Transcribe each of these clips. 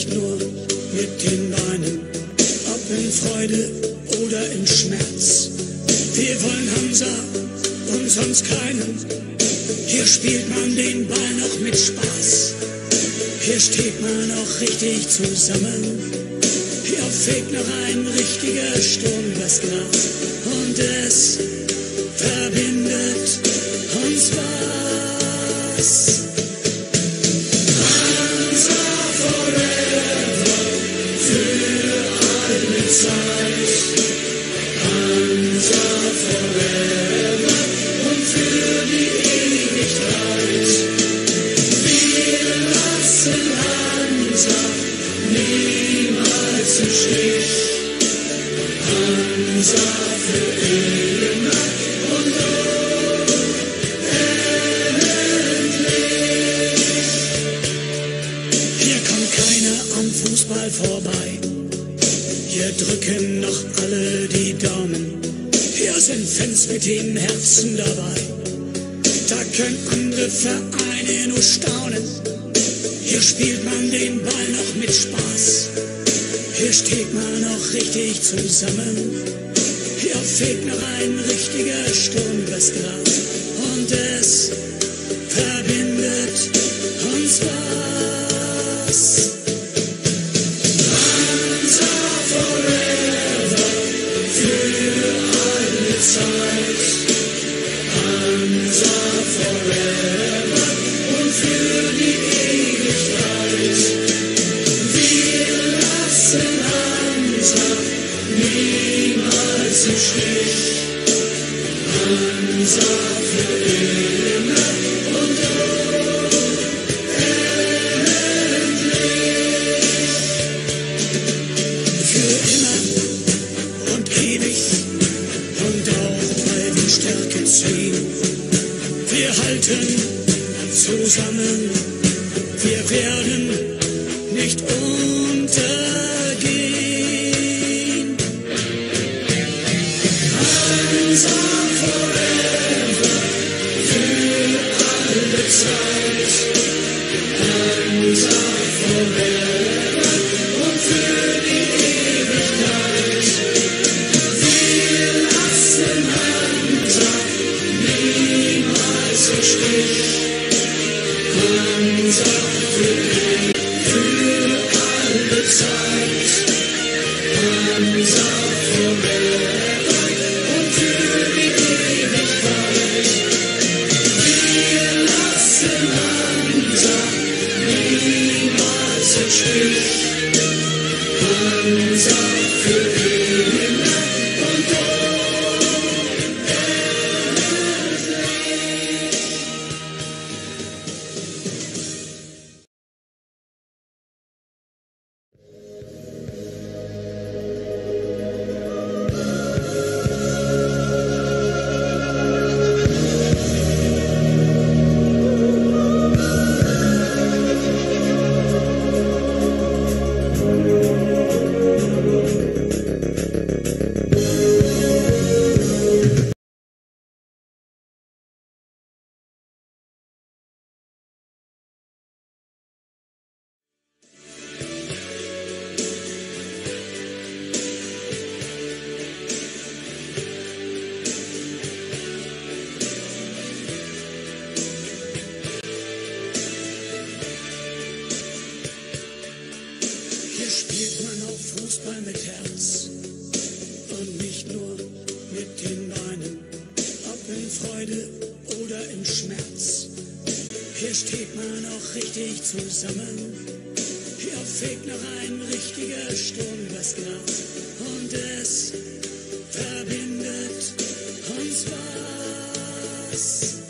nicht nur mit den Beinen, ob in Freude oder in Schmerz. Wir wollen Hansa und sonst keinen. Hier spielt man den Ball noch mit Spaß. Hier steht man auch richtig zusammen. Hier fegt noch ein richtiger Sturm übers Gras. Und es verbindet uns was. Hansa forever, für alle Zeit. Hansa forever und für die Ewigkeit. Wir lassen Hansa niemals im Stich. Hansa für immer und unendlich. Hier kommt keiner am Fußball vorbei. Hier drücken noch alle die Daumen. Hier sind Fans mit dem Herzen dabei. Da können andere Vereine nur staunen. Hier spielt man den Ball noch mit Spaß. Hier steht man auch richtig zusammen. Hier fegt noch ein richtiger Sturm übers Gras. Und es verbindet uns was. Hansa forever, für alle Zeit. Hansa forever und für die Ewigkeit. Wir lassen Hansa niemals im Stich. Hansa für immer und unendlich. Für immer und ewig und auch bei den Stärke ziehen. Wir halten zusammen, wir werden nicht untergehen. Hansa forever, für alle Zeit. Hansa forever und für die Ewigkeit. Wir lassen Hansa niemals im Stich. Hansa für alle Zeit. Hansa forever und für die Ewigkeit. Wir lassen Hansa niemals im Stich. Hansa für immer und hier spielt man auch Fußball mit Herz und nicht nur mit den Beinen, ob in Freude oder im Schmerz. Hier steht man auch richtig zusammen. Hier fegt noch ein richtiger Sturm übers Gras. Und es verbindet uns was.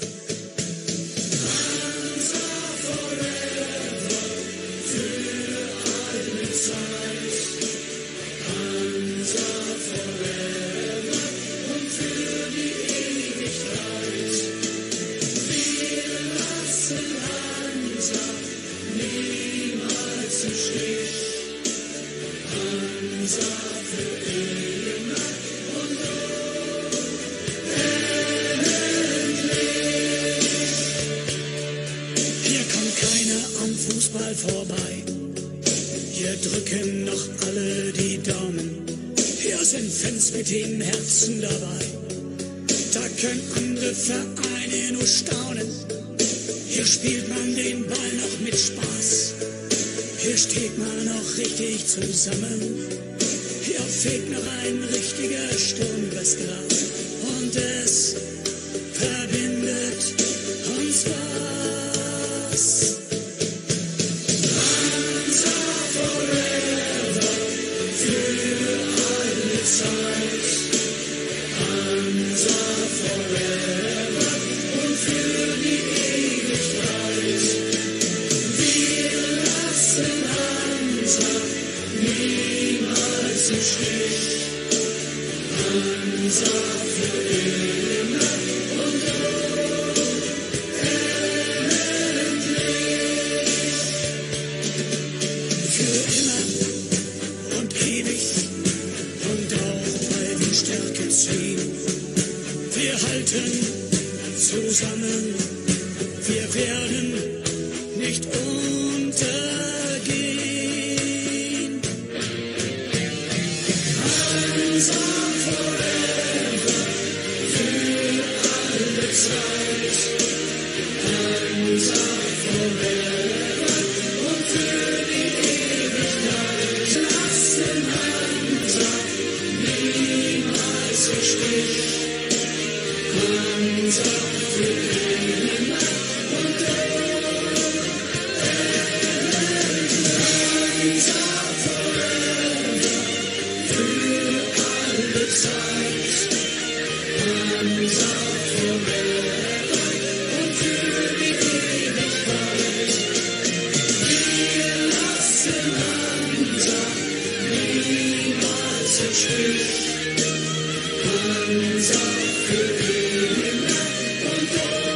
Hansa forever, für alle Zeit. Hansa forever und für die Ewigkeit. Wir lassen Hansa niemals im Stich. Hansa für immer und unendlich. Hier kommt keiner am Fußball vorbei. Wir drücken noch alle die Daumen. Hier sind Fans mit den Herzen dabei. Da können andere Vereine nur staunen. Hier spielt man den Ball noch mit Spaß. Hier steht man auch richtig zusammen. Hier fegt noch ein richtiger Sturm übers Gras. Und es verbindet uns was. Hansa forever, für alle Zeit. Hansa forever und für die Ewigkeit. Wir lassen Hansa niemals im Stich. Hansa für immer und unendlich. Für immer und ewig und auch bei den Stärken ziehen. Wir halten zusammen, wir werden nicht untergehen. Hansa forever, für alle Zeit. Hansa forever und für die Ewigkeit. Lassen Hansa niemals im Stich. Hansa für immer und Hansa forever, für alle Zeit. Hansa forever und für die Ewigkeit. Wir lassen Hansa niemals im Stich. Hansa für immer und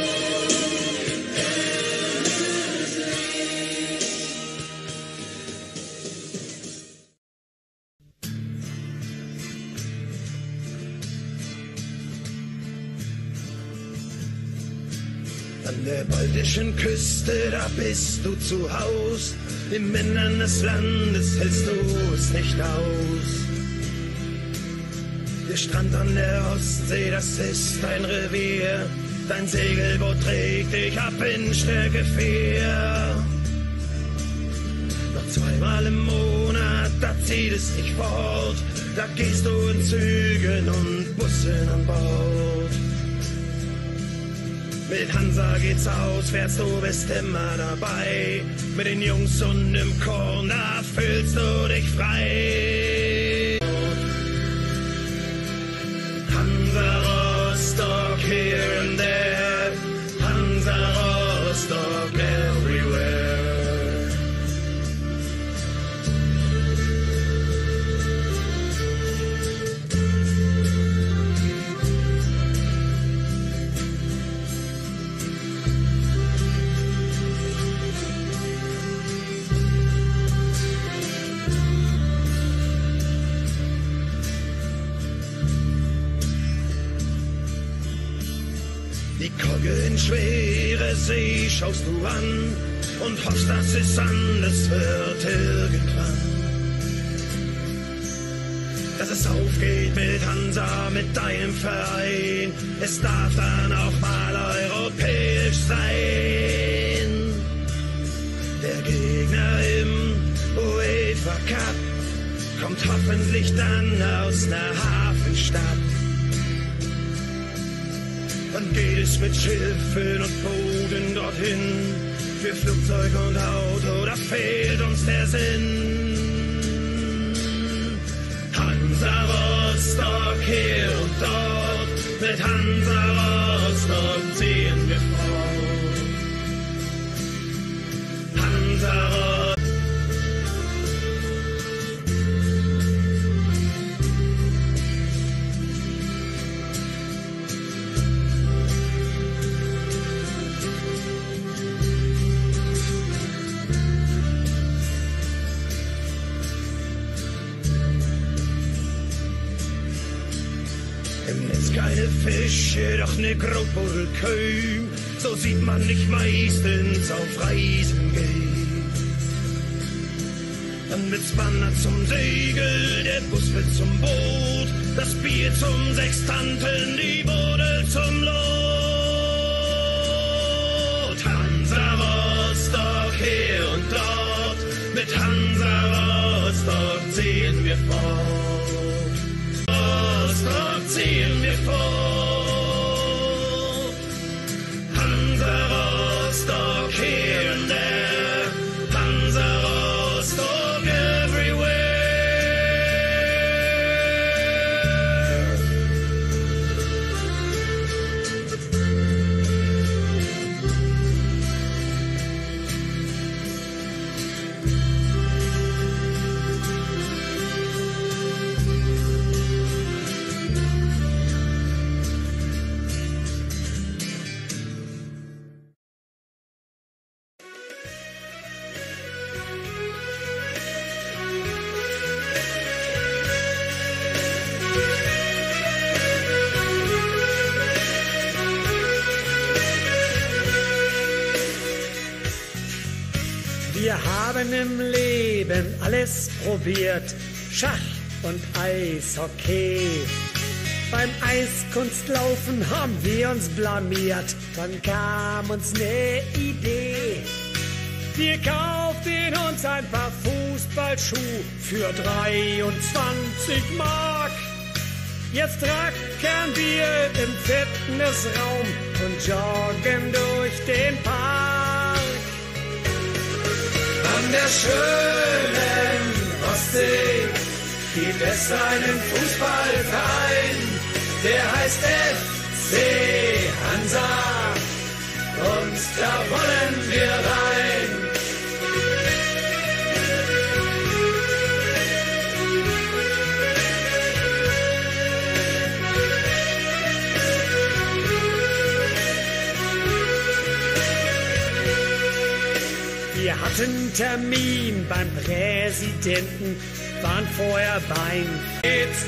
An der baltischen Küste, da bist du zu Haus. Im Innern des Landes hältst du es nicht aus. Der Strand an der Ostsee, das ist dein Revier. Dein Segelboot trägt dich ab in Stärke 4. Noch zweimal im Monat, da zieht es dich fort. Da gehst du in Zügen und Bussen an Bord. Mit Hansa geht's auswärts, du bist immer dabei. Mit den Jungs und im Korn, da fühlst du dich frei. Hansa Rostock here and there. Hansa Rostock everywhere. Die Kogge in schwere See schaust du an und hoffst, dass es anders wird irgendwann. Dass es aufgeht mit Hansa, mit deinem Verein. Es darf dann auch mal europäisch sein. Der Gegner im UEFA Cup kommt hoffentlich dann aus einer Hafenstadt. Dann geht es mit Schiffen und Booten dorthin. Für Flugzeug und Auto, da fehlt uns der Sinn. Hansa Rostock hier und dort, mit Hansa Rostock ziehen wir fort. Hansa Rostock. Im Netz keine Fische, doch ne Gruppe oder kaum. So sieht man dich meistens auf Reisen gehen. Dann wird's Banner zum Segel, der Bus wird zum Boot, das Bier zum Sextanten, die Bodel zum Lot. Hansa Rostock hier und dort, mit Hansa Rostock ziehen wir fort. Rostock ziehen wir fort. Hansa Rostock here and there, Hansa Rostock everywhere. Wir haben im Leben alles probiert, Schach und Eishockey. Beim Eiskunstlaufen haben wir uns blamiert, dann kam uns ne Idee. Wir kauften uns ein paar Fußballschuhe für 23 Mark. Jetzt tracken wir im Fitnessraum und joggen durch den Park. An der schönen Ostsee gibt es einen Fußballverein, der heißt FC Hansa, und da wollen wir rein. Wir hatten Termin beim Präsidenten, waren vorher beim Geht's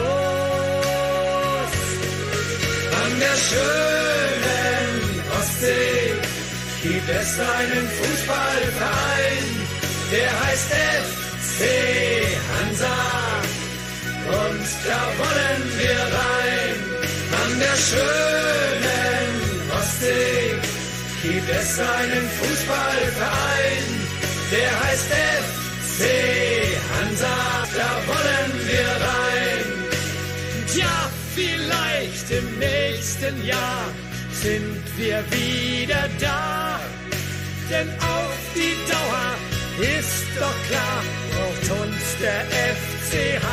los. An der schönen Ostsee gibt es einen Fußballverein, der heißt FC Hansa, und da wollen wir rein. An der schönen Ostsee gibt es einen Fußballverein, der heißt FC Hansa, da wollen wir rein. Tja, vielleicht im nächsten Jahr sind wir wieder da, denn auf die Dauer ist doch klar, braucht uns der FCH.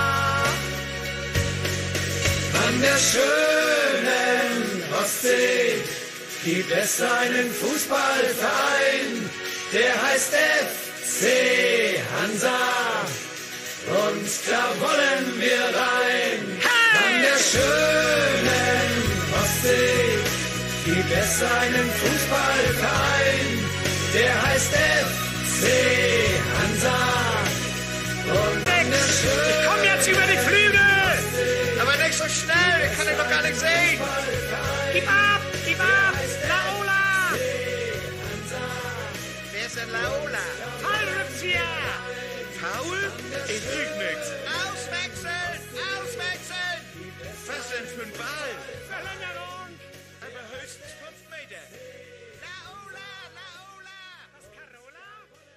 An der schönen Ostsee gibt es einen Fußballverein, der heißt FC Hansa, und da wollen wir rein. Hey! An der schönen Ostsee gibt es einen Fußballverein, der heißt FC Hansa, und an der schönen Ich komm jetzt über die Flügel! Aber nicht so schnell, ich kann ihn doch gar nicht sehen! Gib ab! Gib ab! Laola! Wer ist denn Laola? Fallrückzieher! Faul? Ich krieg nix. Auswechseln! Auswechseln! Was denn für ein Ball? Verlängerung! Aber höchstens 5 Meter. Laola! Laola! Was, Carola?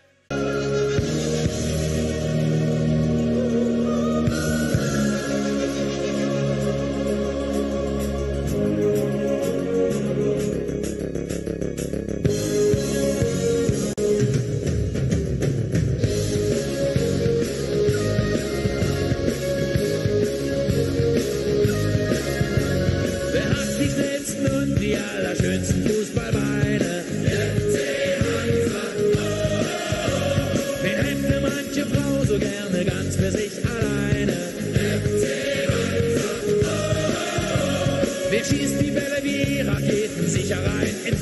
allerschönsten Fußballbeine. FC Hansa. Wen hätte manche Frau so gerne ganz für sich alleine? FC Hansa. Wer schießt die Bälle wie Raketen sicher rein ins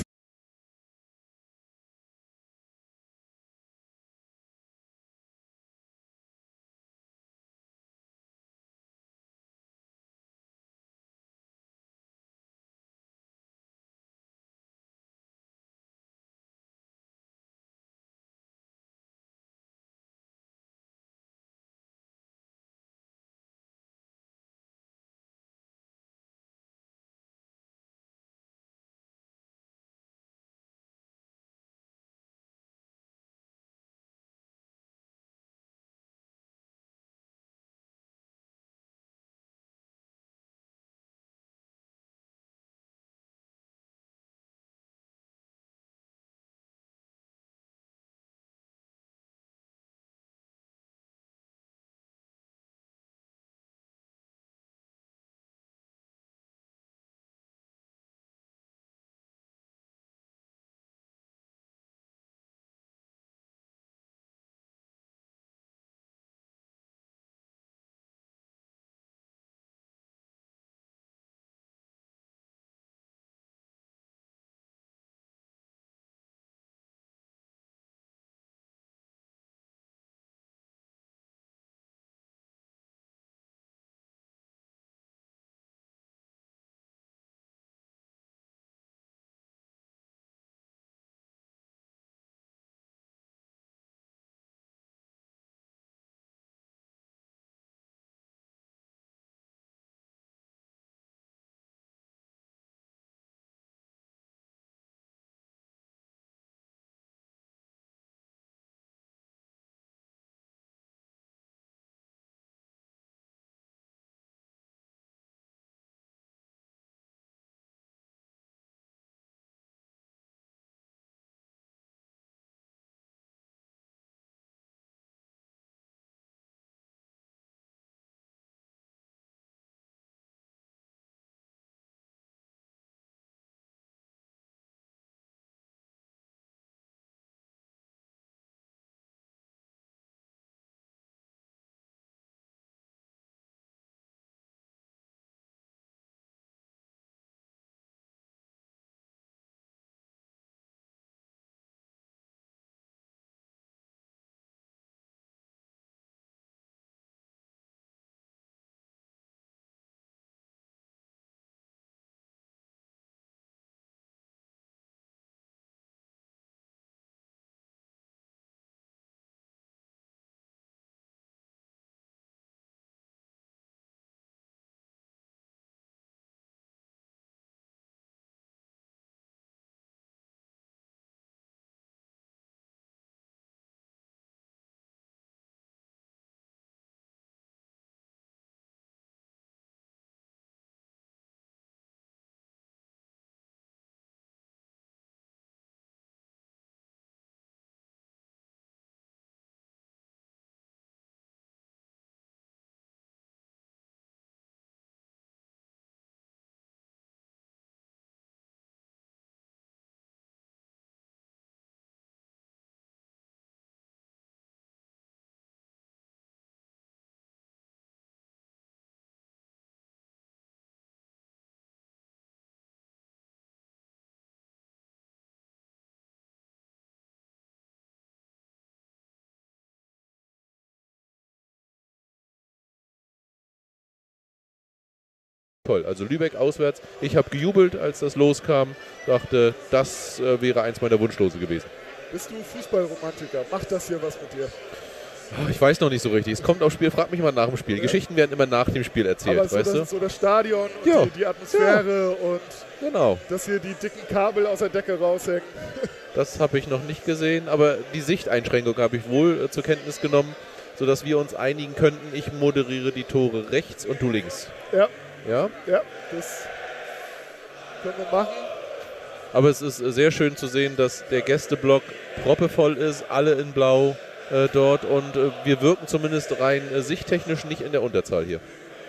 toll. Also Lübeck auswärts. Ich habe gejubelt, als das loskam. Dachte, das wäre eins meiner Wunschlose gewesen. Bist du Fußballromantiker? Macht das hier was mit dir? Ich weiß noch nicht so richtig. Es kommt aufs Spiel, frag mich mal nach dem Spiel. Geschichten werden immer nach dem Spiel erzählt, aber so weißt du? So das Stadion und die Atmosphäre und genau. dass hier die dicken Kabel aus der Decke raushängen. Das habe ich noch nicht gesehen, aber die Sichteinschränkung habe ich wohl zur Kenntnis genommen, sodass wir uns einigen könnten. Ich moderiere die Tore rechts und du links. Ja. Ja? Ja, das können wir machen. Aber es ist sehr schön zu sehen, dass der Gästeblock proppevoll ist, alle in Blau dort und wir wirken zumindest rein sichttechnisch nicht in der Unterzahl hier.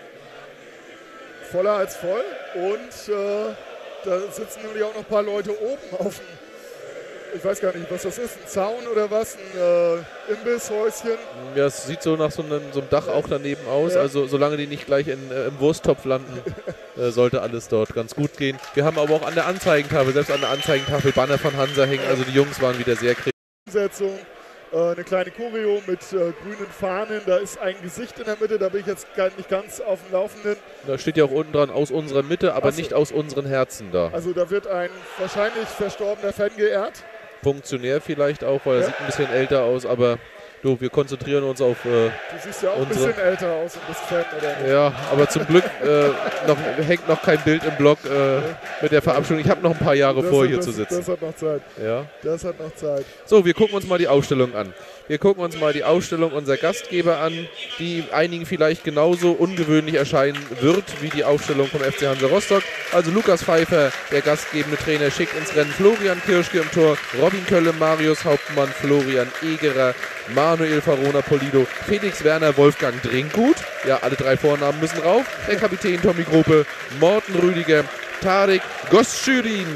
Voller als voll und da sitzen nämlich auch noch ein paar Leute oben auf dem, ich weiß gar nicht, was das ist, ein Zaun oder was, ein Imbisshäuschen. Ja, es sieht so nach so einem Dach auch daneben aus, also solange die nicht gleich im Wursttopf landen, sollte alles dort ganz gut gehen. Wir haben aber auch an der Anzeigentafel, selbst an der Anzeigentafel Banner von Hansa hängen, also die Jungs waren wieder sehr kreativ. Umsetzung, eine kleine Choreo mit grünen Fahnen, da ist ein Gesicht in der Mitte, da bin ich jetzt nicht ganz auf dem Laufenden. Da steht ja auch unten dran, aus unserer Mitte, aber nicht aus unseren Herzen da. Also da wird ein wahrscheinlich verstorbener Fan geehrt. Funktionär vielleicht auch, weil er sieht ein bisschen älter aus, aber du, wir konzentrieren uns auf du siehst ja auch ein bisschen älter aus und bist Fan, oder? Ja, aber zum Glück hängt noch kein Bild im Blog mit der Verabschiedung. Ich habe noch ein paar Jahre vor, hier zu sitzen. Das hat noch Zeit. Ja. Das hat noch Zeit. So, wir gucken uns mal die Ausstellung an. Wir gucken uns mal die Ausstellung unserer Gastgeber an, die einigen vielleicht genauso ungewöhnlich erscheinen wird wie die Ausstellung vom FC Hansa Rostock. Also Lukas Pfeiffer, der gastgebende Trainer, schickt ins Rennen Florian Kirschke im Tor, Robin Kölle, Marius Hauptmann, Florian Egerer, Manuel Farona Polido, Felix Werner, Wolfgang Drinkgut. Ja, alle drei Vornamen müssen rauf. Der Kapitän Tommy Grope, Morten Rüdiger, Tarek Goscürin,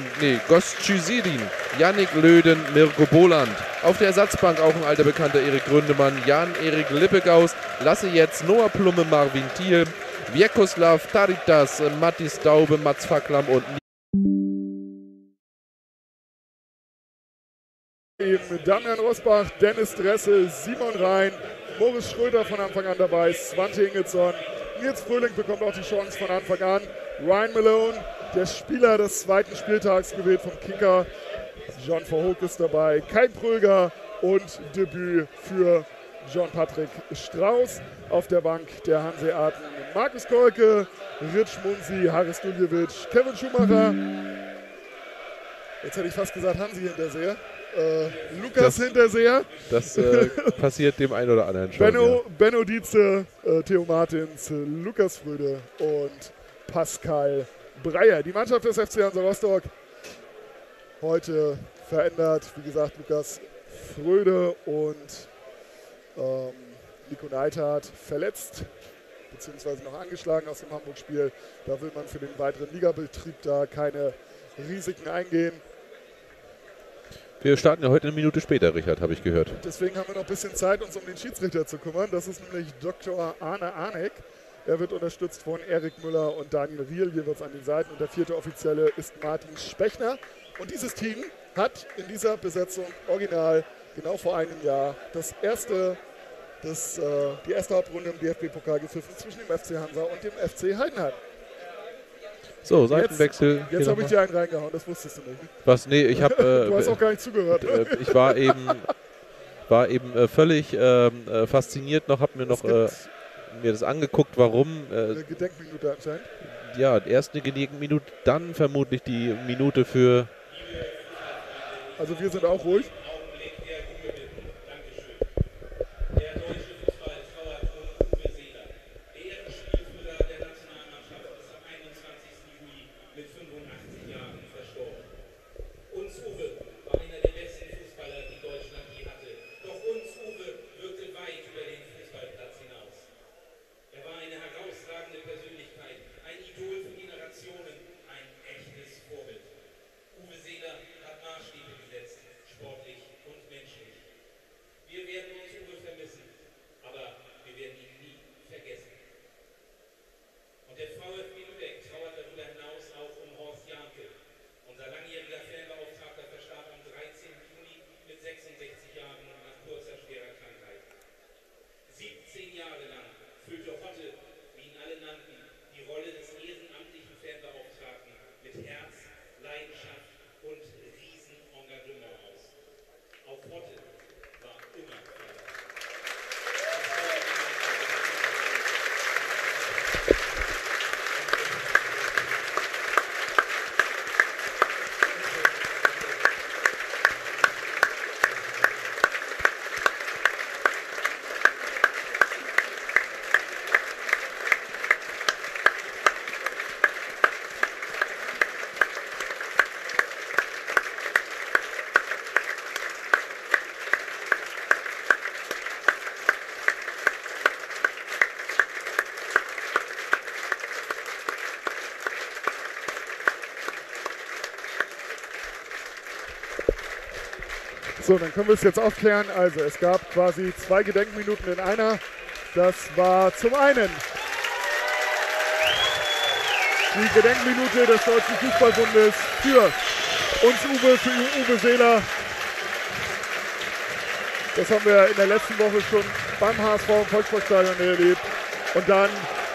Yannick Löden, Mirko Boland. Auf der Ersatzbank auch ein alter Bekannter Erik Gründemann, Jan-Erik Lippegaus, Lasse Jetz, Noah Plumme, Marvin Thiel, Vjekoslav Taritas, Mattis Daube, Mats Faklam und Damian Rosbach, Dennis Dressel, Simon Rhein, Moritz Schröder von Anfang an dabei, Svante Ingelsson, Nils Fröhling bekommt auch die Chance von Anfang an, Ryan Malone, der Spieler des zweiten Spieltags gewählt vom Kicker, John Verhoek ist dabei, Kai Pröger und Debüt für John-Patrick Strauß. Auf der Bank der Hanseaten Markus Kolke, Ritsch Munsi, Haris Duljevic, Kevin Schumacher, jetzt hätte ich fast gesagt Hansi Hinterseher, Lukas Hinterseher. Das passiert dem einen oder anderen schon. Benno Dietze, Theo Martins, Lukas Fröde und Pascal Breyer. Die Mannschaft des FC Hansa Rostock heute verändert. Wie gesagt, Lukas Fröde und Nico Neidhardt verletzt, beziehungsweise noch angeschlagen aus dem Hamburg-Spiel. Da will man für den weiteren Ligabetrieb da keine Risiken eingehen. Wir starten ja heute eine Minute später, Richard, habe ich gehört. Deswegen haben wir noch ein bisschen Zeit, uns um den Schiedsrichter zu kümmern. Das ist nämlich Dr. Arne Arneck. Er wird unterstützt von Erik Müller und Daniel Riel, jeweils an den Seiten. Und der vierte Offizielle ist Martin Spechner. Und dieses Team hat in dieser Besetzung original genau vor einem Jahr die erste Hauptrunde im DFB-Pokal gepfiffen zwischen dem FC Hansa und dem FC Heidenheim. So, Seitenwechsel. Jetzt habe ich dir einen reingehauen, das wusstest du nicht. Was? Nee, ich habe... du hast auch gar nicht zugehört. Ich war eben völlig fasziniert noch, habe mir noch mir das angeguckt, warum... eine Gedenkminute anscheinend. Ja, erst eine Gedenkminute, dann vermutlich die Minute für... Also wir sind auch ruhig. Uwe Seeler hat Maßstäbe gesetzt, sportlich So, dann können wir es jetzt aufklären. Also, es gab quasi 2 Gedenkminuten in einer. Das war zum einen die Gedenkminute des Deutschen Fußballbundes für uns Uwe, für Uwe Seeler. Das haben wir in der letzten Woche schon beim HSV im Volksparkstadion erlebt. Und dann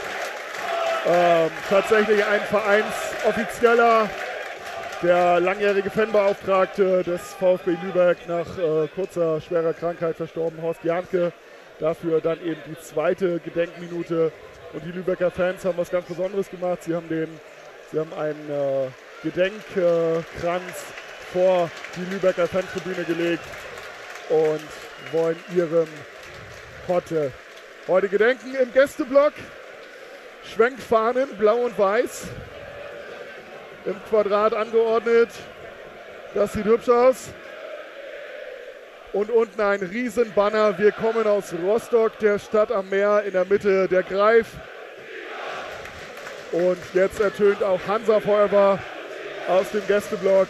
tatsächlich ein Vereinsoffizieller, der langjährige Fanbeauftragte des VfB Lübeck, nach kurzer, schwerer Krankheit verstorben, Horst Jahnke. Dafür dann eben die 2. Gedenkminute. Und die Lübecker Fans haben was ganz Besonderes gemacht. Sie haben einen Gedenkkranz vor die Lübecker Fantribüne gelegt und wollen ihrem heute gedenken. Im Gästeblock Schwenkfahnen, blau und weiß, im Quadrat angeordnet. Das sieht hübsch aus. Und unten ein Riesenbanner. Wir kommen aus Rostock, der Stadt am Meer, in der Mitte der Greif. Und jetzt ertönt auch Hansa-Feuerwehr aus dem Gästeblock.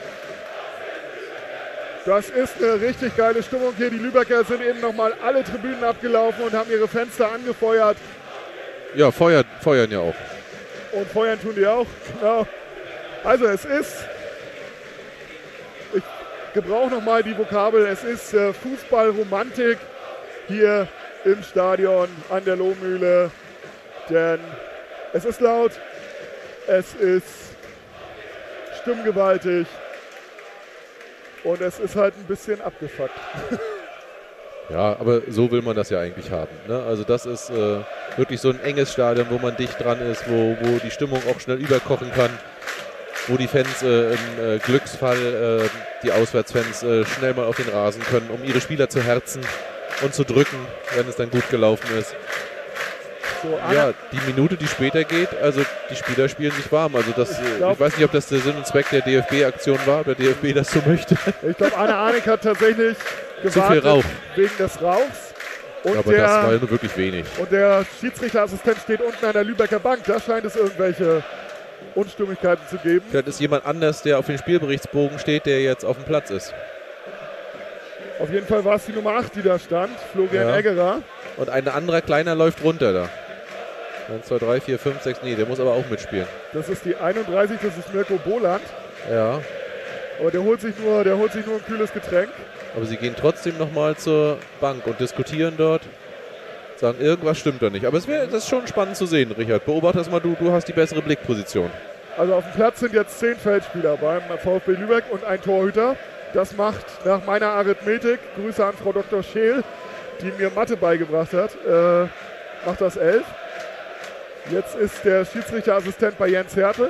Das ist eine richtig geile Stimmung hier. Die Lübecker sind eben nochmal alle Tribünen abgelaufen und haben ihre Fenster angefeuert. Ja, feuern ja auch. Und feuern tun die auch, genau. Also es ist, ich gebrauche nochmal die Vokabel, es ist Fußballromantik hier im Stadion an der Lohmühle. Denn es ist laut, es ist stimmgewaltig und es ist halt ein bisschen abgefuckt. Ja, aber so will man das ja eigentlich haben. Ne? Also das ist wirklich so ein enges Stadion, wo man dicht dran ist, wo die Stimmung auch schnell überkochen kann, wo die Fans im Glücksfall, die Auswärtsfans, schnell mal auf den Rasen können, um ihre Spieler zu herzen und zu drücken, wenn es dann gut gelaufen ist. So, ja, die Minute, die später geht, also die Spieler spielen sich warm. Also das, ich weiß nicht, ob das der Sinn und Zweck der DFB-Aktion war, ob der DFB das so möchte. Ich glaube, Arne Arnig hat tatsächlich gewartet wegen des Rauchs. Und aber das war ja nur wirklich wenig. Und der Schiedsrichterassistent steht unten an der Lübecker Bank. Da scheint es irgendwelche Unstimmigkeiten zu geben. Vielleicht ist jemand anders, der auf dem Spielberichtsbogen steht, der jetzt auf dem Platz ist. Auf jeden Fall war es die Nummer 8, die da stand, Florian Eggerer. Und ein anderer Kleiner läuft runter da. 1, 2, 3, 4, 5, 6, nee, der muss aber auch mitspielen. Das ist die 31, das ist Mirko Boland. Ja. Aber der holt sich nur ein kühles Getränk. Aber sie gehen trotzdem nochmal zur Bank und diskutieren dort. Sagen, irgendwas stimmt da nicht. Aber das ist schon spannend zu sehen, Richard. Beobachte das mal, du hast die bessere Blickposition. Also auf dem Platz sind jetzt 10 Feldspieler beim VfB Lübeck und ein Torhüter. Das macht nach meiner Arithmetik, Grüße an Frau Dr. Scheel, die mir Mathe beigebracht hat, macht das 11. Jetzt ist der Schiedsrichterassistent bei Jens Hertel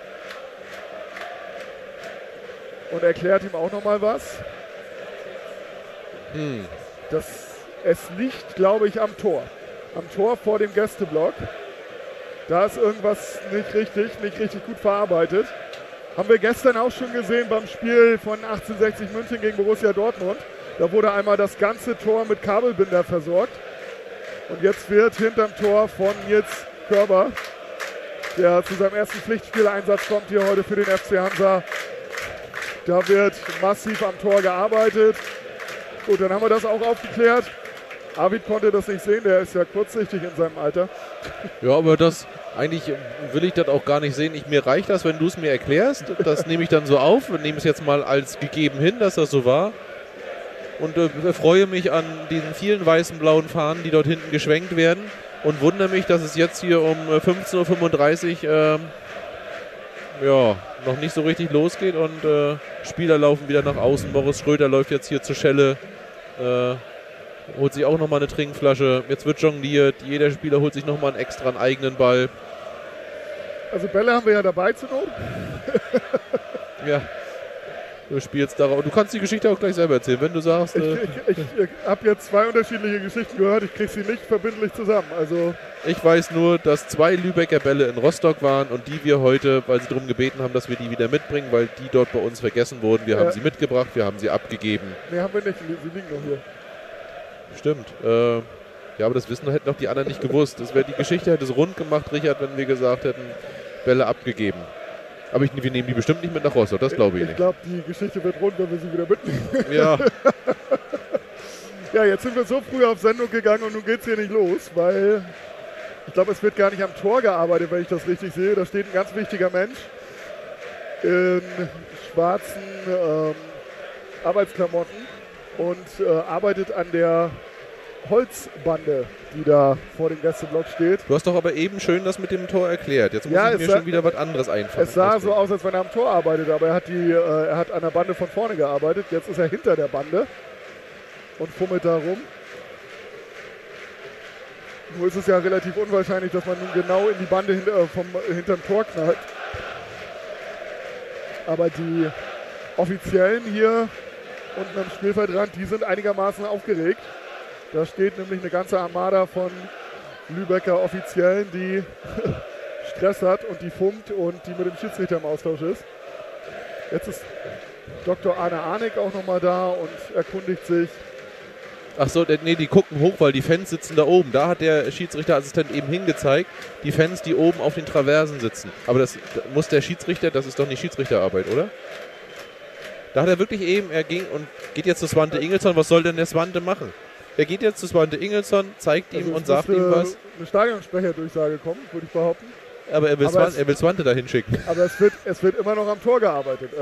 und erklärt ihm auch nochmal was. Es liegt, glaube ich, am Tor. Am Tor vor dem Gästeblock. Da ist irgendwas nicht richtig gut verarbeitet. Haben wir gestern auch schon gesehen beim Spiel von 1860 München gegen Borussia Dortmund. Da wurde einmal das ganze Tor mit Kabelbinder versorgt. Und jetzt wird hinterm Tor von Nils Körber, der zu seinem ersten Pflichtspieleinsatz kommt hier heute für den FC Hansa. Da wird massiv am Tor gearbeitet. Gut, dann haben wir das auch aufgeklärt. Arvid konnte das nicht sehen, der ist ja kurzsichtig in seinem Alter. Ja, aber eigentlich will ich das auch gar nicht sehen. Mir reicht das, wenn du es mir erklärst. Das nehme ich dann so auf und nehme es jetzt mal als gegeben hin, dass das so war. Und freue mich an diesen vielen weißen, blauen Fahnen, die dort hinten geschwenkt werden. Und wundere mich, dass es jetzt hier um 15:35 Uhr noch nicht so richtig losgeht. Und Spieler laufen wieder nach außen. Boris Schröder läuft jetzt hier zur Schelle. Holt sich auch nochmal eine Trinkflasche. Jetzt wird jongliert. Jeder Spieler holt sich nochmal einen extra eigenen Ball. Also Bälle haben wir ja dabei zur Not. Ja. Du spielst darauf. Du kannst die Geschichte auch gleich selber erzählen, wenn du sagst. Ich habe jetzt 2 unterschiedliche Geschichten gehört. Ich kriege sie nicht verbindlich zusammen. Also ich weiß nur, dass 2 Lübecker Bälle in Rostock waren und die wir heute, weil sie darum gebeten haben, dass wir die wieder mitbringen, weil die dort bei uns vergessen wurden. Wir haben sie mitgebracht, wir haben sie abgegeben. Nee, haben wir nicht. Sie liegen noch hier. Stimmt. Ja, aber das hätten doch die anderen nicht gewusst. Die Geschichte hätte es rund gemacht, Richard, wenn wir gesagt hätten, Bälle abgegeben. Aber wir nehmen die bestimmt nicht mit nach Rostock, das glaube ich nicht. Ich glaube, die Geschichte wird rund, wenn wir sie wieder mitnehmen. Ja. Ja, jetzt sind wir so früh auf Sendung gegangen und nun geht es hier nicht los, weil ich glaube, es wird gar nicht am Tor gearbeitet, wenn ich das richtig sehe. Da steht ein ganz wichtiger Mensch in schwarzen Arbeitsklamotten und arbeitet an der Holzbande, die da vor dem Gästeblock steht. Du hast doch aber eben schön das mit dem Tor erklärt. Jetzt muss ich mir schon wieder was anderes einfallen. Es sah so aus, als wenn er am Tor arbeitet, aber er hat an der Bande von vorne gearbeitet. Jetzt ist er hinter der Bande und fummelt da rum. Nur ist es ja relativ unwahrscheinlich, dass man nun genau in die Bande hinterm Tor knallt. Aber die Offiziellen hier unten am Spielfeldrand, die sind einigermaßen aufgeregt. Da steht nämlich eine ganze Armada von Lübecker Offiziellen, die Stress hat und die funkt und die mit dem Schiedsrichter im Austausch ist. Jetzt ist Dr. Arne Arnig auch nochmal da und erkundigt sich. Ach so, nee, die gucken hoch, weil die Fans sitzen da oben. Da hat der Schiedsrichterassistent eben hingezeigt, die Fans, die oben auf den Traversen sitzen. Aber das muss der Schiedsrichter, das ist doch nicht Schiedsrichterarbeit, oder? Da hat er wirklich eben, er ging und geht jetzt zu Svante Ingelsson. Was soll denn der Svante machen? Er geht jetzt zu Svante Ingelsson, zeigt ihm und sagt ihm was. Eine Stadionsprecherdurchsage kommen, würde ich behaupten. Aber er will Svante dahin schicken. Aber es wird immer noch am Tor gearbeitet.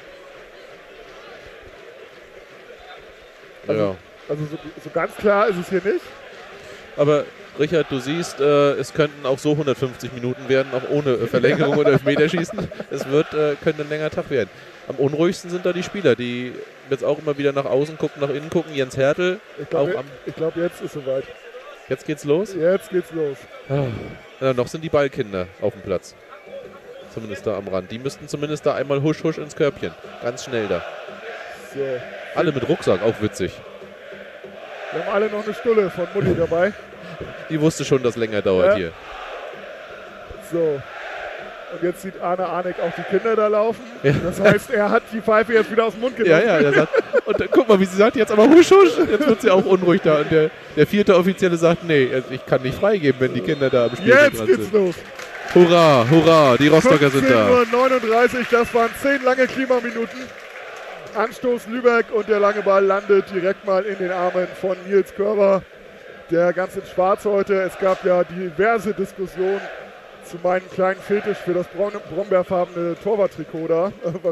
Also so ganz klar ist es hier nicht. Aber Richard, du siehst, es könnten auch so 150 Minuten werden, auch ohne Verlängerung oder Elfmeterschießen. Es könnte ein längerer Tag werden. Am unruhigsten sind da die Spieler, die jetzt auch immer wieder nach außen gucken, nach innen gucken. Jens Hertel. Ich glaube, jetzt ist soweit. Jetzt geht's los? Jetzt geht's los. Ja, noch sind die Ballkinder auf dem Platz. Zumindest da am Rand. Die müssten zumindest da einmal husch ins Körbchen. Ganz schnell da. So. Alle mit Rucksack, auch witzig. Wir haben alle noch eine Stulle von Mutti dabei. Die wusste schon, dass länger dauert hier. So. Und jetzt sieht Arne Arnig auch die Kinder da laufen. Ja. Das heißt, er hat die Pfeife jetzt wieder aus dem Mund genommen. Ja, der sagt, und guck mal, wie sie sagt, jetzt aber husch. Jetzt wird sie auch unruhig da. Und der vierte Offizielle sagt, nee, ich kann nicht freigeben, wenn die Kinder da am Spiel sind. Jetzt geht's los. Hurra, die Rostocker sind da. 15:39 Uhr, das waren 10 lange Klimaminuten. Anstoß Lübeck und der lange Ball landet direkt mal in den Armen von Nils Körber, der ganz in Schwarz heute. Es gab ja diverse Diskussionen zu meinem kleinen Fetisch für das brombeerfarbene Torwarttrikot da,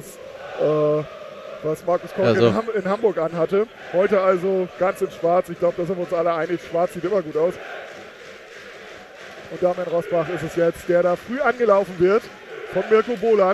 was Markus Koch in Hamburg anhatte. Heute also ganz in Schwarz. Ich glaube, da sind wir uns alle einig. Schwarz sieht immer gut aus. Und Damian Rosbach ist es jetzt, der da früh angelaufen wird von Mirko Boland.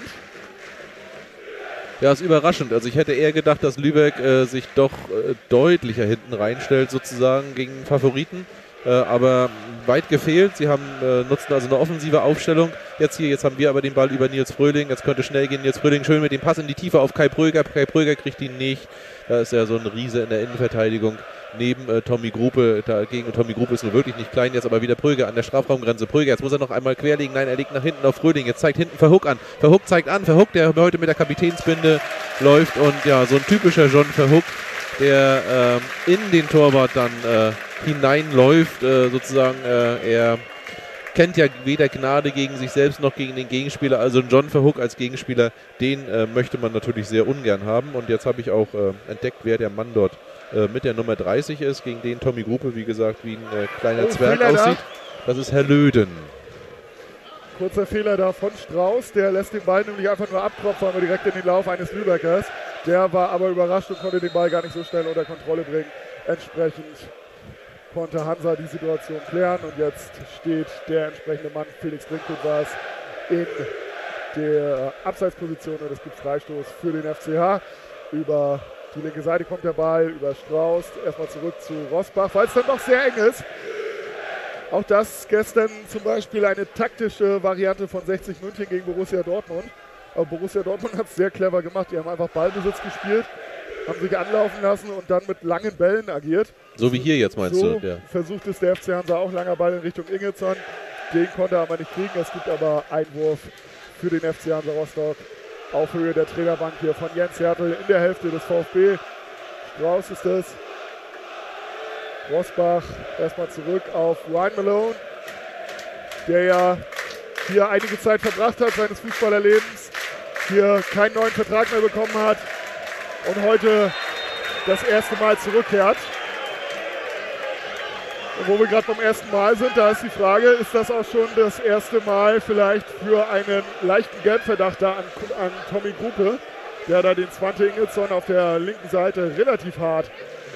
Ja, ist überraschend. Also ich hätte eher gedacht, dass Lübeck sich doch deutlicher hinten reinstellt, sozusagen gegen Favoriten. Aber weit gefehlt. Sie nutzten also eine offensive Aufstellung. Jetzt haben wir aber den Ball über Nils Fröhling. Jetzt könnte schnell gehen. Nils Fröhling schön mit dem Pass in die Tiefe auf Kai Pröger. Kai Pröger kriegt ihn nicht. Da ist ja so ein Riese in der Innenverteidigung. Neben Tommy Gruppe dagegen. Und Tommy Gruppe ist nur wirklich nicht klein. Jetzt aber wieder Pröger an der Strafraumgrenze. Pröger, jetzt muss er noch einmal querlegen. Nein, er legt nach hinten auf Fröhling. Jetzt zeigt hinten Verhoek an. Verhoek zeigt an. Verhoek, der heute mit der Kapitänsbinde läuft. Und ja, so ein typischer John Verhoek, der in den Torwart dann hineinläuft. Sozusagen, er kennt ja weder Gnade gegen sich selbst noch gegen den Gegenspieler. Also John Verhoek als Gegenspieler, den möchte man natürlich sehr ungern haben. Und jetzt habe ich auch entdeckt, wer der Mann dort mit der Nummer 30 ist, gegen den Tommy Gruppe, wie gesagt, wie ein kleiner Zwerg aussieht. Das ist Herr Löden. Kurzer Fehler da von Strauß, der lässt den Ball nämlich einfach nur abtropfen, aber direkt in den Lauf eines Lübeckers. Der war aber überrascht und konnte den Ball gar nicht so schnell unter Kontrolle bringen. Entsprechend konnte Hansa die Situation klären und jetzt steht der entsprechende Mann, Felix Brinkhoff war es, in der Abseitsposition und es gibt Freistoß für den FCH. Über die linke Seite kommt der Ball, über Strauß, erstmal zurück zu Rosbach, weil es dann doch sehr eng ist. Auch das gestern zum Beispiel eine taktische Variante von 60 München gegen Borussia Dortmund. Aber Borussia Dortmund hat es sehr clever gemacht, die haben einfach Ballbesitz gespielt, haben sich anlaufen lassen und dann mit langen Bällen agiert. So wie hier jetzt meinst du? Ja. Versucht es der FC Hansa auch, langer Ball in Richtung Ingelsson. Den konnte er aber nicht kriegen. Es gibt aber Einwurf für den FC Hansa Rostock. Auf Höhe der Trainerbank hier von Jens Hertel in der Hälfte des VfB. Strauß ist es. Rosbach erstmal zurück auf Ryan Malone, der ja hier einige Zeit verbracht hat seines Fußballerlebens. hier keinen neuen Vertrag mehr bekommen hat und heute das erste Mal zurückkehrt. Und wo wir gerade beim ersten Mal sind, da ist die Frage, ist das auch schon das erste Mal vielleicht für einen leichten Gelbverdacht da an Tommy Gruppe, der da den Svante Ingelsson auf der linken Seite relativ hart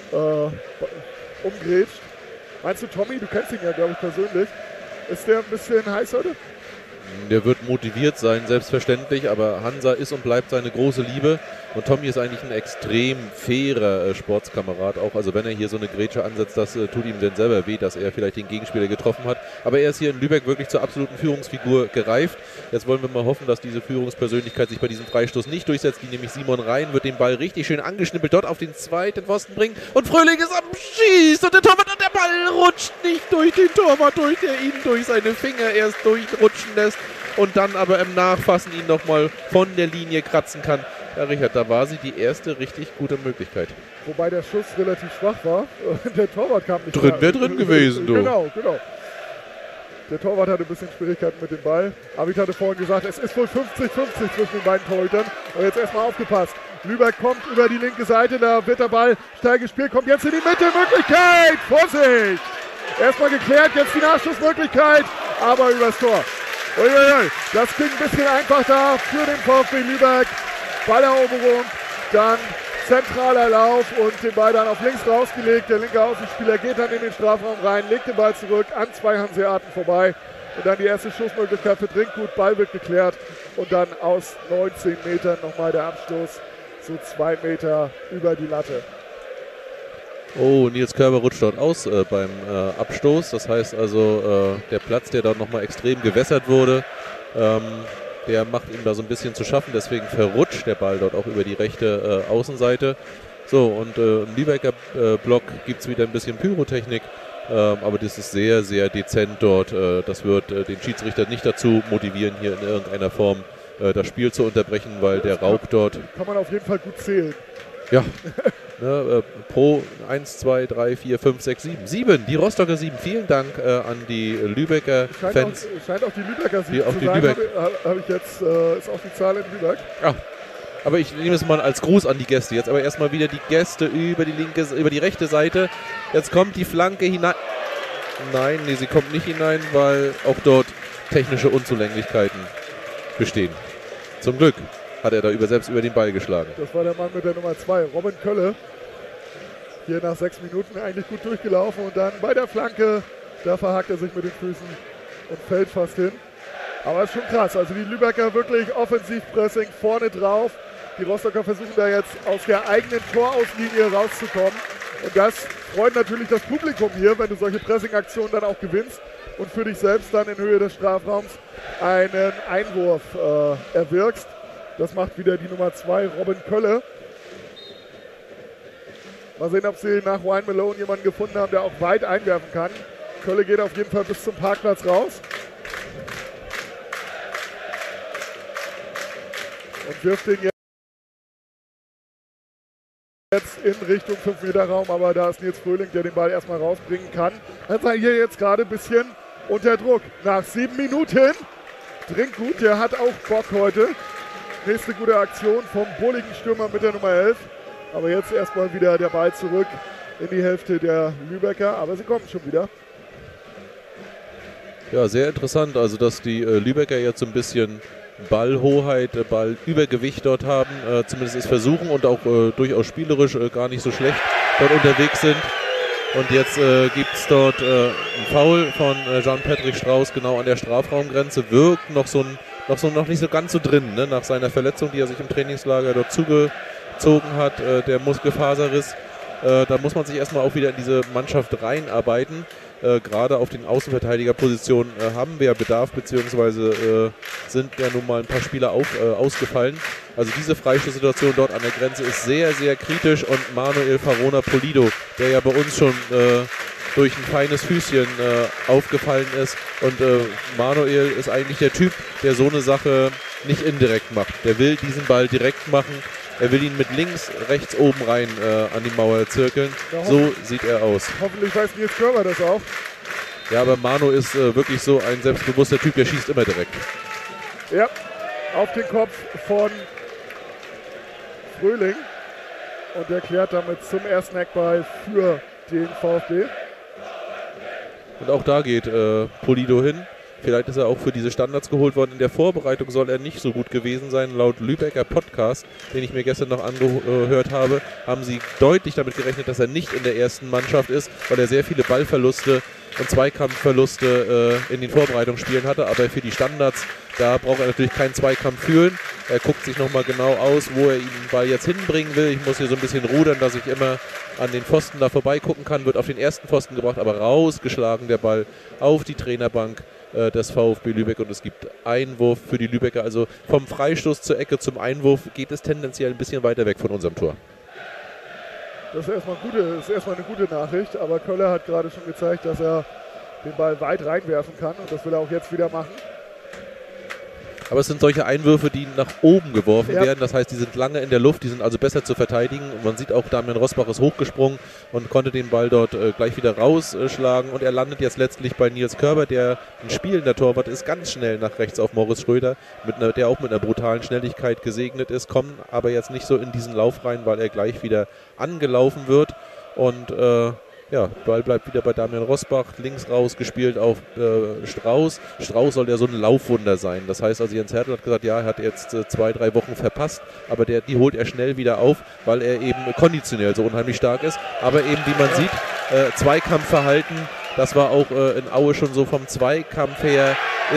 umgrätscht. Meinst du, Tommy, du kennst ihn ja, glaube ich, persönlich, ist der ein bisschen heiß heute? Der wird motiviert sein, selbstverständlich, aber Hansa ist und bleibt seine große Liebe. Und Tommy ist eigentlich ein extrem fairer Sportskamerad auch. Also wenn er hier so eine Grätsche ansetzt, das tut ihm denn selber weh, dass er vielleicht den Gegenspieler getroffen hat. Aber er ist hier in Lübeck wirklich zur absoluten Führungsfigur gereift. Jetzt wollen wir mal hoffen, dass diese Führungspersönlichkeit sich bei diesem Freistoß nicht durchsetzt. Die nämlich Simon Rhein wird den Ball richtig schön angeschnippelt, dort auf den zweiten Pfosten bringen. Und Fröhling ist am Schieß und der Torwart und der Ball rutscht nicht durch den Torwart, durch der ihn durch seine Finger erst durchrutschen lässt. Und dann aber im Nachfassen ihn nochmal von der Linie kratzen kann. Ja, Richard, da war sie die erste richtig gute Möglichkeit. Wobei der Schuss relativ schwach war. Der Torwart kam nicht drin. Wäre drin gewesen, du. Genau. Der Torwart hatte ein bisschen Schwierigkeiten mit dem Ball. Aber ich hatte vorhin gesagt, es ist wohl 50-50 zwischen den beiden Torhütern. Aber jetzt erstmal aufgepasst. Lübeck kommt über die linke Seite, da wird der Ball steil gespielt, kommt jetzt in die Mitte, Möglichkeit! Vorsicht! Erstmal geklärt, jetzt die Nachschussmöglichkeit, aber übers Tor. Uiuiui, das klingt ein bisschen einfach da für den VfB Lübeck. Balleroberung, dann zentraler Lauf und den Ball dann auf links rausgelegt. Der linke Außenspieler geht dann in den Strafraum rein, legt den Ball zurück an zwei Hanseaten vorbei. Und dann die erste Schussmöglichkeit für Trinkgut. Ball wird geklärt und dann aus 19 Metern nochmal der Abstoß. So 2 Meter über die Latte. Oh, Nils Körber rutscht dort aus beim Abstoß. Das heißt also, der Platz, der dort nochmal extrem gewässert wurde, der macht ihm da so ein bisschen zu schaffen. Deswegen verrutscht der Ball dort auch über die rechte Außenseite. So, und im Lübecker Block gibt es wieder ein bisschen Pyrotechnik. Aber das ist sehr, sehr dezent dort. Das wird den Schiedsrichter nicht dazu motivieren, hier in irgendeiner Form das Spiel zu unterbrechen, weil der Raub dort... Kann man auf jeden Fall gut zählen. Ja, pro 1, 2, 3, 4, 5, 6, 7. 7, die Rostocker 7. Vielen Dank an die Lübecker Fans. Scheint auch die Lübecker 7 zu sein. Habe ich jetzt, ist auch die Zahl in Lübeck. Ja, aber ich nehme es mal als Gruß an die Gäste. Jetzt aber erstmal wieder die Gäste über die rechte Seite. Jetzt kommt die Flanke hinein. Nein, nee, sie kommt nicht hinein, weil auch dort technische Unzulänglichkeiten bestehen. Zum Glück hat er da selbst über den Ball geschlagen. Das war der Mann mit der Nummer 2, Robin Kölle. Hier nach 6 Minuten eigentlich gut durchgelaufen und dann bei der Flanke, da verhakt er sich mit den Füßen und fällt fast hin. Aber ist schon krass, also die Lübecker wirklich Offensivpressing vorne drauf. Die Rostocker versuchen da jetzt aus der eigenen Torauslinie rauszukommen. Und das freut natürlich das Publikum hier, wenn du solche Pressing-Aktionen dann auch gewinnst und für dich selbst dann in Höhe des Strafraums einen Einwurf erwirkst. Das macht wieder die Nummer 2, Robin Kölle. Mal sehen, ob sie nach Wayne Malone jemanden gefunden haben, der auch weit einwerfen kann. Kölle geht auf jeden Fall bis zum Parkplatz raus. Und wirft den jetzt in Richtung 5-Meter-Raum, aber da ist Nils Fröhling, der den Ball erstmal rausbringen kann. Er war hier jetzt gerade ein bisschen unter Druck. Nach 7 Minuten. Trinkgut, der hat auch Bock heute. Nächste gute Aktion vom bulligen Stürmer mit der Nummer 11. Aber jetzt erstmal wieder der Ball zurück in die Hälfte der Lübecker. Aber sie kommen schon wieder. Ja, sehr interessant. Also, dass die Lübecker jetzt so ein bisschen Ballhoheit, Ballübergewicht dort haben. Zumindest es versuchen und auch durchaus spielerisch gar nicht so schlecht dort unterwegs sind. Und jetzt gibt es dort einen Foul von Jean-Patrick Strauß genau an der Strafraumgrenze. Wirkt noch nicht so ganz so drin, ne? Nach seiner Verletzung, die er sich im Trainingslager dort zugezogen hat, der Muskelfaserriss. Da muss man sich erstmal auch wieder in diese Mannschaft reinarbeiten. Gerade auf den Außenverteidigerpositionen haben wir ja Bedarf, beziehungsweise sind ja nun mal ein paar Spieler ausgefallen. Also diese Freistoßsituation dort an der Grenze ist sehr, sehr kritisch und Manuel Farona Polido, der ja bei uns schon durch ein feines Füßchen aufgefallen ist. Und Manuel ist eigentlich der Typ, der so eine Sache nicht indirekt macht. Der will diesen Ball direkt machen. Er will ihn mit links, rechts oben rein an die Mauer zirkeln. Ja, so sieht er aus. Hoffentlich weiß Nils Körber das auch. Ja, aber Manu ist wirklich so ein selbstbewusster Typ, der schießt immer direkt. Ja, auf den Kopf von Fröhling und erklärt damit zum ersten Eckball für den VfB. Und auch da geht Polido hin. Vielleicht ist er auch für diese Standards geholt worden. In der Vorbereitung soll er nicht so gut gewesen sein. Laut Lübecker Podcast, den ich mir gestern noch angehört habe, haben sie deutlich damit gerechnet, dass er nicht in der ersten Mannschaft ist, weil er sehr viele Ballverluste und Zweikampfverluste in den Vorbereitungsspielen hatte. Aber für die Standards, da braucht er natürlich keinen Zweikampf führen. Er guckt sich nochmal genau aus, wo er den Ball jetzt hinbringen will. Ich muss hier so ein bisschen rudern, dass ich immer an den Pfosten da vorbeigucken kann. Wird auf den ersten Pfosten gebracht, aber rausgeschlagen der Ball auf die Trainerbank des VfB Lübeck und es gibt Einwurf für die Lübecker. Also vom Freistoß zur Ecke zum Einwurf geht es tendenziell ein bisschen weiter weg von unserem Tor. Das ist erstmal eine gute Nachricht, aber Köller hat gerade schon gezeigt, dass er den Ball weit reinwerfen kann und das will er auch jetzt wieder machen. Aber es sind solche Einwürfe, die nach oben geworfen werden. Das heißt, die sind lange in der Luft, die sind also besser zu verteidigen. Und man sieht auch, Damian Rosbach ist hochgesprungen und konnte den Ball dort gleich wieder rausschlagen. Und er landet jetzt letztlich bei Nils Körber, der ein spielender Torwart ist, ganz schnell nach rechts auf Moritz Schröder, der auch mit einer brutalen Schnelligkeit gesegnet ist, kommt aber jetzt nicht so in diesen Lauf rein, weil er gleich wieder angelaufen wird. Und ja, Ball bleibt wieder bei Damian Rosbach, links raus gespielt auf Strauß. Strauß soll ja so ein Laufwunder sein. Das heißt also, Jens Hertel hat gesagt, ja, er hat jetzt 2-3 Wochen verpasst, aber die holt er schnell wieder auf, weil er eben konditionell so unheimlich stark ist. Aber eben, wie man sieht, Zweikampfverhalten, das war auch in Aue schon so vom Zweikampf her,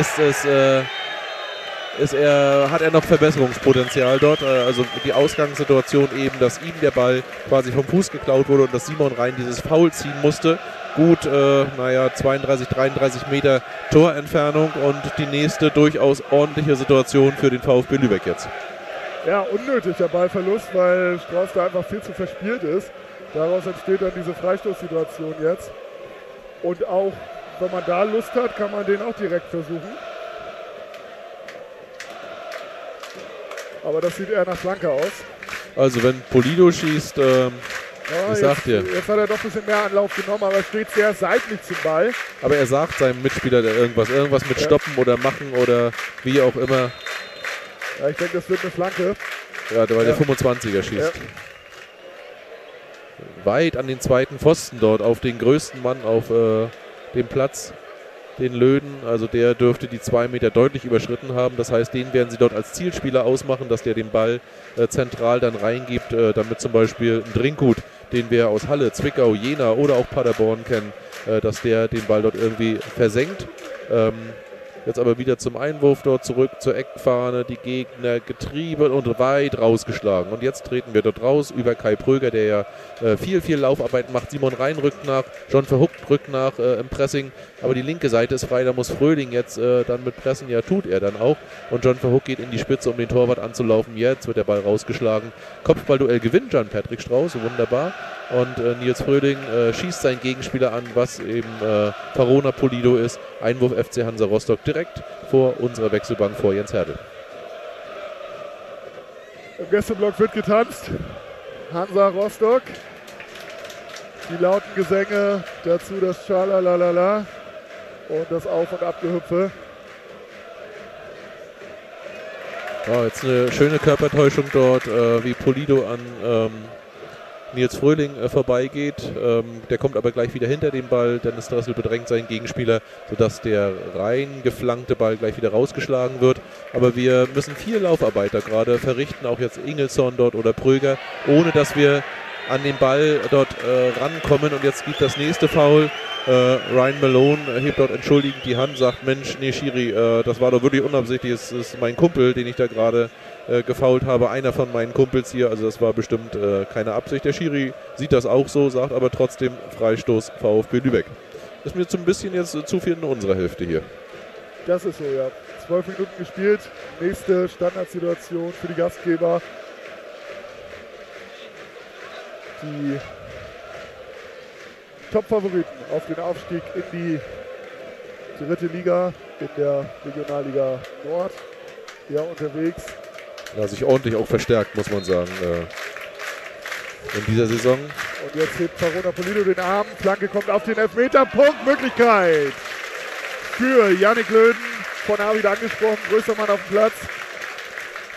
hat er noch Verbesserungspotenzial dort. Also die Ausgangssituation eben, dass ihm der Ball quasi vom Fuß geklaut wurde und dass Simon Rhein dieses Foul ziehen musste. Gut, 32, 33 Meter Torentfernung und die nächste durchaus ordentliche Situation für den VfB Lübeck jetzt. Ja, unnötiger Ballverlust, weil Strauß da einfach viel zu verspielt ist. Daraus entsteht dann diese Freistoßsituation jetzt. Und auch, wenn man da Lust hat, kann man den auch direkt versuchen. Aber das sieht eher nach Flanke aus. Also wenn Polido schießt, ich sag dir. Jetzt hat er doch ein bisschen mehr Anlauf genommen, aber steht sehr seitlich zum Ball. Aber er sagt seinem Mitspieler irgendwas mit stoppen oder machen oder wie auch immer. Ja, ich denke, das wird eine Flanke. Ja, weil der 25er schießt. Ja. Weit an den zweiten Pfosten dort, auf den größten Mann auf dem Platz. Den Löden, also der dürfte die 2 Meter deutlich überschritten haben. Das heißt, den werden sie dort als Zielspieler ausmachen, dass der den Ball zentral dann reingibt, damit zum Beispiel ein Drinkhut, den wir aus Halle, Zwickau, Jena oder auch Paderborn kennen, dass der den Ball dort irgendwie versenkt. Jetzt aber wieder zum Einwurf dort zurück zur Eckfahne, die Gegner getrieben und weit rausgeschlagen. Und jetzt treten wir dort raus über Kai Pröger, der ja viel Laufarbeit macht. Simon Rhein rückt nach, John Verhoek rückt nach im Pressing, aber die linke Seite ist frei, da muss Fröhling jetzt dann mit pressen, ja tut er dann auch. Und John Verhoek geht in die Spitze, um den Torwart anzulaufen. Jetzt wird der Ball rausgeschlagen. Kopfballduell gewinnt Jan-Patrick Strauß, wunderbar. Und Nils Fröhling schießt seinen Gegenspieler an, was eben Verona Polido ist. Einwurf FC Hansa Rostock direkt vor unserer Wechselbank vor Jens Hertel. Im Gästeblock wird getanzt. Hansa Rostock. Die lauten Gesänge, dazu das Schalalalala und das Auf- und Abgehüpfe. Ja, jetzt eine schöne Körpertäuschung dort, wie Polido an Nils Fröhling vorbeigeht. Der kommt aber gleich wieder hinter dem Ball. Dennis Dressel bedrängt seinen Gegenspieler, sodass der reingeflankte Ball gleich wieder rausgeschlagen wird. Aber wir müssen viel Laufarbeit da gerade verrichten, auch jetzt Ingelsson dort oder Pröger, ohne dass wir an den Ball dort rankommen. Und jetzt gibt das nächste Foul. Ryan Malone hebt dort entschuldigend die Hand, sagt, Mensch, nee Schiri, das war doch wirklich unabsichtlich, es ist mein Kumpel, den ich da gerade gefoult habe, einer von meinen Kumpels hier, also das war bestimmt keine Absicht. Der Schiri sieht das auch so, sagt aber trotzdem Freistoß VfB Lübeck. Ist mir jetzt ein bisschen jetzt zu viel in unserer Hälfte hier. Das ist so, ja. 12 Minuten gespielt, nächste Standardsituation für die Gastgeber. Die Top-Favoriten auf den Aufstieg in die 3. Liga, in der Regionalliga Nord, ja unterwegs. Ja, sich ordentlich auch verstärkt, muss man sagen, in dieser Saison. Und jetzt hebt Verona Polido den Arm, Flanke kommt auf den Elfmeter, Punktmöglichkeit für Yannick Löden, von A wieder angesprochen, größter Mann auf dem Platz.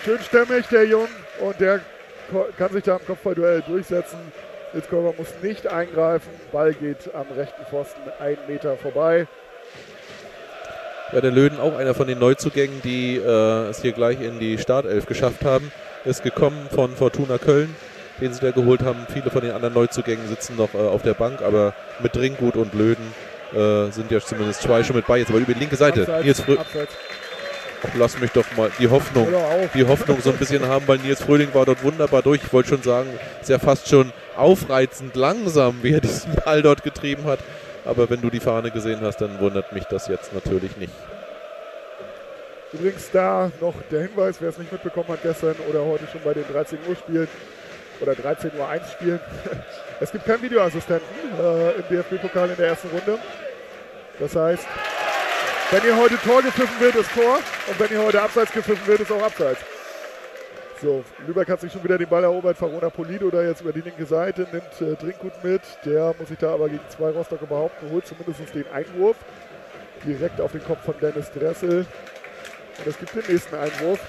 Schön stämmig, der Jung. Und der kann sich da im Kopfballduell durchsetzen. Nils Körber muss nicht eingreifen. Ball geht am rechten Pfosten 1 Meter vorbei. Ja, der Löden, auch einer von den Neuzugängen, die es hier gleich in die Startelf geschafft haben, ist gekommen von Fortuna Köln, den sie da geholt haben. Viele von den anderen Neuzugängen sitzen noch auf der Bank, aber mit Drinkgut und Löden sind ja zumindest 2 schon mit bei. Jetzt aber über die linke Seite. Abseits. Ach, lass mich doch mal die Hoffnung so ein bisschen haben, weil Nils Fröhling war dort wunderbar durch. Ich wollte schon sagen, ist ja fast schon aufreizend langsam, wie er diesen Ball dort getrieben hat. Aber wenn du die Fahne gesehen hast, dann wundert mich das jetzt natürlich nicht. Übrigens da noch der Hinweis, wer es nicht mitbekommen hat gestern oder heute schon bei den 13 Uhr Spielen oder 13:01 Uhr Spielen. Es gibt keinen Videoassistenten im DFB-Pokal in der ersten Runde. Das heißt, wenn hier heute Tor gepfiffen wird, ist Tor. Und wenn hier heute Abseits gepfiffen wird, ist auch Abseits. So, Lübeck hat sich schon wieder den Ball erobert. Farona Polido da jetzt über die linke Seite, nimmt Drinkgut mit. Der muss sich da aber gegen 2 Rostocker behaupten, holt zumindest den Einwurf. Direkt auf den Kopf von Dennis Dressel. Und es gibt den nächsten Einwurf.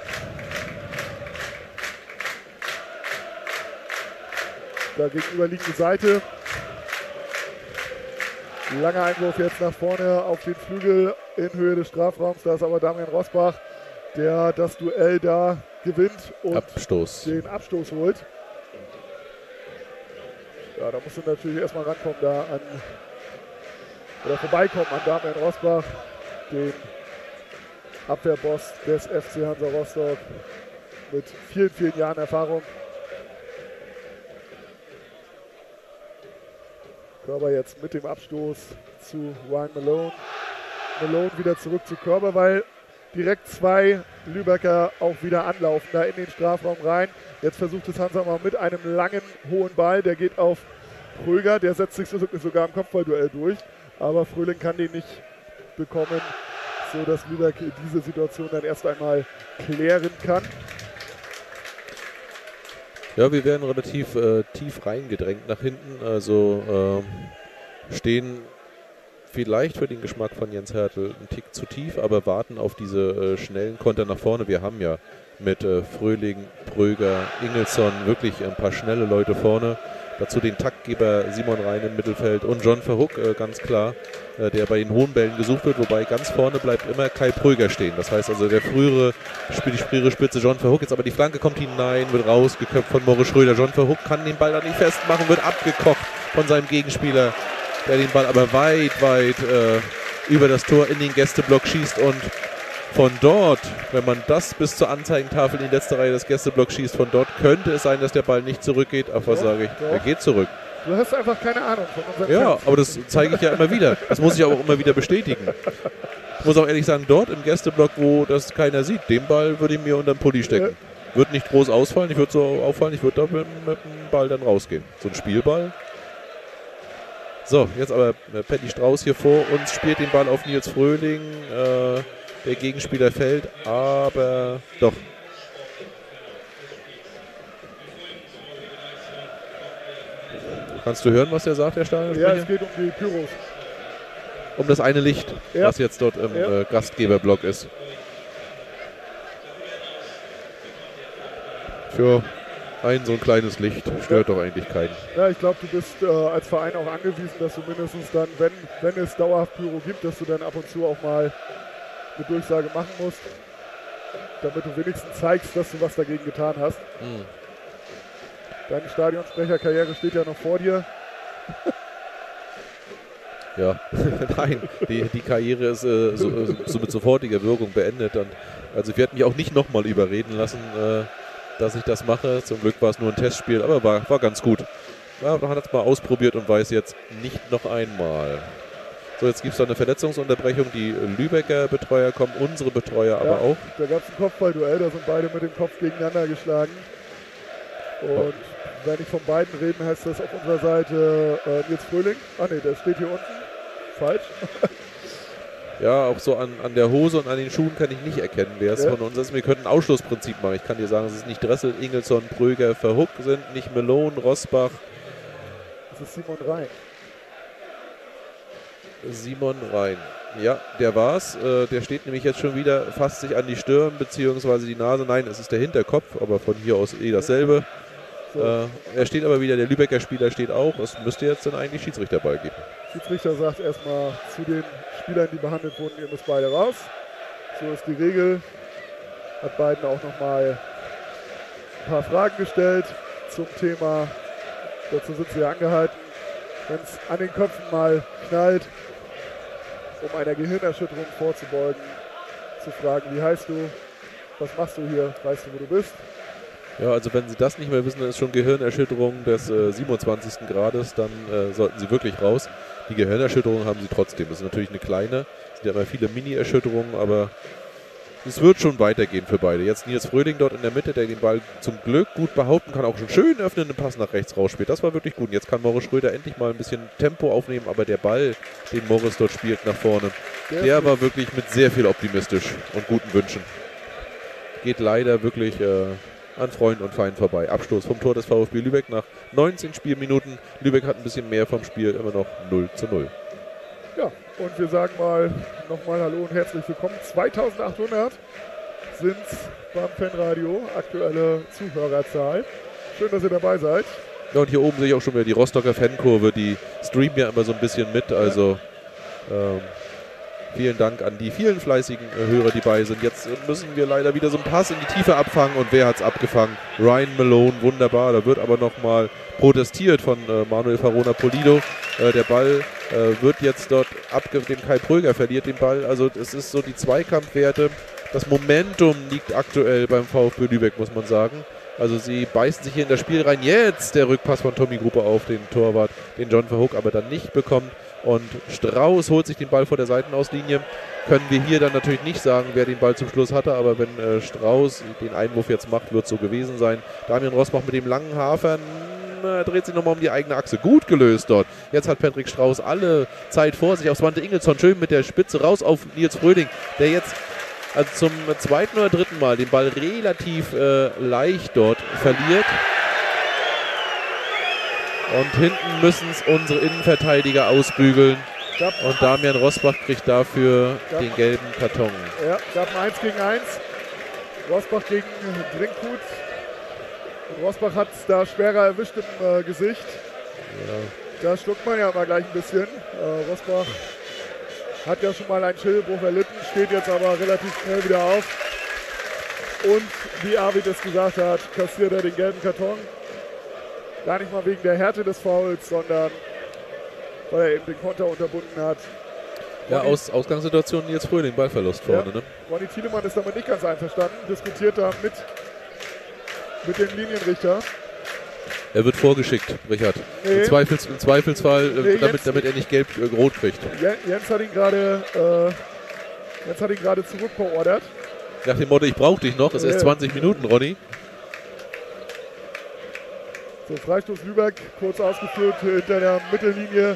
Da gegenüberliegende Seite. Langer Einwurf jetzt nach vorne auf den Flügel in Höhe des Strafraums. Da ist aber Damian Rosbach, der das Duell da gewinnt und den Abstoß holt. Ja, da musst du natürlich erstmal rankommen oder vorbeikommen an Damian Rosbach, den Abwehrboss des FC Hansa Rostock mit vielen, vielen Jahren Erfahrung. Körber jetzt mit dem Abstoß zu Ryan Malone. Malone wieder zurück zu Körber, weil direkt 2 Lübecker auch wieder anlaufen, da in den Strafraum rein. Jetzt versucht es Hansa mal mit einem langen, hohen Ball. Der geht auf Pröger, der setzt sich sogar im Kopfballduell durch. Aber Fröhling kann den nicht bekommen, sodass Lübeck diese Situation dann erst einmal klären kann. Ja, wir werden relativ tief reingedrängt nach hinten, also stehen vielleicht für den Geschmack von Jens Hertel einen Tick zu tief, aber warten auf diese schnellen Konter nach vorne. Wir haben ja mit Fröhling, Pröger, Ingelsson wirklich ein paar schnelle Leute vorne. Dazu den Taktgeber Simon Rhein im Mittelfeld und John Verhoek, ganz klar, der bei den hohen Bällen gesucht wird, wobei ganz vorne bleibt immer Kai Pröger stehen. Das heißt also die frühere Spitze John Verhoek, jetzt aber die Flanke kommt hinein, wird rausgeköpft von Moritz Schröder. John Verhoek kann den Ball da nicht festmachen, wird abgekocht von seinem Gegenspieler, der den Ball aber weit über das Tor in den Gästeblock schießt und von dort, wenn man das bis zur Anzeigentafel in die letzte Reihe des Gästeblocks schießt, von dort könnte es sein, dass der Ball nicht zurückgeht. Ach, was sage ich? Er geht zurück. Du hast einfach keine Ahnung von unserem Ja, Kampf. aber das zeige ich ja immer wieder. Das muss ich auch immer wieder bestätigen. Ich muss auch ehrlich sagen, dort im Gästeblock, wo das keiner sieht, den Ball würde ich mir unter den Pulli stecken. Wird nicht groß ausfallen, ich würde so auffallen, ich würde da mit dem Ball dann rausgehen. So ein Spielball. So, jetzt aber Patty Strauß hier vor uns, spielt den Ball auf Nils Fröhling. Der Gegenspieler fällt, aber doch. Kannst du hören, was er sagt, der Stadionsprecher? Ja, es geht um die Pyros. Um das eine Licht, was jetzt dort im Gastgeberblock ist. Für so ein kleines Licht stört doch eigentlich keinen. Ja, ich glaube, du bist als Verein auch angewiesen, dass du mindestens dann, wenn es dauerhaft Pyro gibt, dass du dann ab und zu auch mal eine Durchsage machen musst, damit du wenigstens zeigst, dass du was dagegen getan hast. Deine Stadionsprecherkarriere steht ja noch vor dir. Ja, nein, die Karriere ist so mit sofortiger Wirkung beendet. Und also ich werde mich auch nicht nochmal überreden lassen, dass ich das mache. Zum Glück war es nur ein Testspiel, aber war ganz gut. Ja, man hat es mal ausprobiert und weiß jetzt nicht noch einmal. So, jetzt gibt es da eine Verletzungsunterbrechung. Die Lübecker Betreuer kommen, unsere Betreuer aber auch. Da gab es ein Kopfballduell, da sind beide mit dem Kopf gegeneinander geschlagen. Und wenn ich von beiden reden, heißt das auf unserer Seite Nils Fröhling. Ah ne, der steht hier unten. Falsch. Ja, auch so an der Hose und an den Schuhen kann ich nicht erkennen, wer es von uns ist. Wir können ein Ausschlussprinzip machen. Ich kann dir sagen, es ist nicht Dressel, Ingelsson, Pröger, Verhoek sind, nicht Malone, Rosbach. Das ist Simon Rhein. Simon Rhein. Ja, der war's. Der steht nämlich jetzt schon wieder, fasst sich an die Stirn bzw. die Nase. Nein, es ist der Hinterkopf, aber von hier aus dasselbe. So. Er steht aber wieder, der Lübecker Spieler steht auch. Es müsste jetzt dann eigentlich Schiedsrichterball geben. Schiedsrichter sagt erstmal zu den Spielern, die behandelt wurden, ihr müsst beide raus. So ist die Regel. Hat beiden auch nochmal ein paar Fragen gestellt zum Thema. Dazu sind sie angehalten, wenn es an den Köpfen mal knallt, um einer Gehirnerschütterung vorzubeugen, zu fragen, wie heißt du, was machst du hier, weißt du, wo du bist? Ja, also wenn Sie das nicht mehr wissen, dann ist schon Gehirnerschütterung des 27. Grades, dann sollten Sie wirklich raus. Die Gehirnerschütterung haben Sie trotzdem. Das ist natürlich eine kleine, es sind ja immer viele Mini-Erschütterungen, aber es wird schon weitergehen für beide. Jetzt Nils Fröhling dort in der Mitte, der den Ball zum Glück gut behaupten kann, auch schon schön öffnenden Pass nach rechts rausspielt. Das war wirklich gut. Und jetzt kann Morris Schröder endlich mal ein bisschen Tempo aufnehmen, aber der Ball, den Morris dort spielt nach vorne, der war wirklich mit sehr viel optimistisch und guten Wünschen. Geht leider wirklich an Freund und Feind vorbei. Abstoß vom Tor des VfB Lübeck nach 19 Spielminuten. Lübeck hat ein bisschen mehr vom Spiel, immer noch 0:0. Ja, und wir sagen mal nochmal Hallo und herzlich willkommen. 2800 sind es beim Fanradio, aktuelle Zuhörerzahl. Schön, dass ihr dabei seid. Ja, und hier oben sehe ich auch schon wieder die Rostocker Fankurve, die streamen ja immer so ein bisschen mit, also vielen Dank an die vielen fleißigen Hörer, die bei sind. Jetzt müssen wir leider wieder so einen Pass in die Tiefe abfangen und wer hat es abgefangen? Ryan Malone, wunderbar. Da wird aber nochmal protestiert von Manuel Farona Polido. Der Ball wird jetzt dort abgegeben. Kai Pröger verliert den Ball. Also es ist so die Zweikampfwerte. Das Momentum liegt aktuell beim VfB Lübeck, muss man sagen. Also sie beißen sich hier in das Spiel rein. Jetzt der Rückpass von Tommy Gruppe auf den Torwart, den John Verhoek aber dann nicht bekommt. Und Strauß holt sich den Ball vor der Seitenauslinie. Können wir hier dann natürlich nicht sagen, wer den Ball zum Schluss hatte, aber wenn Strauß den Einwurf jetzt macht, wird es so gewesen sein. Damian Rosbach mit dem langen Hafer dreht sich nochmal um die eigene Achse. Gut gelöst dort. Jetzt hat Patrick Strauß alle Zeit vor sich. Auf Svante Ingelsson schön mit der Spitze raus auf Nils Fröhling, der jetzt also zum zweiten oder dritten Mal den Ball relativ leicht dort verliert. Und hinten müssen es unsere Innenverteidiger ausbügeln. Und Damian Rosbach kriegt dafür den gelben Karton. Ja, gab ein 1 gegen 1. Rosbach gegen Drinkhut. Und Rosbach hat es da schwerer erwischt im Gesicht. Ja. Da schluckt man ja mal gleich ein bisschen. Rosbach hat ja schon mal einen Schädelbruch erlitten, steht jetzt aber relativ schnell wieder auf. Und wie Arvid es gesagt hat, kassiert er den gelben Karton. Gar nicht mal wegen der Härte des Fouls, sondern weil er eben den Konter unterbunden hat. Ja, Ausgangssituation Nils Fröhling, Ballverlust vorne. Ja. Ne? Ronny Thielemann ist damit nicht ganz einverstanden, diskutiert da mit dem Linienrichter. Er wird vorgeschickt, Richard. Nee. Im Zweifelsfall, nee, damit er nicht gelb-rot kriegt. Jens hat ihn gerade zurückbeordert. Nach dem Motto, ich brauche dich noch, ist erst 20 Minuten, Ronny. So, Freistoß Lübeck, kurz ausgeführt hinter der Mittellinie.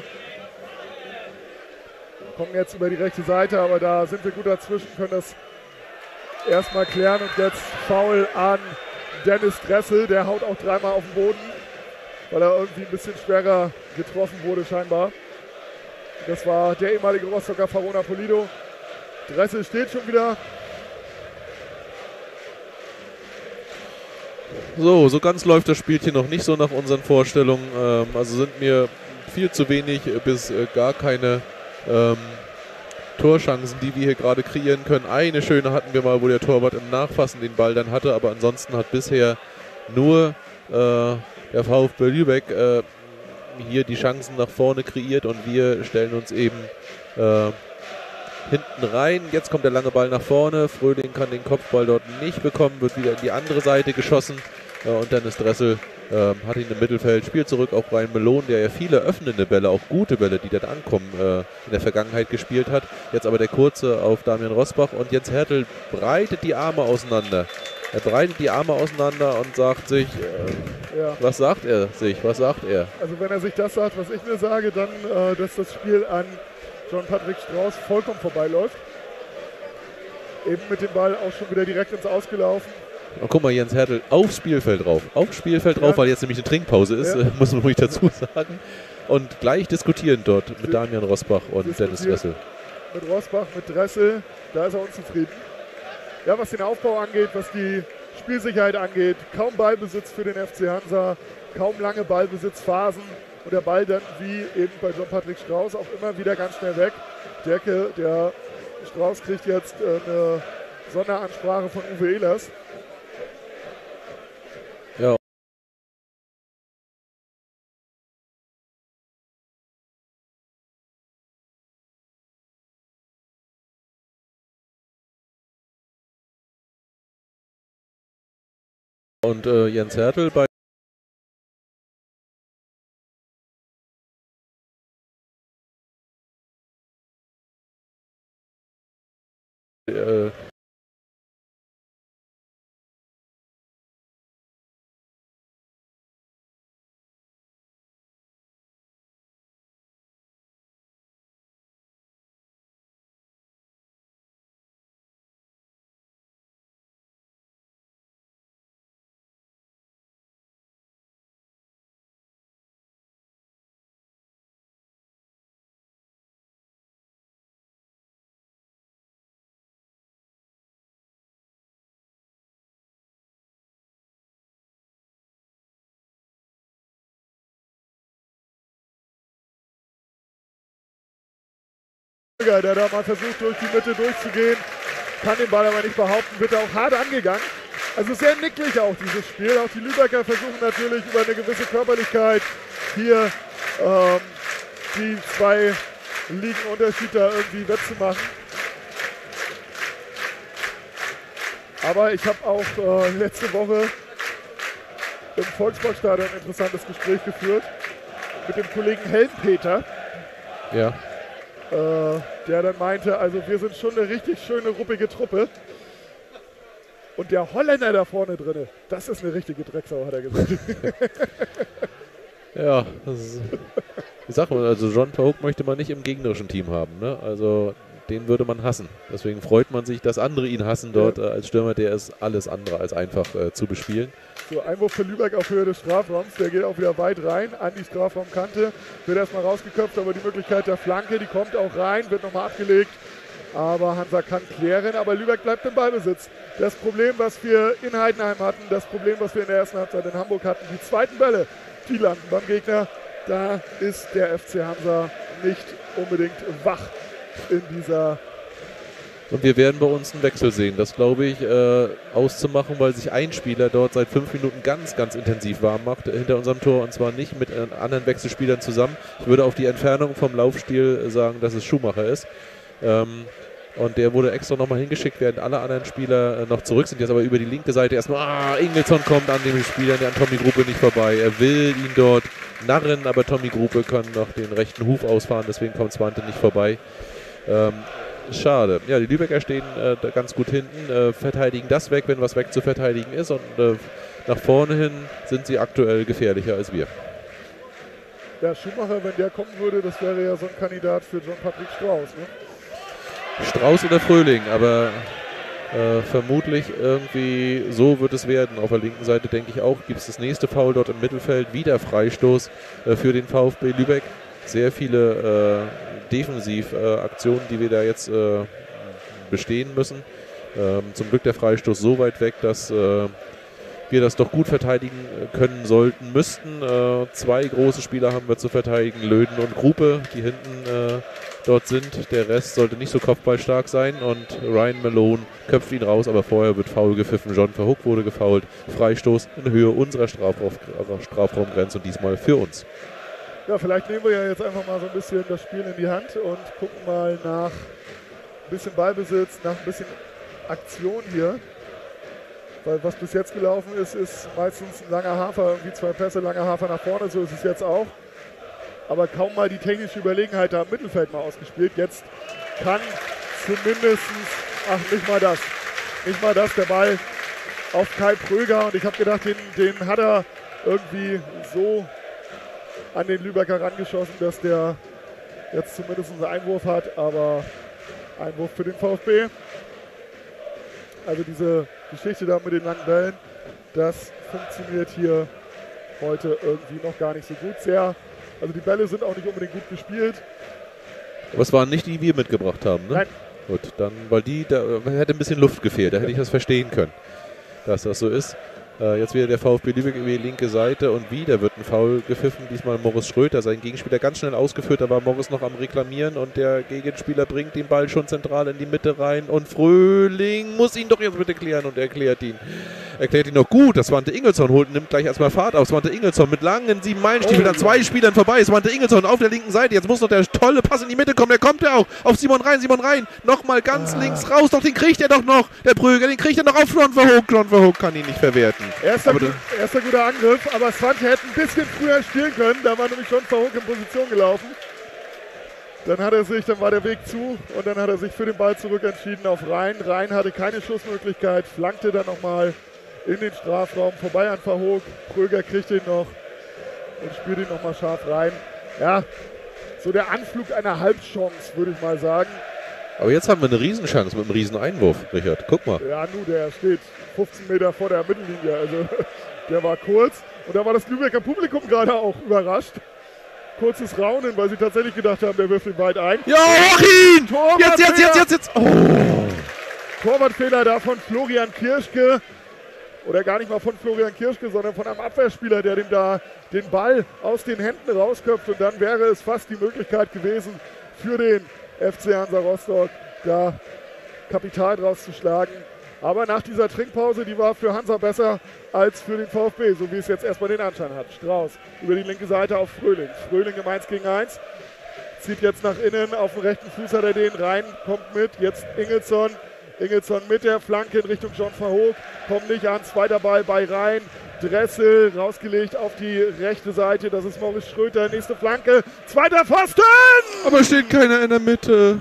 Kommen jetzt über die rechte Seite, aber da sind wir gut dazwischen, können das erstmal klären. Und jetzt Foul an Dennis Dressel, der haut auch dreimal auf den Boden, weil er irgendwie ein bisschen schwerer getroffen wurde scheinbar. Das war der ehemalige Rostocker Farona Polido. Dressel steht schon wieder. So ganz läuft das Spielchen noch nicht so nach unseren Vorstellungen. Also sind mir viel zu wenig bis gar keine Torchancen, die wir hier gerade kreieren können. Eine schöne hatten wir mal, wo der Torwart im Nachfassen den Ball dann hatte, aber ansonsten hat bisher nur der VfB Lübeck hier die Chancen nach vorne kreiert und wir stellen uns eben hinten rein. Jetzt kommt der lange Ball nach vorne. Fröhling kann den Kopfball dort nicht bekommen, wird wieder in die andere Seite geschossen. Und Dennis Dressel hat ihn im Mittelfeld, spielt zurück auf Ryan Malone, der ja viele öffnende Bälle, auch gute Bälle, die dort ankommen, in der Vergangenheit gespielt hat. Jetzt aber der kurze auf Damian Rosbach und Jens Hertel breitet die Arme auseinander. Er breitet die Arme auseinander und sagt sich, was sagt er sich, was sagt er? Also wenn er sich das sagt, was ich mir sage, dann, dass das Spiel an John Patrick Strauß vollkommen vorbeiläuft. Eben mit dem Ball auch schon wieder direkt ins Ausgelaufen. Und guck mal, Jens Hertel aufs Spielfeld drauf. Aufs Spielfeld drauf, weil jetzt nämlich eine Trinkpause ist, muss man ruhig dazu sagen. Und gleich diskutieren dort mit Damian Rosbach und Dennis Dressel. mit Rosbach, mit Dressel, da ist er unzufrieden. Ja, was den Aufbau angeht, was die Spielsicherheit angeht, kaum Ballbesitz für den FC Hansa, kaum lange Ballbesitzphasen und der Ball dann wie eben bei John-Patrick Strauß auch immer wieder ganz schnell weg. Ich denke, der Strauß kriegt jetzt eine Sonderansprache von Uwe Ehlers. Ja. Und Jens Hertel bei Der da mal versucht, durch die Mitte durchzugehen, kann den Ball aber nicht behaupten, wird auch hart angegangen. Also sehr nicklig auch dieses Spiel. Auch die Lübecker versuchen natürlich über eine gewisse Körperlichkeit hier die 2 Ligenunterschied da irgendwie wettzumachen. Aber ich habe auch letzte Woche im Volksparkstadion ein interessantes Gespräch geführt mit dem Kollegen Helmpeter. ja. Der dann meinte, also wir sind schon eine richtig schöne, ruppige Truppe. Und der Holländer da vorne drin, das ist eine richtige Drecksau, hat er gesagt. Ja, das ist, ich sag mal, also John Verhoek möchte man nicht im gegnerischen Team haben, ne? Also den würde man hassen. Deswegen freut man sich, dass andere ihn hassen dort als Stürmer. Der ist alles andere als einfach zu bespielen. So, Einwurf für Lübeck auf Höhe des Strafraums. Der geht auch wieder weit rein an die Strafraumkante. Wird erstmal rausgeköpft, aber die Möglichkeit der Flanke, die kommt auch rein, wird nochmal abgelegt. Aber Hansa kann klären, aber Lübeck bleibt im Ballbesitz. Das Problem, was wir in Heidenheim hatten, das Problem, was wir in der ersten Halbzeit in Hamburg hatten, die zweiten Bälle, die landen beim Gegner. Da ist der FC Hansa nicht unbedingt wach in dieser. Und wir werden bei uns einen Wechsel sehen. Das glaube ich auszumachen, weil sich ein Spieler dort seit 5 Minuten ganz, ganz intensiv warm macht hinter unserem Tor und zwar nicht mit anderen Wechselspielern zusammen. Ich würde auf die Entfernung vom Laufstil sagen, dass es Schumacher ist. Und der wurde extra nochmal hingeschickt, während alle anderen Spieler noch zurück sind. Jetzt aber über die linke Seite erstmal, Ingelsson kommt an dem Spieler, der an Tommy Gruppe nicht vorbei. Er will ihn dort narren, aber Tommy Gruppe kann noch den rechten Huf ausfahren, deswegen kommt Swante nicht vorbei. Schade. Ja, die Lübecker stehen da ganz gut hinten, verteidigen das weg, wenn was weg zu verteidigen ist und nach vorne hin sind sie aktuell gefährlicher als wir. Ja, Schumacher, wenn der kommen würde, das wäre ja so ein Kandidat für John-Patrick Strauß, ne? Strauß oder Fröhling, aber vermutlich irgendwie so wird es werden. Auf der linken Seite denke ich auch, gibt es das nächste Foul dort im Mittelfeld, wieder Freistoß für den VfB Lübeck. Sehr viele Defensivaktionen, die wir da jetzt bestehen müssen. Zum Glück der Freistoß so weit weg, dass wir das doch gut verteidigen können sollten, müssten. 2 große Spieler haben wir zu verteidigen, Löden und Gruppe, die hinten dort sind. Der Rest sollte nicht so kopfballstark sein und Ryan Malone köpft ihn raus, aber vorher wird Foul gepfiffen. John Verhoek wurde gefoult. Freistoß in Höhe unserer Strafraumgrenze und diesmal für uns. Ja, vielleicht nehmen wir ja jetzt einfach mal so ein bisschen das Spiel in die Hand und gucken mal nach ein bisschen Ballbesitz, nach ein bisschen Aktion hier. Weil was bis jetzt gelaufen ist, ist meistens ein langer Hafer, irgendwie 2 Pässe, langer Hafer nach vorne, so ist es jetzt auch. Aber kaum mal die technische Überlegenheit da im Mittelfeld mal ausgespielt. Jetzt kann zumindest, nicht mal das, der Ball auf Kai Pröger. Und ich habe gedacht, den hat er irgendwie so an den Lübecker rangeschossen, dass der jetzt zumindest einen Einwurf hat. Aber Einwurf für den VfB. Also diese Geschichte da mit den langen Bällen, das funktioniert hier heute irgendwie noch gar nicht so gut. Also die Bälle sind auch nicht unbedingt gut gespielt. Aber es waren nicht die, die wir mitgebracht haben, ne? Nein. Gut, dann, weil da hätte ein bisschen Luft gefehlt, da hätte ich das verstehen können, dass das so ist. Jetzt wieder der VfB Lübeck über die linke Seite und wieder wird ein Foul gepfiffen. Diesmal Morris Schröter, sein Gegenspieler ganz schnell ausgeführt, da war Morris noch am Reklamieren und der Gegenspieler bringt den Ball schon zentral in die Mitte rein und Fröhling muss ihn doch jetzt bitte klären und erklärt ihn noch gut. Das Svante Ingelsson nimmt gleich erstmal Fahrt auf. Svante Ingelsson mit langen 7 Meilenstiefeln an 2 Spielern vorbei. Svante Ingelsson auf der linken Seite. Jetzt muss noch der tolle Pass in die Mitte kommen. Der kommt ja auch auf Simon Rhein. Nochmal ganz links raus. Doch, den kriegt er doch noch. Der Pröger, den kriegt er noch auf John Verhoek. John Verhoek kann ihn nicht verwerten. Erster guter Angriff, aber Svante hätte ein bisschen früher spielen können. Da war nämlich schon Verhoek in Position gelaufen. Dann war der Weg zu und dann hat er sich für den Ball zurück entschieden auf Rhein. Rhein hatte keine Schussmöglichkeit, flankte dann nochmal in den Strafraum, vorbei an Verhoek. Pröger kriegt ihn noch und spielt ihn nochmal scharf rein. Ja, so der Anflug einer Halbchance, würde ich mal sagen. Aber jetzt haben wir eine Riesenchance mit einem Rieseneinwurf, Richard. Guck mal. Ja, der steht 15 Meter vor der Mittellinie, also der war kurz. Und da war das Lübecker Publikum gerade auch überrascht. Kurzes Raunen, weil sie tatsächlich gedacht haben, der wirft ihn weit ein. Ja, mach ihn! Jetzt! Oh. Torwartfehler da von Florian Kirschke. Oder gar nicht mal von Florian Kirschke, sondern von einem Abwehrspieler, der dem da den Ball aus den Händen rausköpft. Und dann wäre es fast die Möglichkeit gewesen, für den FC Hansa Rostock da Kapital draus zu schlagen. Aber nach dieser Trinkpause, die war für Hansa besser als für den VfB, so wie es jetzt erstmal den Anschein hat. Strauß über die linke Seite auf Fröhling. Fröhling im 1 gegen 1. Zieht jetzt nach innen, auf dem rechten Fuß hat er den rein, kommt mit. Jetzt Ingelsson. Ingelsson mit der Flanke in Richtung John Verhoek. Kommt nicht an, zweiter Ball bei Rhein. Dressel rausgelegt auf die rechte Seite. Das ist Morris Schröter, nächste Flanke. Zweiter Pfosten! Aber steht keiner in der Mitte.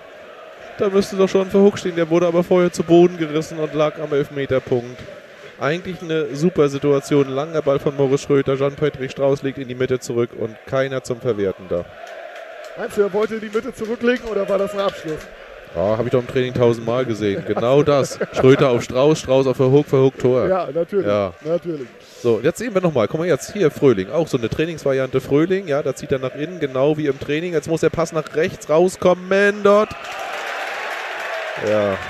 Da müsste doch schon Verhoek stehen. Der wurde aber vorher zu Boden gerissen und lag am Elfmeterpunkt. Eigentlich eine super Situation. Langer Ball von Morris Schröter. Jean-Patrick Strauß legt in die Mitte zurück und keiner zum Verwerten da. Meinst du, er wollte in die Mitte zurücklegen oder war das ein Abschluss? Ja, habe ich doch im Training 1000-mal gesehen. Genau das. Schröter auf Strauß, Strauß auf Verhoek, Verhoek Tor. Ja, natürlich. Ja. Natürlich. So, jetzt sehen wir nochmal. Guck mal jetzt, hier Fröhling. Auch so eine Trainingsvariante Fröhling. Ja, da zieht er nach innen, genau wie im Training. Jetzt muss der Pass nach rechts rauskommen dort. Ja.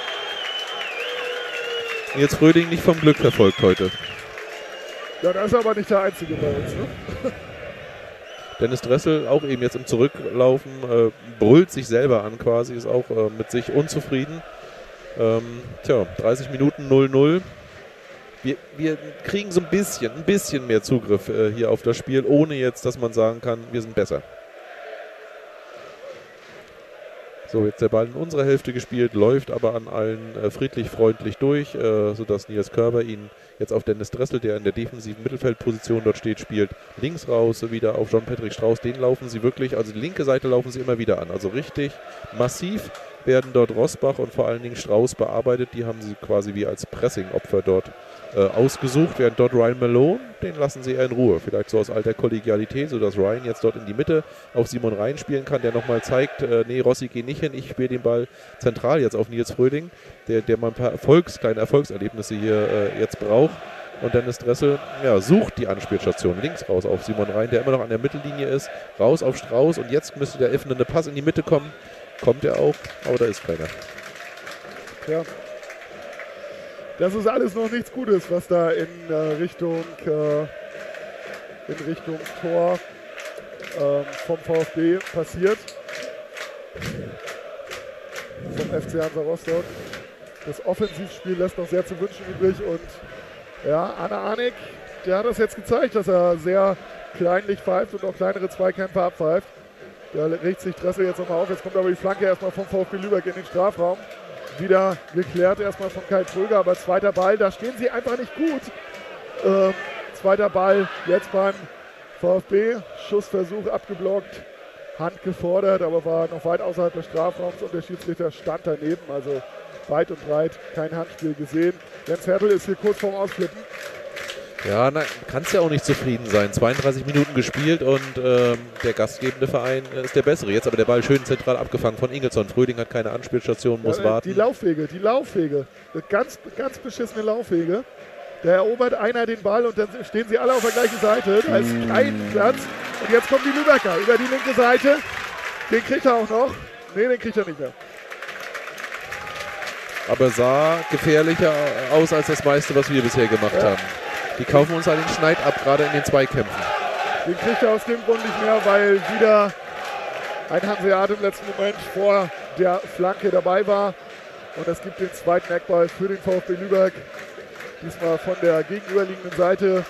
Jetzt Fröhling nicht vom Glück verfolgt heute. Ja, das ist aber nicht der Einzige bei uns, ne? Dennis Dressel auch eben jetzt im Zurücklaufen, brüllt sich selber an quasi, ist auch mit sich unzufrieden. 30 Minuten 0-0. Wir kriegen so ein bisschen mehr Zugriff hier auf das Spiel, ohne jetzt, dass man sagen kann, wir sind besser. So, jetzt der Ball in unserer Hälfte gespielt, läuft aber an allen friedlich, freundlich durch, sodass Nils Körber ihn jetzt auf Dennis Dressel, der in der defensiven Mittelfeldposition dort steht, spielt. Links raus, wieder auf Jean-Patrick Strauß, den laufen sie wirklich, also die linke Seite laufen sie immer wieder an. Also richtig massiv werden dort Rosbach und vor allen Dingen Strauß bearbeitet. Die haben sie quasi wie als Pressing-Opfer dort ausgesucht, während dort Ryan Malone, den lassen sie eher in Ruhe. Vielleicht so aus alter Kollegialität, sodass Ryan jetzt dort in die Mitte auf Simon Rhein spielen kann, der nochmal zeigt, nee, Rossi, geh nicht hin, ich spiele den Ball zentral jetzt auf Nils Fröhling, der mal ein paar kleine Erfolgserlebnisse hier jetzt braucht. Und Dennis Dressel sucht die Anspielstation links raus auf Simon Rhein, der immer noch an der Mittellinie ist, raus auf Strauß und jetzt müsste der öffnende Pass in die Mitte kommen. Kommt er auch, aber da ist keiner. Ja. Das ist alles noch nichts Gutes, was da in Richtung Tor vom VfB passiert. Vom FC Hansa Rostock. Das Offensivspiel lässt noch sehr zu wünschen übrig und ja, Anna Arnig, der hat das jetzt gezeigt, dass er sehr kleinlich pfeift und auch kleinere Zweikämpfe abpfeift. Da regt sich Dressel jetzt nochmal auf. Jetzt kommt aber die Flanke erstmal vom VfB Lübeck in den Strafraum. Wieder geklärt erstmal von Kai Pröger, aber zweiter Ball, da stehen sie einfach nicht gut. Zweiter Ball jetzt beim VfB. Schussversuch abgeblockt, Hand gefordert, aber war noch weit außerhalb des Strafraums und der Schiedsrichter stand daneben. Also weit und breit kein Handspiel gesehen. Jens Hertel ist hier kurz vorm Ausflippen. Ja, kannst ja auch nicht zufrieden sein. 32 Minuten gespielt und der gastgebende Verein ist der bessere. Jetzt aber der Ball schön zentral abgefangen von Ingelsson. Fröhling hat keine Anspielstation, muss warten. Die Laufwege. Ganz beschissene Laufwege. Da erobert einer den Ball und dann stehen sie alle auf der gleichen Seite. Da ist kein Platz. Und jetzt kommen die Lübecker über die linke Seite. Den kriegt er auch noch. Ne, den kriegt er nicht mehr. Aber sah gefährlicher aus als das meiste, was wir bisher gemacht haben. Die kaufen uns halt den Schneid ab, gerade in den Zweikämpfen. Den kriegt er aus dem Grund nicht mehr, weil wieder ein Hanseat im letzten Moment vor der Flanke dabei war. Und es gibt den zweiten Eckball für den VfB Lübeck. Diesmal von der gegenüberliegenden Seite.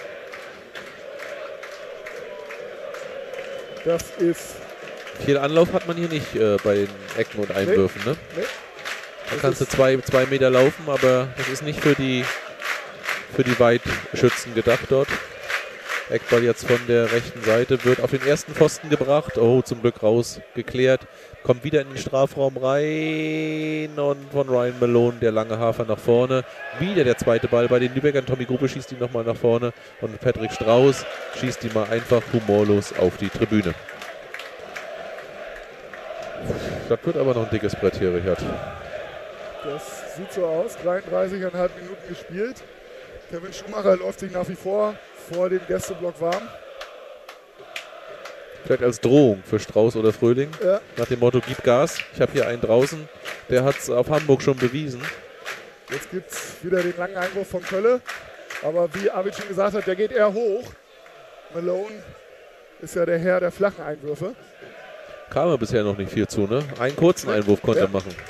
Das ist... Viel Anlauf hat man hier nicht bei den Ecken und Einwürfen, ne? Nee. Da kannst du 2 Meter laufen, aber das ist nicht für die Weitschützen gedacht dort. Eckball jetzt von der rechten Seite, wird auf den ersten Pfosten gebracht. Oh, zum Glück rausgeklärt. Kommt wieder in den Strafraum rein und von Ryan Malone, der lange Hafer nach vorne. Wieder der zweite Ball bei den Lübeckern. Tommy Grube schießt ihn nochmal nach vorne und Patrick Strauß schießt ihn mal einfach humorlos auf die Tribüne. Das wird aber noch ein dickes Brett hier, Richard. Das sieht so aus. 33,5 Minuten gespielt. Kevin Schumacher läuft sich nach wie vor dem Gästeblock warm. Vielleicht als Drohung für Strauß oder Fröhling. Ja. Nach dem Motto, gib Gas. Ich habe hier einen draußen. Der hat es auf Hamburg schon bewiesen. Jetzt gibt es wieder den langen Einwurf von Kölle. Aber wie Arvid schon gesagt hat, der geht eher hoch. Malone ist ja der Herr der flachen Einwürfe. Kam er bisher noch nicht viel zu, ne? Einen kurzen Einwurf konnte er machen.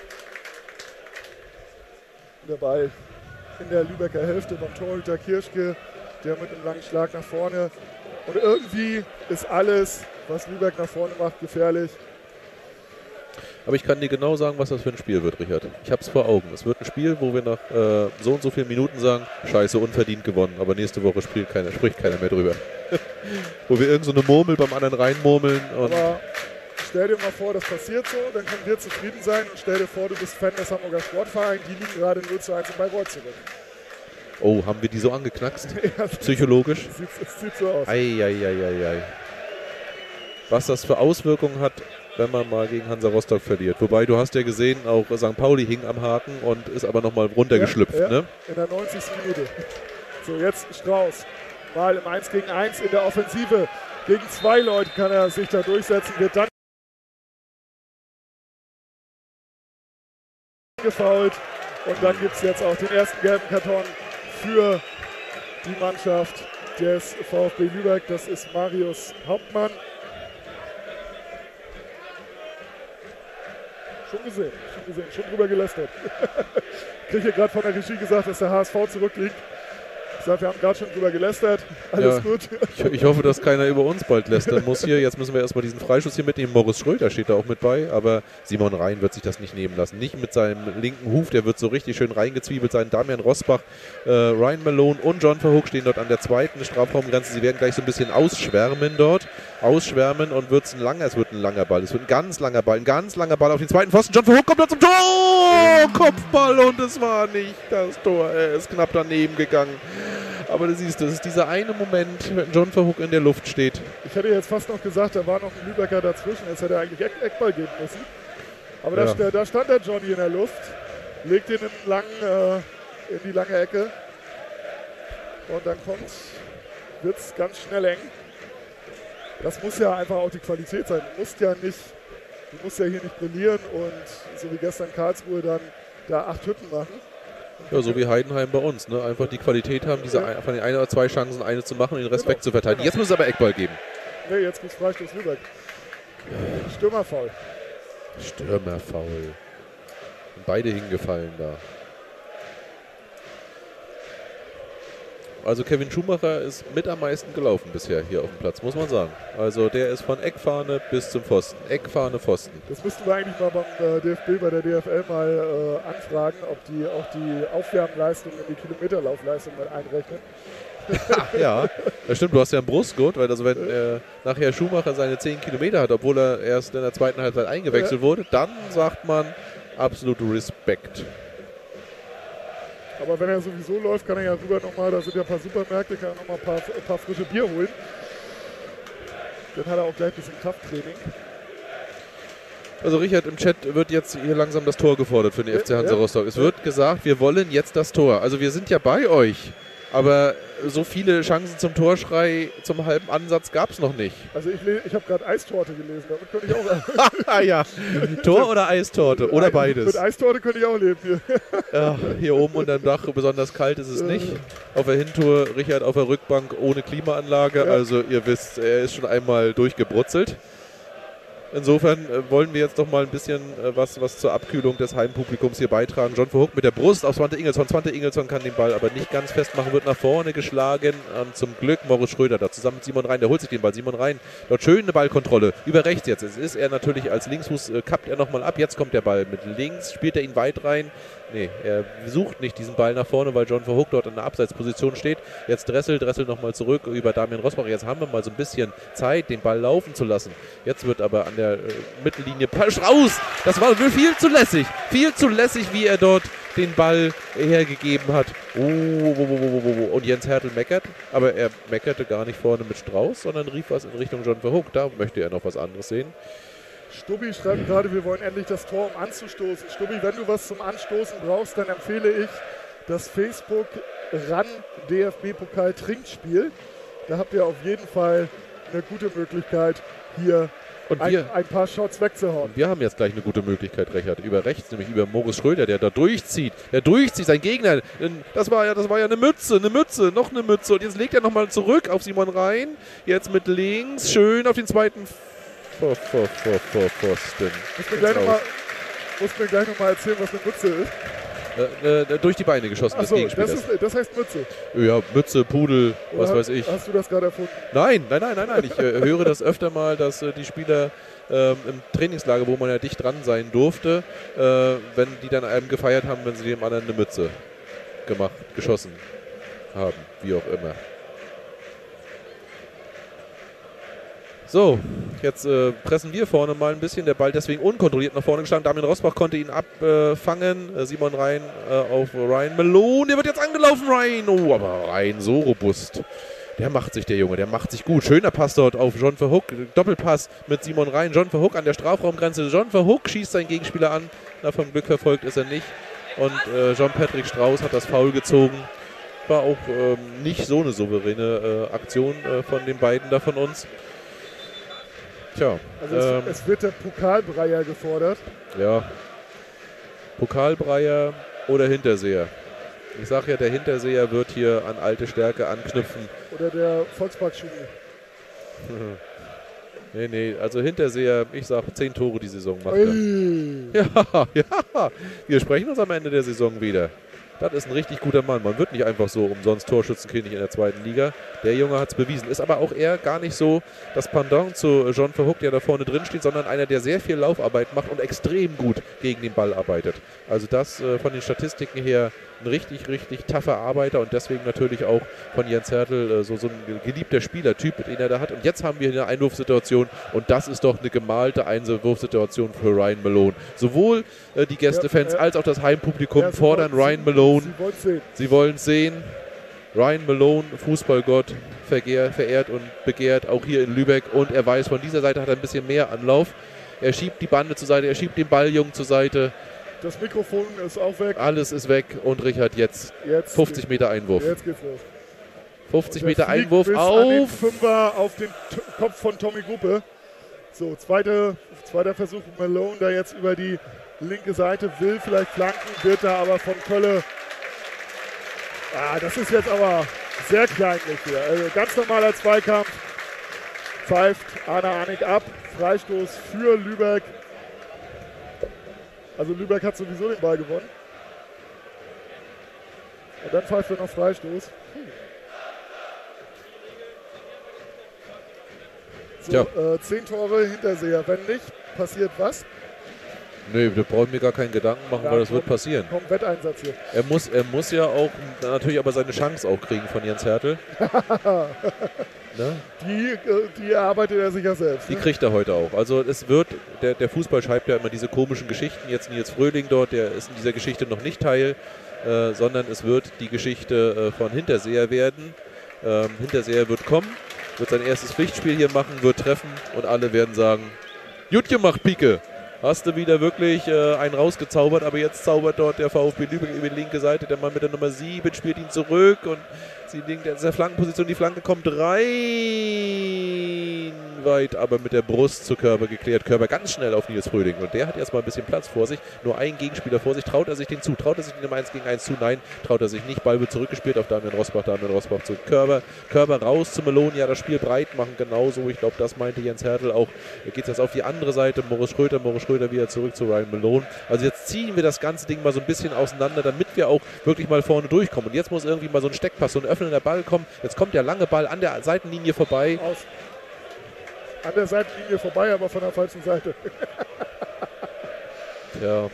Der Ball in der Lübecker Hälfte beim Torhüter Kirschke, der mit einem langen Schlag nach vorne. Und irgendwie ist alles, was Lübeck nach vorne macht, gefährlich. Aber ich kann dir genau sagen, was das für ein Spiel wird, Richard. Ich habe es vor Augen. Es wird ein Spiel, wo wir nach so und so vielen Minuten sagen, scheiße, unverdient gewonnen. Aber nächste Woche spricht keiner mehr drüber. Wo wir irgend so eine Murmel beim anderen reinmurmeln. Und aber stell dir mal vor, das passiert so, dann können wir zufrieden sein. Und stell dir vor, du bist Fan des Hamburger Sportvereins, die liegen gerade 0:1 in Bayreuth zurück. oh, haben wir die so angeknackst? Ja, Psychologisch? es sieht so aus. Ei. Was das für Auswirkungen hat, wenn man mal gegen Hansa Rostock verliert. Wobei, du hast ja gesehen, auch St. Pauli hing am Haken und ist aber nochmal runtergeschlüpft. Ja, ne? In der 90. Minute. So, jetzt Strauß. Mal im 1 gegen 1 in der Offensive. Gegen 2 Leute kann er sich da durchsetzen. Wird dann gefoult. Und dann gibt es jetzt auch den ersten gelben Karton für die Mannschaft des VfB Lübeck. Das ist Marius Hauptmann. Schon gesehen, schon drüber gelästert. Ich kriege hier gerade von der Regie gesagt, dass der HSV zurückliegt. Ich sage, wir haben gerade schon drüber gelästert. Alles gut. Ich hoffe, dass keiner über uns bald lästern muss hier. Jetzt müssen wir erstmal diesen Freischuss hier mitnehmen. Moritz Schröder steht da auch mit bei, aber Simon Rhein wird sich das nicht nehmen lassen. Nicht mit seinem linken Huf, der wird so richtig schön reingezwiebelt sein. Damian Rosbach, Ryan Malone und John Verhoek stehen dort an der zweiten Strafraumgrenze. Sie werden gleich so ein bisschen ausschwärmen dort. Und wird es wird ein langer Ball. Es wird ein ganz langer Ball auf den zweiten Pfosten. John Verhoek kommt da zum Tor! Kopfball und es war nicht das Tor. Er ist knapp daneben gegangen. Aber du siehst, das ist dieser eine Moment, wenn John Verhoek in der Luft steht. Ich hätte jetzt fast noch gesagt, da war noch ein Lübecker dazwischen. Jetzt hätte er eigentlich Eckball geben müssen. Aber da stand der Johnny in der Luft, legt ihn in die lange Ecke. Und dann wird es ganz schnell eng. Das muss ja einfach auch die Qualität sein. Du musst ja hier nicht brillieren und so wie gestern Karlsruhe dann da 8 Hütten machen. Ja, so wie Heidenheim bei uns. Ne? Einfach die Qualität haben, von den 1 oder 2 Chancen eine zu machen und den Rest wegzuverteidigen. Jetzt muss es aber Eckball geben. Ne, jetzt gibt es Freistoß Lübeck. Stürmerfoul. Beide hingefallen da. Also Kevin Schumacher ist mit am meisten gelaufen bisher hier auf dem Platz, muss man sagen. Also der ist von Eckfahne bis zum Pfosten. Eckfahne, Pfosten. Das müssten wir eigentlich mal beim DFB, bei der DFL mal anfragen, ob die auch die Aufwärmleistung in die Kilometerlaufleistung mit einrechnen. Ja, das stimmt. Du hast ja einen Brustgurt, weil also wenn nachher Schumacher seine 10 Kilometer hat, obwohl er erst in der zweiten Halbzeit eingewechselt wurde, dann sagt man absolut Respekt. Aber wenn er sowieso läuft, kann er ja rüber nochmal, da sind ja ein paar Supermärkte, kann er nochmal ein paar frische Bier holen. Dann hat er auch gleich ein bisschen Krafttraining. Also Richard, im Chat wird jetzt hier langsam das Tor gefordert für den FC Hansa Rostock. Es wird gesagt, wir wollen jetzt das Tor. Also wir sind ja bei euch. Aber so viele Chancen zum Torschrei zum halben Ansatz gab es noch nicht. Also ich habe gerade Eistorte gelesen, damit könnte ich auch... Ah ja, Tor oder Eistorte oder beides. Mit Eistorte könnte ich auch leben hier. Ja, hier oben unterm Dach, besonders kalt ist es nicht. Auf der Hintour, Richard auf der Rückbank ohne Klimaanlage. Ja. Also ihr wisst, er ist schon einmal durchgebrutzelt. Insofern wollen wir jetzt doch mal ein bisschen was zur Abkühlung des Heimpublikums hier beitragen. John Verhoek mit der Brust auf Svante Ingelsson. Svante Ingelsson kann den Ball aber nicht ganz festmachen, wird nach vorne geschlagen. Zum Glück Moritz Schröder da zusammen mit Simon Rhein. Der holt sich den Ball. Simon Rhein, dort schöne Ballkontrolle. Über rechts jetzt. Jetzt ist er natürlich als Linksfuß, kappt er nochmal ab. Jetzt kommt der Ball mit links, spielt er ihn weit rein. Nee, er sucht nicht diesen Ball nach vorne, weil John Verhoek dort in der Abseitsposition steht. Jetzt Dressel nochmal zurück über Damian Rosbach. Jetzt haben wir mal so ein bisschen Zeit, den Ball laufen zu lassen. Jetzt wird aber an der Mittellinie raus. Das war viel zu lässig, wie er dort den Ball hergegeben hat. Und Jens Hertel meckert, aber er meckerte gar nicht vorne mit Strauß, sondern rief was in Richtung John Verhoek. Da möchte er noch was anderes sehen. Stubbi schreibt gerade, wir wollen endlich das Tor, um anzustoßen. Stubbi, wenn du was zum Anstoßen brauchst, dann empfehle ich das Facebook RAN DFB-Pokal Trinkspiel. Da habt ihr auf jeden Fall eine gute Möglichkeit, hier ein paar Shots wegzuhauen. Wir haben jetzt gleich eine gute Möglichkeit, Richard, über rechts, nämlich über Moritz Schröder, der da durchzieht. Sein Gegner. Das war ja eine Mütze, noch eine Mütze. Und jetzt legt er nochmal zurück auf Simon Rhein. Jetzt mit links, schön auf den zweiten Pfosten. Muss mir gleich nochmal erzählen, was eine Mütze ist. Durch die Beine geschossen, Achso, des Gegenspielers. das heißt Mütze? Ja, Mütze, Pudel, was weiß ich. Hast du das gerade erfunden? Nein. Ich höre das öfter mal, dass die Spieler im Trainingslager, wo man ja dicht dran sein durfte, wenn die dann einem gefeiert haben, wenn sie dem anderen eine Mütze geschossen haben, wie auch immer. So, jetzt pressen wir vorne mal ein bisschen. Der Ball deswegen unkontrolliert nach vorne gestanden. Damian Rosbach konnte ihn abfangen. Simon Rhein auf Ryan Malone. Der wird jetzt angelaufen, Ryan. Oh, aber Ryan so robust. Der macht sich, der Junge, der macht sich gut. Schöner Pass dort auf John Verhoek. Doppelpass mit Simon Rhein. John Verhoek an der Strafraumgrenze. John Verhoek schießt seinen Gegenspieler an. Na, vom Glück verfolgt ist er nicht. Und Jean-Patrick Strauß hat das Foul gezogen. War auch nicht so eine souveräne Aktion von den beiden da von uns. Tja, also es wird der Pokalbreier gefordert. Ja, Pokalbreier oder Hinterseher. Ich sage ja, der Hinterseher wird hier an alte Stärke anknüpfen. Oder der Volkspark-Schumi. Nee, also Hinterseher, ich sage 10 Tore die Saison macht er. Ja, wir sprechen uns am Ende der Saison wieder. Das ist ein richtig guter Mann. Man wird nicht einfach so umsonst Torschützenkönig in der zweiten Liga. Der Junge hat es bewiesen. Ist aber auch eher gar nicht so das Pendant zu John Verhoek, der da vorne drin steht, sondern einer, der sehr viel Laufarbeit macht und extrem gut gegen den Ball arbeitet. Also das von den Statistiken her ein richtig tougher Arbeiter und deswegen natürlich auch von Jens Hertel so ein geliebter Spielertyp, den er da hat. Und jetzt haben wir eine Einwurfsituation und das ist doch eine gemalte Einwurfsituation für Ryan Malone. Sowohl die Gästefans als auch das Heimpublikum fordern Ryan Malone. Sie wollen es sehen. Ryan Malone, Fußballgott, verehrt und begehrt, auch hier in Lübeck. Und er weiß, von dieser Seite hat er ein bisschen mehr Anlauf. Er schiebt die Bande zur Seite, er schiebt den Balljungen zur Seite. Das Mikrofon ist auch weg. Alles ist weg und Richard jetzt 50 Meter Einwurf. Jetzt geht's los. 50 Meter Einwurf auf. An den Fünfer auf den Kopf von Tommy Gruppe. So, zweiter Versuch. Malone da jetzt über die linke Seite, will vielleicht flanken, wird da aber von Kölle. Das ist jetzt aber sehr kleinlich hier. Also ganz normaler Zweikampf. Pfeift Arne Arnig ab. Freistoß für Lübeck. Also Lübeck hat sowieso den Ball gewonnen. Und dann pfeift er noch Freistoß. So, 10 Tore Hinterseher. Wenn nicht, passiert was? Nee, da brauchen wir gar keinen Gedanken machen, weil das wird passieren. Kommt Wetteinsatz hier. Er muss ja auch natürlich aber seine Chance auch kriegen von Jens Hertel. Ne? Die erarbeitet er sich ja selbst. Die kriegt er heute auch. Also es wird, der Fußball schreibt ja immer diese komischen Geschichten. Jetzt Nils Fröhling dort, der ist in dieser Geschichte noch nicht Teil, sondern es wird die Geschichte von Hinterseher werden. Hinterseher wird kommen, wird sein erstes Pflichtspiel hier machen, wird treffen und alle werden sagen, gut gemacht, Pike. Hast du wieder wirklich einen rausgezaubert, aber jetzt zaubert dort der VfB Lübeck über die linke Seite. Der Mann mit der Nummer 7 spielt ihn zurück und Sie liegen in der Flankenposition, die Flanke kommt rein. Weit, aber mit der Brust zu Körber geklärt. Körber ganz schnell auf Nils Fröhling. Und der hat erstmal ein bisschen Platz vor sich. Nur einen Gegenspieler vor sich. Traut er sich den zu? Traut er sich den im 1 gegen 1 zu? Nein, traut er sich nicht. Ball wird zurückgespielt auf Damian Rosbach. Damian Rosbach zu Körber. Körber raus zu Malone. Ja, das Spiel breit machen. Genauso. Ich glaube, das meinte Jens Hertel auch. Geht es jetzt auf die andere Seite. Moritz Schröter wieder zurück zu Ryan Malone. Also jetzt ziehen wir das ganze Ding mal so ein bisschen auseinander, damit wir auch wirklich mal vorne durchkommen. Und jetzt muss irgendwie mal so ein Steckpass, so ein öffnender Ball kommen. Jetzt kommt der lange Ball an der Seitenlinie vorbei. An der Seitenlinie vorbei, aber von der falschen Seite. Ja.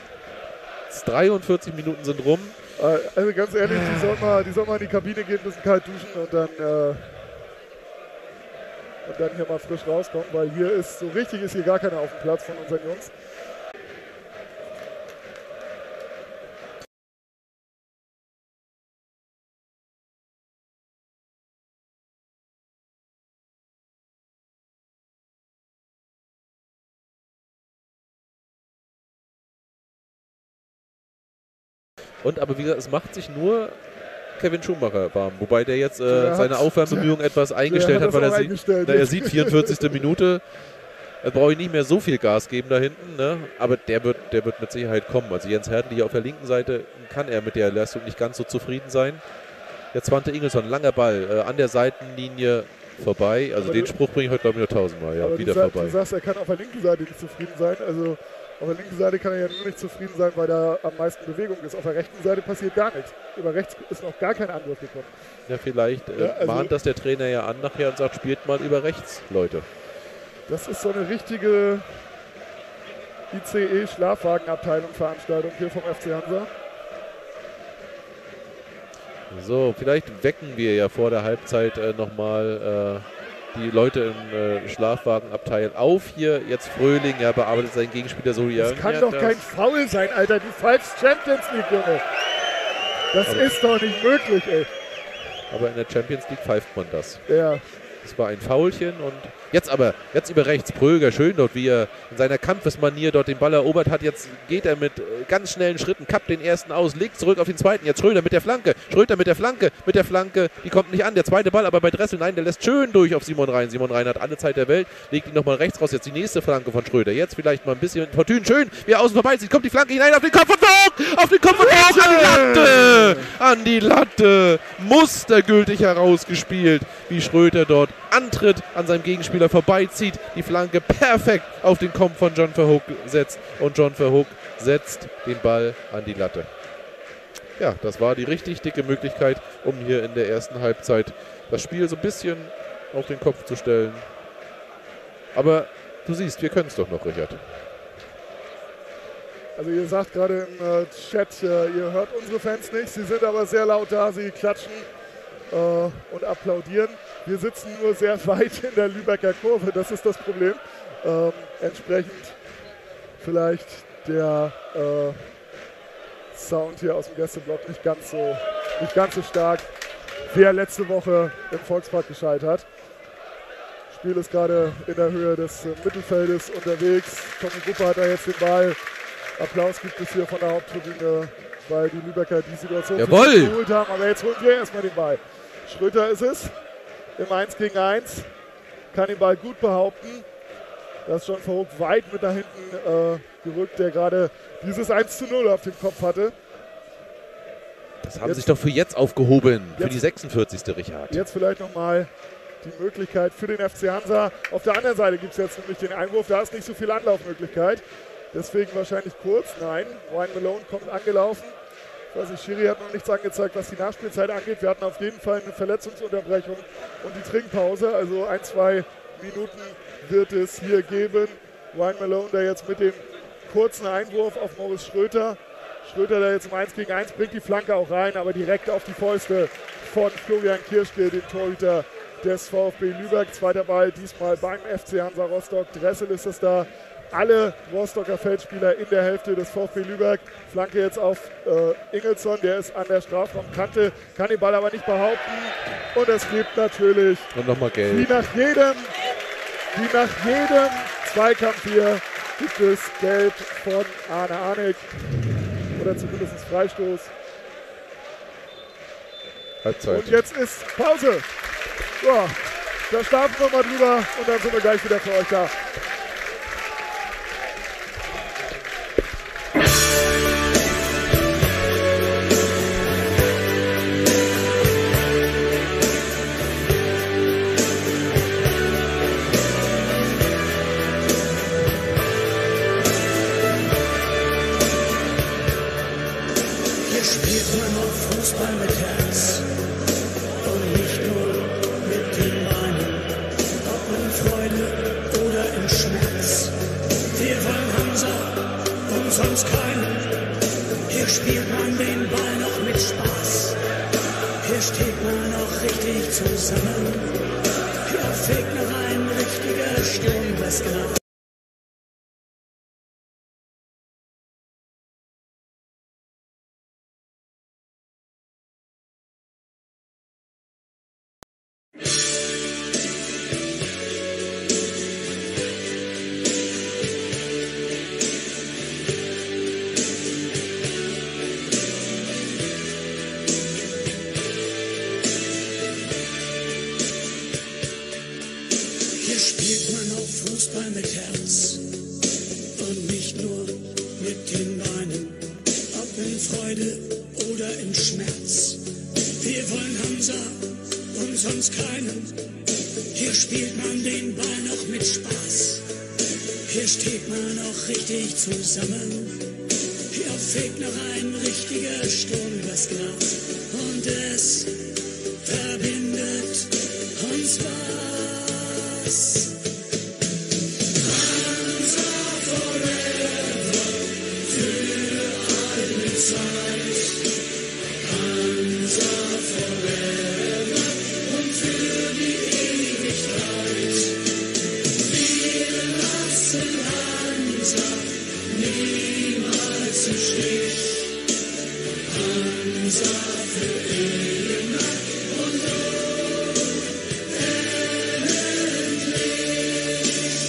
43 Minuten sind rum. Also ganz ehrlich, die soll mal in die Kabine gehen, müssen kalt duschen und dann hier mal frisch rauskommen, weil hier ist so richtig ist hier gar keiner auf dem Platz von unseren Jungs. Und aber wie gesagt, es macht sich nur Kevin Schumacher warm, wobei der jetzt seine Aufwärmbemühungen etwas eingestellt hat, weil er sieht 44. Minute. Da brauche ich nicht mehr so viel Gas geben da hinten, ne? Aber der wird mit Sicherheit kommen. Also Jens Hertel hier auf der linken Seite kann er mit der Leistung nicht ganz so zufrieden sein. Jetzt Svante Ingelsson, langer Ball an der Seitenlinie vorbei. Also aber den Spruch bringe ich heute glaube ich nur 1000-mal. Ja, wieder vorbei. Du sagst, er kann auf der linken Seite nicht zufrieden sein. Also auf der linken Seite kann er ja nur nicht zufrieden sein, weil da am meisten Bewegung ist. Auf der rechten Seite passiert gar nichts. Über rechts ist noch gar kein Angriff gekommen. Ja, vielleicht mahnt das der Trainer ja an nachher und sagt, spielt mal über rechts, Leute. Das ist so eine richtige ICE-Schlafwagenabteilung-Veranstaltung hier vom FC Hansa. So, vielleicht wecken wir ja vor der Halbzeit nochmal die Leute im Schlafwagenabteil auf hier. Jetzt Fröhling, er bearbeitet seinen Gegenspieler so. Das kann doch kein Foul sein, Alter. Du pfeifst Champions League, Junge. Das ist doch nicht möglich, ey. Aber in der Champions League pfeift man das. Ja. Das war ein Foulchen und jetzt über rechts Pröger, schön dort, wie er in seiner Kampfesmanier dort den Ball erobert hat. Jetzt geht er mit ganz schnellen Schritten, kappt den ersten aus, legt zurück auf den zweiten. Jetzt Schröder mit der Flanke, die kommt nicht an. Der zweite Ball aber bei Dressel, nein, der lässt schön durch auf Simon Rhein. Simon Rhein hat alle Zeit der Welt, legt ihn nochmal rechts raus. Jetzt die nächste Flanke von Schröder. Jetzt vielleicht mal ein bisschen Fortune, schön, wie er außen vorbeizieht, kommt die Flanke hinein auf den Kopf von Vogt, an die Latte, mustergültig herausgespielt, wie Schröder dort antritt, an seinem Gegenspieler vorbeizieht, die Flanke perfekt auf den Kopf von John Verhoek setzt und John Verhoek setzt den Ball an die Latte. Ja, das war die richtig dicke Möglichkeit, um hier in der ersten Halbzeit das Spiel so ein bisschen auf den Kopf zu stellen. Aber du siehst, wir können es doch noch, Richard. Also ihr sagt gerade im Chat, ihr hört unsere Fans nicht, sie sind aber sehr laut da, sie klatschen und applaudieren. Wir sitzen nur sehr weit in der Lübecker Kurve, das ist das Problem. Entsprechend vielleicht der Sound hier aus dem Gästeblock nicht ganz so stark, wie er letzte Woche im Volkspark gescheit hat. Das Spiel ist gerade in der Höhe des Mittelfeldes unterwegs. Tommy Gruppe hat da jetzt den Ball. Applaus gibt es hier von der Haupttribüne, weil die Lübecker die Situation geholt haben. Aber jetzt holen wir erstmal den Ball. Schröter ist es im 1 gegen 1. Kann den Ball gut behaupten. Da ist John Verhoek weit mit nach hinten gerückt, der gerade dieses 1:0 auf dem Kopf hatte. Das haben sich doch für jetzt aufgehoben, für die 46. Richard. Jetzt vielleicht nochmal die Möglichkeit für den FC Hansa. Auf der anderen Seite gibt es jetzt nämlich den Einwurf, da ist nicht so viel Anlaufmöglichkeit. Deswegen wahrscheinlich kurz. Nein, Ryan Malone kommt angelaufen. Ich weiß nicht, Schiri hat noch nichts angezeigt, was die Nachspielzeit angeht. Wir hatten auf jeden Fall eine Verletzungsunterbrechung und die Trinkpause. Also 1-2 Minuten wird es hier geben. Ryan Malone, der jetzt mit dem kurzen Einwurf auf Moritz Schröter. Schröter, der jetzt im 1 gegen 1 bringt die Flanke auch rein, aber direkt auf die Fäuste von Florian Kirschke, dem Torhüter des VfB Lübeck. Zweiter Ball diesmal beim FC Hansa Rostock. Dressel ist es da. Alle Rostocker Feldspieler in der Hälfte des VfB Lübeck. Flanke jetzt auf Ingelsson, der ist an der Strafraumkante, kann den Ball aber nicht behaupten. Und es gibt natürlich, und nochmal Gelb. Wie nach jedem Zweikampf hier, gibt es Gelb von Arne Arnig. Oder zumindest Freistoß. Halbzeit. Und jetzt ist Pause. Ja, da schlafen wir mal drüber und dann sind wir gleich wieder für euch da. Zusammen. Hier fegt noch ein richtiger Sturm übers Gras und es verbindet uns was. Hansa forever, für alle Zeit. Hansa forever und für die Ewigkeit. Wir lassen Hansa niemals im Stich. Hansa für immer und unendlich.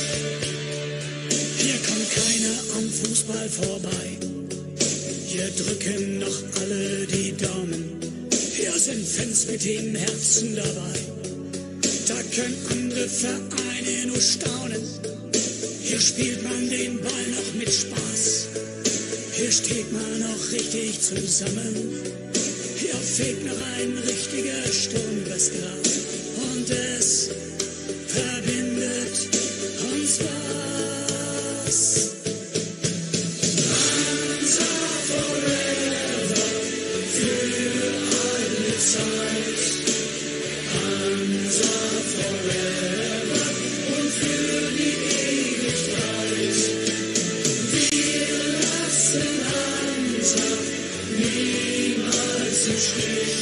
Hier kommt keiner am Fußball vorbei. Hier drücken noch alle die Daumen. Hier sind Fans mit dem Herzen dabei. Da können andere Vereine nur staunen. Hier spielt man den Ball noch mit Spaß. Hier steht man noch richtig zusammen. Hier fegt noch ein richtiger Sturm übers Gras. Und es verbindet uns was. Hansa forever, für alle Zeit. Hansa forever und für die Ewigkeit. Wir lassen Hansa niemals im Stich.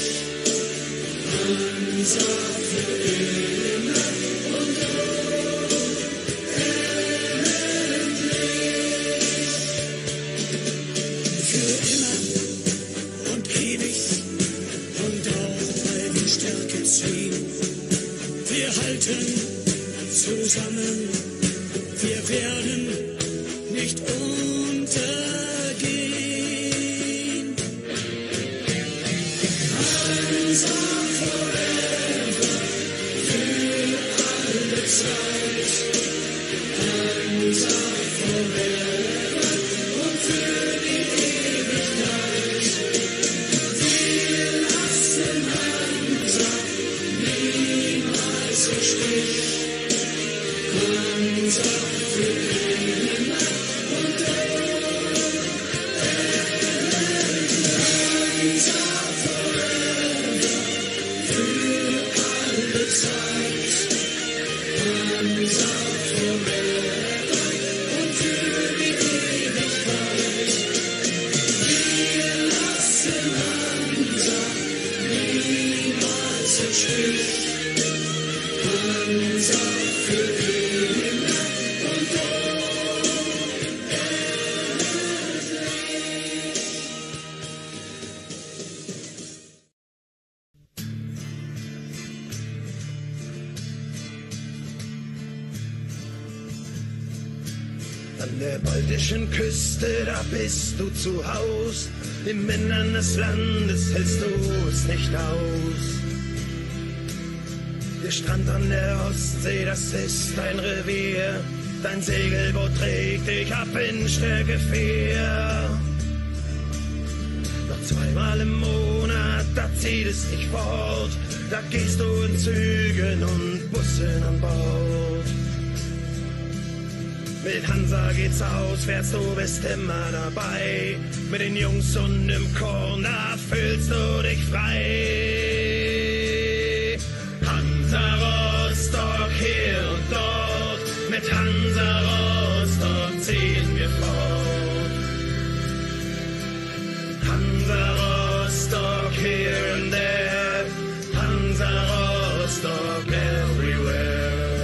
Hansa für immer und unendlich. Für immer und ewig und auch bei den Stärke ziehen. Wir halten zusammen, wir werden nicht untergehen. Hansa forever, für An der baltischen Küste, da bist du zu Haus. Im Innern des Landes hältst du es nicht aus. Der Strand an der Ostsee, das ist dein Revier. Dein Segelboot trägt dich ab in Stärkefähr. Noch zweimal im Monat, da zieht es dich fort. Da gehst du in Zügen und Bussen an Bord. Mit Hansa geht's auswärts, du bist immer dabei. Mit den Jungs und im Korn, da fühlst du dich frei. Hansa Rostock hier und dort, mit Hansa Rostock ziehen wir fort. Hansa Rostock here and there, Hansa Rostock everywhere.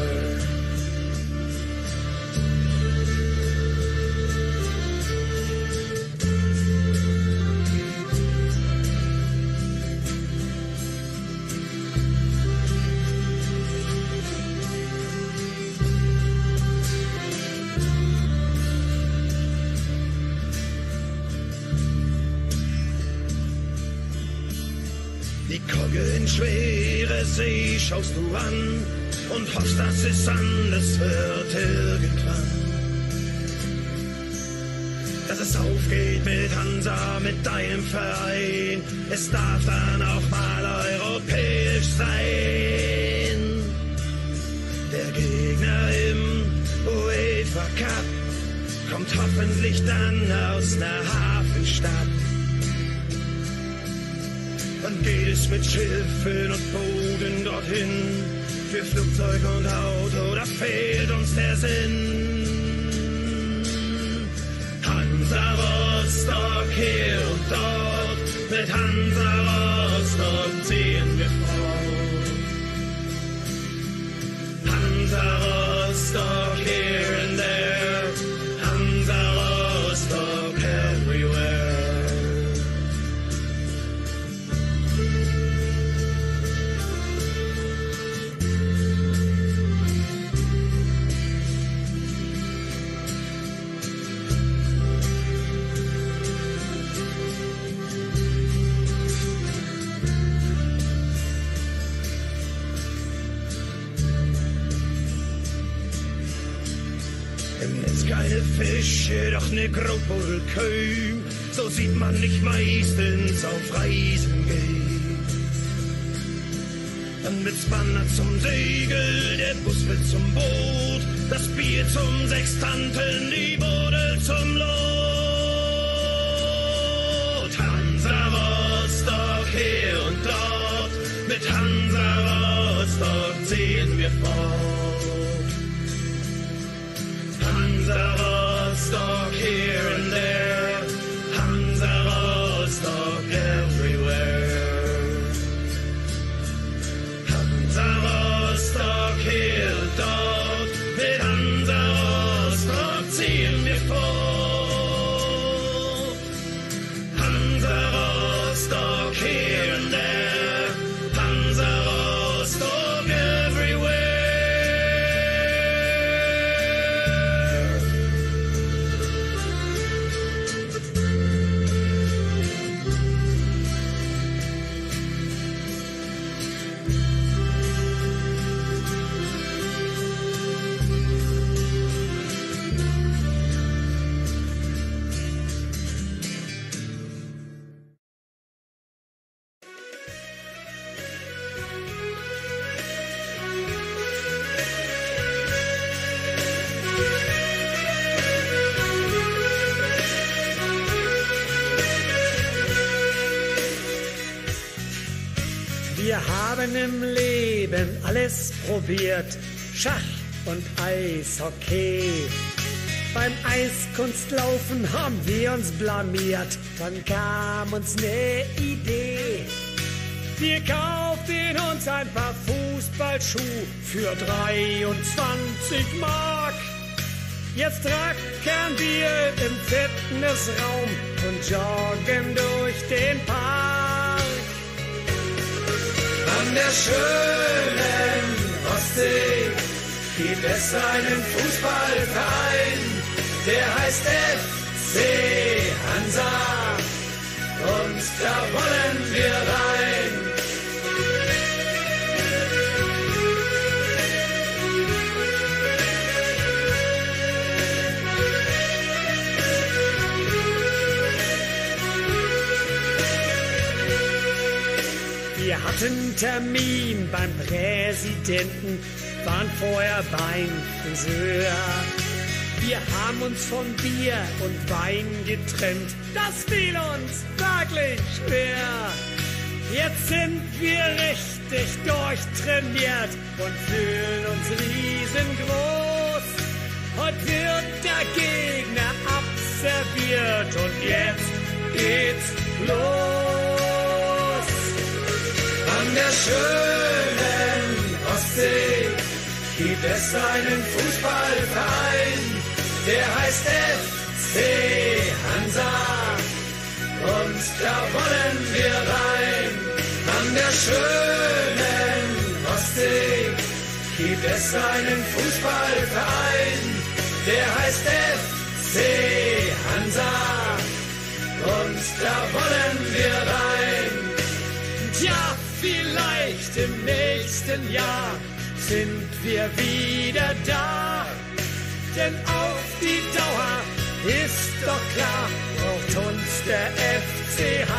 Die Kogge in schwere See schaust du an und hoffst, dass es anders wird irgendwann. Dass es aufgeht mit Hansa, mit deinem Verein. Es darf dann auch mal europäisch sein. Der Gegner im UEFA Cup kommt hoffentlich dann aus ner Hafenstadt. Dann geht es mit Schiffen und Booten dorthin. Für Flugzeug und Auto, da fehlt uns der Sinn. Hansa Rostock hier und dort, mit Hansa Rostock ziehen wir fort. Hansa Rostock here and there, Hansa Rostock everywhere. Im Netz keine Fische, doch ne Grobulkö. So sieht man dich meistens auf Reisen gehen. Dann wird's Banner zum Segel, der Bus wird zum Boot, das Bier zum Sextanten, die Bodel zum Lot. Hansa Rostock hier und dort, mit Hansa Rostock ziehen wir fort. Hansa Rostock here and there, Hansa Rostock everywhere. Hansa Rostock hier und dort, mit Hansa Rostock ziehen wir fort. Hansa Rostock here and there, Hansa Rostock everywhere. Wir haben im Leben alles probiert, Schach und Eishockey. Beim Eiskunstlaufen haben wir uns blamiert, dann kam uns ne Idee. Wir kauften uns ein paar Fußballschuhe für 23 Mark. Jetzt rackern wir im Fitnessraum und joggen durch den Park. An der schönen Ostsee gibt es einen Fußballverein, der heißt FC Hansa. Und da wollen wir rein. Wir hatten Termin beim Präsidenten, waren vorher beim Friseur. Wir haben uns von Bier und Wein getrennt, das fiel uns wirklich schwer. Jetzt sind wir richtig durchtrainiert und fühlen uns riesengroß. Heute wird der Gegner abserviert und jetzt geht's los. An der schönen Ostsee gibt es einen Fußballverein, der heißt FC Hansa. Und da wollen wir rein. An der schönen Ostsee gibt es einen Fußballverein, der heißt FC Hansa. Und da wollen wir rein. Tja, vielleicht im nächsten Jahr sind wir wieder da. Denn auf die Dauer ist doch klar, braucht uns der FCH.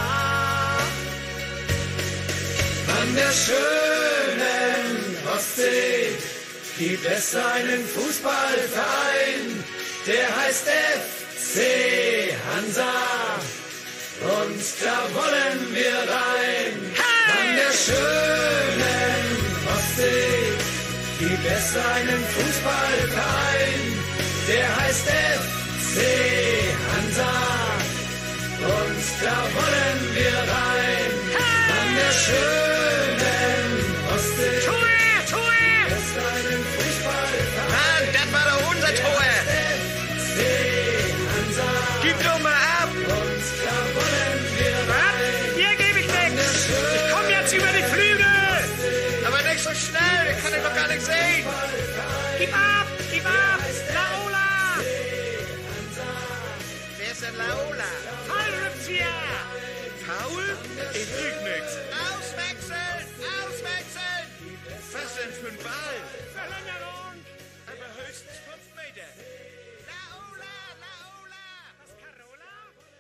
An der schönen Ostsee gibt es einen Fußballverein, der heißt FC Hansa. Und da wollen wir rein. An der schönen Ostsee gibt es einen Fußballverein, der heißt FC Hansa. Und da wollen wir rein. An der schönen Ostsee gibt es einen Fußballverein. Mann, das war doch unser Tor. FC Hansa. Gib doch mal ab. Und da wollen wir rein. Hier gebe ich nichts. Ich komm jetzt über die Flügel. Aber nicht so schnell, ich kann ihn doch gar nicht sehen. Gib ab, gib ab. Laola. Wer ist denn Laola? Fallrückzieher. Paul? Ich krieg nix. Auswechseln! Auswechseln! Was denn für ein Ball? Verlängerung. Aber höchstens 5 Meter. Laola! Laola! Was, Carola?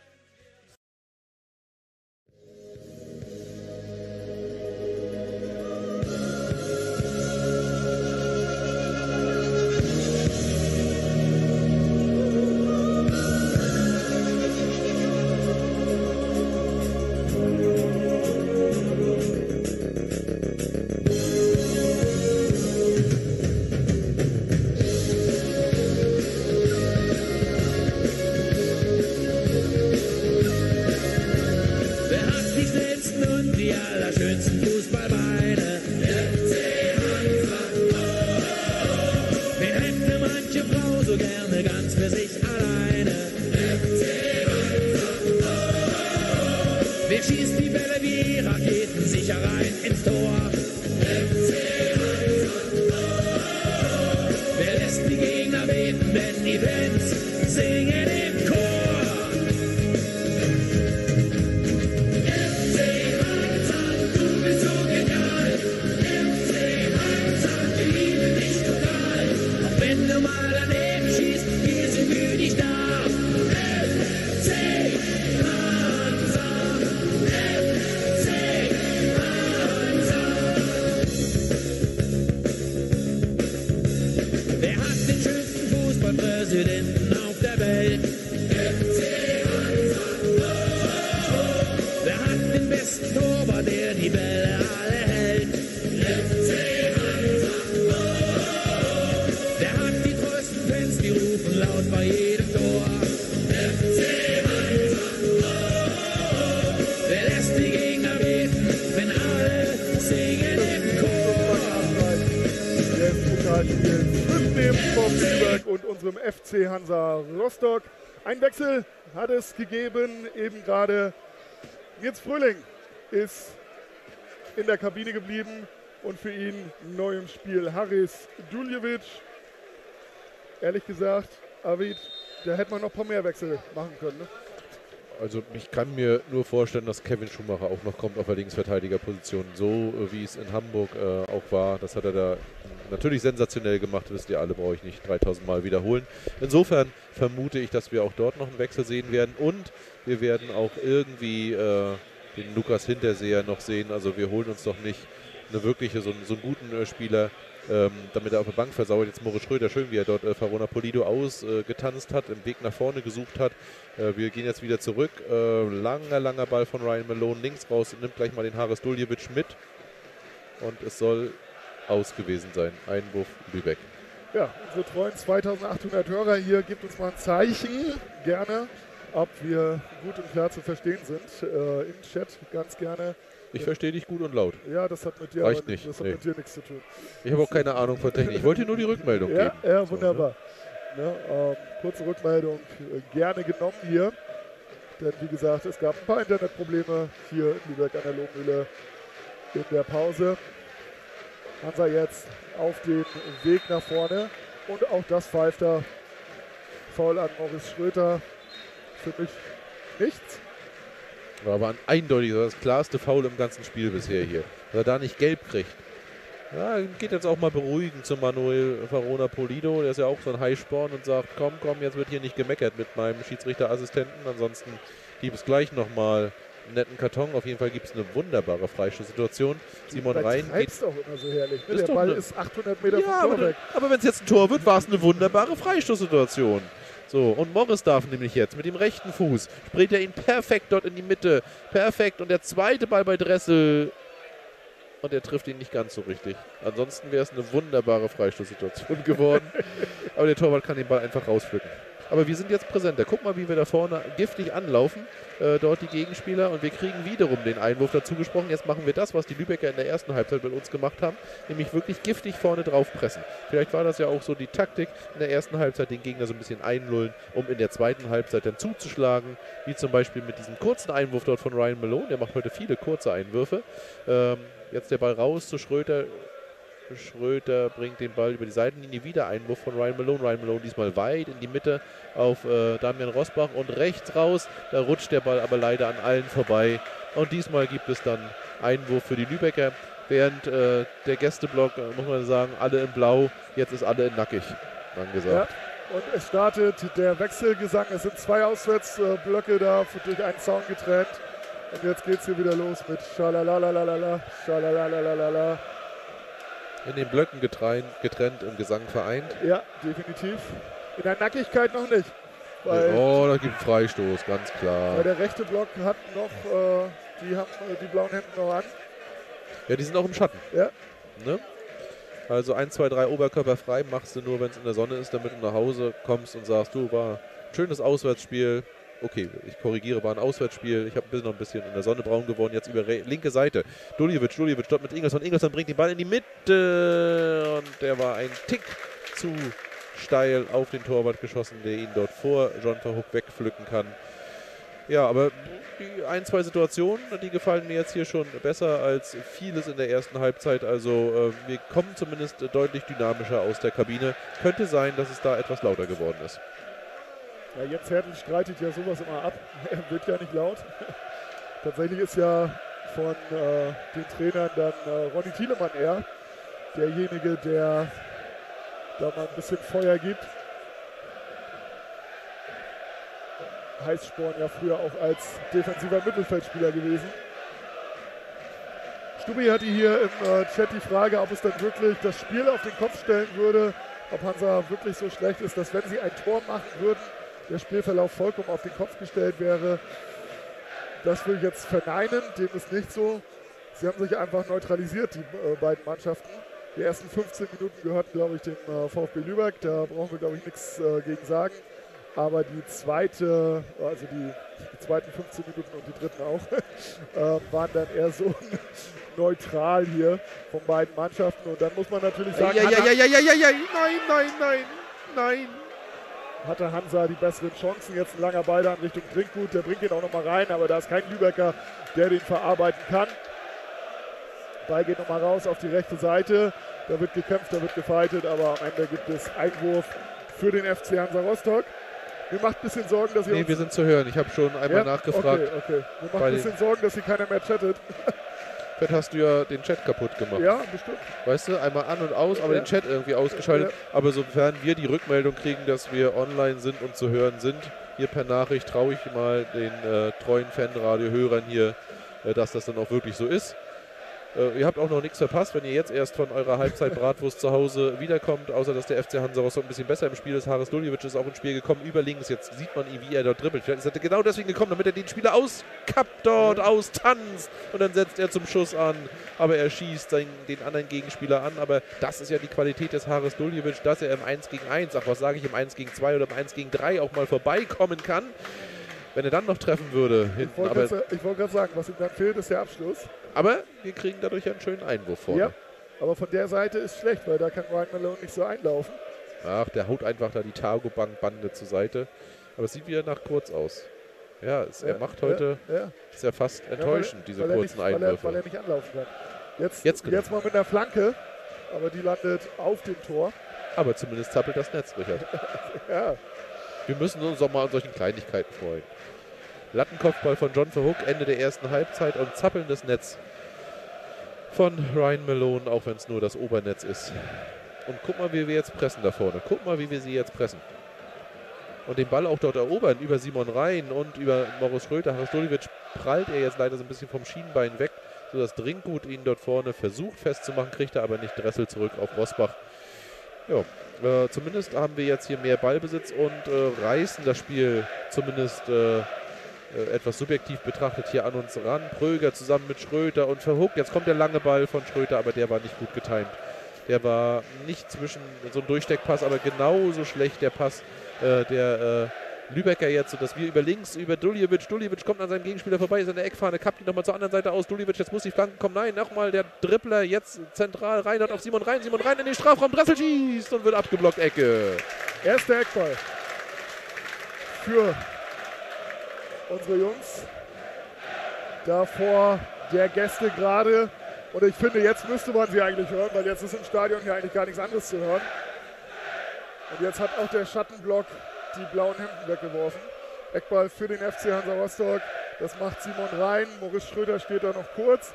Wer hat die schnellsten und die allerschönsten Fußballbeine? FC Hansa. Wen hätte manche Frau so gerne ganz für sich alleine? FC Hansa. Wer schießt die Bälle wie Raketen sicher rein ins Tor? FC Hansa. Wer lässt die Gegner beten, wenn die Fans singen im Chor? Wenn du mal daneben schießt, wir sind für dich da. FC Hansa, FC Hansa. Wer hat den schönsten Fußballpräsidenten auf der Welt? FC Hansa. Wer hat den besten Torwart, der die Bälle alle hält? FC Hansa. Der hat die treuesten Fans, die rufen laut bei jedem Tor. FC Hansa. Wer lässt die Gegner beten, wenn alle singen im Chor? Des Pokalspiels zwischen dem VfB Lübeck und unserem FC Hansa Rostock. Ein Wechsel hat es gegeben, eben gerade. Nils Fröhling ist in der Kabine geblieben und für ihn neu im Spiel Haris Duljevic. Ehrlich gesagt, Arvid, da hätte man noch ein paar mehr Wechsel machen können. Ne? Also ich kann mir nur vorstellen, dass Kevin Schumacher auch noch kommt auf der Linksverteidigerposition. So wie es in Hamburg auch war. Das hat er da natürlich sensationell gemacht. Wisst ihr alle, brauche ich nicht 3000 Mal wiederholen. Insofern vermute ich, dass wir auch dort noch einen Wechsel sehen werden. Und wir werden auch irgendwie den Lukas Hinterseher noch sehen. Also wir holen uns doch nicht eine wirkliche, so einen guten Spieler, damit er auf der Bank versauert. Jetzt Moritz Schröder, schön wie er dort Farona Polido ausgetanzt hat, im Weg nach vorne gesucht hat. Wir gehen jetzt wieder zurück. Langer Ball von Ryan Malone links raus, nimmt gleich mal den Haris Duljevic mit. Und es soll aus gewesen sein. Einwurf Lübeck. Ja, unsere treuen 2800 Hörer hier, gebt uns mal ein Zeichen, gerne, ob wir gut und klar zu verstehen sind. Im Chat ganz gerne. Ich verstehe dich gut und laut. Ja, das hat mit dir, Reicht nicht. Das hat mit dir nichts zu tun. Ich habe auch keine Ahnung von Technik. Ich wollte dir nur die Rückmeldung geben. Ja, wunderbar. So, ne, kurze Rückmeldung gerne genommen hier. Denn wie gesagt, es gab ein paar Internetprobleme hier in Lübeck an der Lohmühle in der Pause. Hansa jetzt auf dem Weg nach vorne. Und auch das pfeift da. Foul an Moritz Schröder. Für mich nichts. War aber eindeutig das klarste Foul im ganzen Spiel bisher hier. Dass er da nicht gelb kriegt. Ja, geht jetzt auch mal beruhigend zu Manuel Farona Polido. Der ist ja auch so ein Highsporn und sagt, komm, jetzt wird hier nicht gemeckert mit meinem Schiedsrichterassistenten. Ansonsten gibt es gleich nochmal einen netten Karton. Auf jeden Fall gibt es eine wunderbare Freistoßsituation. Simon Rhein geht... auch immer so herrlich. Ne? Der Ball ist 800 Meter vom Tor weg. Aber wenn es jetzt ein Tor wird, war es eine wunderbare Freistoßsituation. So, und Morris darf nämlich jetzt mit dem rechten Fuß, springt er ihn perfekt dort in die Mitte. Perfekt. Und der zweite Ball bei Dressel. Und er trifft ihn nicht ganz so richtig. Ansonsten wäre es eine wunderbare Freistoßsituation geworden. Aber der Torwart kann den Ball einfach rauspflücken. Aber wir sind jetzt präsenter. Guck mal, wie wir da vorne giftig anlaufen, dort die Gegenspieler. Und wir kriegen wiederum den Einwurf dazu gesprochen. Jetzt machen wir das, was die Lübecker in der ersten Halbzeit mit uns gemacht haben, nämlich wirklich giftig vorne drauf pressen. Vielleicht war das ja auch so die Taktik in der ersten Halbzeit, den Gegner so ein bisschen einlullen, um in der zweiten Halbzeit dann zuzuschlagen. Wie zum Beispiel mit diesem kurzen Einwurf dort von Ryan Malone. Der macht heute viele kurze Einwürfe. Jetzt der Ball raus zu Schröder. Schröder bringt den Ball über die Seitenlinie, wieder Einwurf von Ryan Malone. Ryan Malone diesmal weit in die Mitte auf Damian Rosbach und rechts raus. Da rutscht der Ball aber leider an allen vorbei. Und diesmal gibt es dann Einwurf für die Lübecker. Während der Gästeblock, muss man sagen, alle in Blau, jetzt ist alle in Nackig angesagt. Ja, und es startet der Wechselgesang. Es sind 2 Auswärtsblöcke da, durch einen Zaun getrennt. Und jetzt geht es hier wieder los mit Schalalalalala, Schalalalalala. In den Blöcken getrennt, im Gesang vereint. Ja, definitiv. In der Nackigkeit noch nicht. Oh, da gibt es Freistoß, ganz klar. Weil der rechte Block hat noch, die haben die blauen Hemden noch an. Ja, die sind auch im Schatten. Ja. Ne? Also 1, 2, 3 Oberkörper frei machst du nur, wenn es in der Sonne ist, damit du nach Hause kommst und sagst, du, war ein schönes Auswärtsspiel. Okay, ich korrigiere, war ein Auswärtsspiel. Ich habe noch ein bisschen in der Sonne braun geworden. Jetzt über linke Seite. Duljevic dort mit Ingelsson. Ingelsson bringt den Ball in die Mitte. Und der war ein Tick zu steil auf den Torwart geschossen, der ihn dort vor John Verhoek wegpflücken kann. Ja, aber die 1, 2 Situationen, die gefallen mir jetzt hier schon besser als vieles in der ersten Halbzeit. Also wir kommen zumindest deutlich dynamischer aus der Kabine. Könnte sein, dass es da etwas lauter geworden ist. Ja, Jens Hertel streitet ja sowas immer ab. Er wird ja nicht laut. Tatsächlich ist ja von den Trainern dann Ronny Thielemann eher derjenige, der da mal ein bisschen Feuer gibt. Heißsporn ja früher auch als defensiver Mittelfeldspieler gewesen. Stubi hatte hier im Chat die Frage, ob es dann wirklich das Spiel auf den Kopf stellen würde, ob Hansa wirklich so schlecht ist, dass wenn sie ein Tor machen würden, der Spielverlauf vollkommen auf den Kopf gestellt wäre. Das will ich jetzt verneinen, dem ist nicht so. Sie haben sich einfach neutralisiert, die beiden Mannschaften. Die ersten 15 Minuten gehörten, glaube ich, dem VfB Lübeck. Da brauchen wir, glaube ich, nichts gegen sagen. Aber die zweiten 15 Minuten und die dritten auch, waren dann eher so neutral hier von beiden Mannschaften. Und dann muss man natürlich sagen, nein. Hatte Hansa die besseren Chancen. Jetzt ein langer Ball da in Richtung Trinkgut. Der bringt ihn auch nochmal rein, aber da ist kein Lübecker, der den verarbeiten kann. Ball geht nochmal raus auf die rechte Seite. Da wird gekämpft, da wird gefightet, aber am Ende gibt es Einwurf für den FC Hansa Rostock. Mir macht ein bisschen Sorgen, dass ihr Nee, wir sind zu hören. Ich habe schon einmal nachgefragt. Okay. Mir macht ein bisschen Sorgen, dass hier keiner mehr chattet. Vielleicht hast du ja den Chat kaputt gemacht. Ja, bestimmt. Weißt du, einmal an und aus, aber den Chat irgendwie ausgeschaltet. Aber sofern wir die Rückmeldung kriegen, dass wir online sind und zu hören sind, hier per Nachricht traue ich mal den treuen Fanradio-Hörern hier, dass das dann auch wirklich so ist. Ihr habt auch noch nichts verpasst, wenn ihr jetzt erst von eurer Halbzeit-Bratwurst zu Hause wiederkommt, außer dass der FC Hansa Rostock ein bisschen besser im Spiel ist. Haris Duljevic ist auch ins Spiel gekommen, über links. Jetzt sieht man ihn, wie er dort dribbelt. Vielleicht ist er genau deswegen gekommen, damit er den Spieler auskappt dort, austanzt. Und dann setzt er zum Schuss an. Aber er schießt den anderen Gegenspieler an. Aber das ist ja die Qualität des Haris Duljevic, dass er im 1 gegen 1, ach was sage ich, im 1 gegen 2 oder im 1 gegen 3 auch mal vorbeikommen kann. Wenn er dann noch treffen würde. Ich wollte gerade sagen, was ihm dann fehlt, ist der Abschluss. Aber wir kriegen dadurch einen schönen Einwurf vorne. Ja, aber von der Seite ist schlecht, weil da kann Ryan Malone nicht so einlaufen. Ach, der haut einfach da die Targo-Bande zur Seite. Aber es sieht wieder nach kurz aus. Ja, er macht heute, ist ja fast enttäuschend, diese kurzen Einwürfe. Weil er nicht anlaufen kann. Jetzt mal mit einer Flanke, aber die landet auf dem Tor. Aber zumindest zappelt das Netz, Richard. Ja. Wir müssen uns auch mal an solchen Kleinigkeiten freuen. Lattenkopfball von John Verhoek, Ende der ersten Halbzeit und zappelndes Netz von Ryan Malone, auch wenn es nur das Obernetz ist. Und guck mal, wie wir jetzt pressen da vorne. Guck mal, wie wir sie jetzt pressen. Und den Ball auch dort erobern, über Simon Rhein und über Morris Schröter. Haris Duljevic prallt er jetzt leider so ein bisschen vom Schienbein weg, sodass Drinkgut ihn dort vorne versucht festzumachen, kriegt er aber nicht. Dressel zurück auf Rosbach. Ja, zumindest haben wir jetzt hier mehr Ballbesitz und reißen das Spiel zumindest etwas subjektiv betrachtet hier an uns ran. Pröger zusammen mit Schröter und Verhoek. Jetzt kommt der lange Ball von Schröter, aber der war nicht gut getimt. Der war nicht zwischen so ein Durchsteckpass, aber genauso schlecht der Pass der Lübecker jetzt, sodass wir über links, über Duljevic. Duljevic kommt an seinem Gegenspieler vorbei, ist an der Eckfahne, kappt ihn nochmal zur anderen Seite aus. Duljevic, jetzt muss die Flanke kommen. Nein, nochmal der Dribbler, jetzt zentral Reinhardt auf Simon Rhein. Simon Rhein in den Strafraum, Dressel schießt und wird abgeblockt, Ecke. Erster Eckball für unsere Jungs. Davor der Gäste gerade. Und ich finde, jetzt müsste man sie eigentlich hören, weil jetzt ist im Stadion ja eigentlich gar nichts anderes zu hören. Und jetzt hat auch der Schattenblock die blauen Hemden weggeworfen. Eckball für den FC Hansa Rostock. Das macht Simon Rhein. Morris Schröter steht da noch kurz.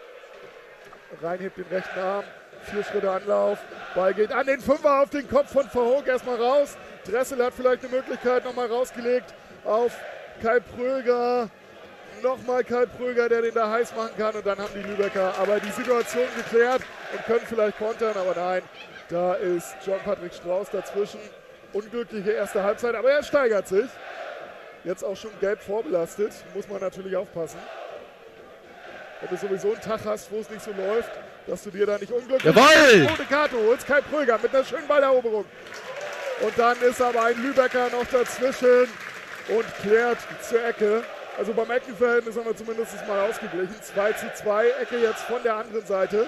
Rhein hebt den rechten Arm. 4 Schritte Anlauf. Ball geht an den Fünfer auf den Kopf von Verhoek. Erstmal raus. Dressel hat vielleicht eine Möglichkeit. Nochmal rausgelegt auf Kai Pröger. Nochmal Kai Pröger, der den da heiß machen kann. Und dann haben die Lübecker aber die Situation geklärt und können vielleicht kontern. Aber nein, da ist John-Patrick Strauß dazwischen. Unglückliche erste Halbzeit, aber er steigert sich. Jetzt auch schon gelb vorbelastet. Muss man natürlich aufpassen. Wenn du sowieso einen Tag hast, wo es nicht so läuft, dass du dir da nicht unglücklich rote Karte holst. Kai Pröger mit einer schönen Balleroberung. Und dann ist aber ein Lübecker noch dazwischen und klärt zur Ecke. Also beim Eckenverhältnis haben wir zumindest mal ausgeglichen. 2:2, Ecke jetzt von der anderen Seite.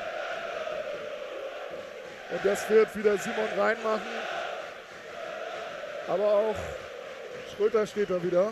Und das wird wieder Simon Rhein machen. Aber auch Schröter steht da wieder.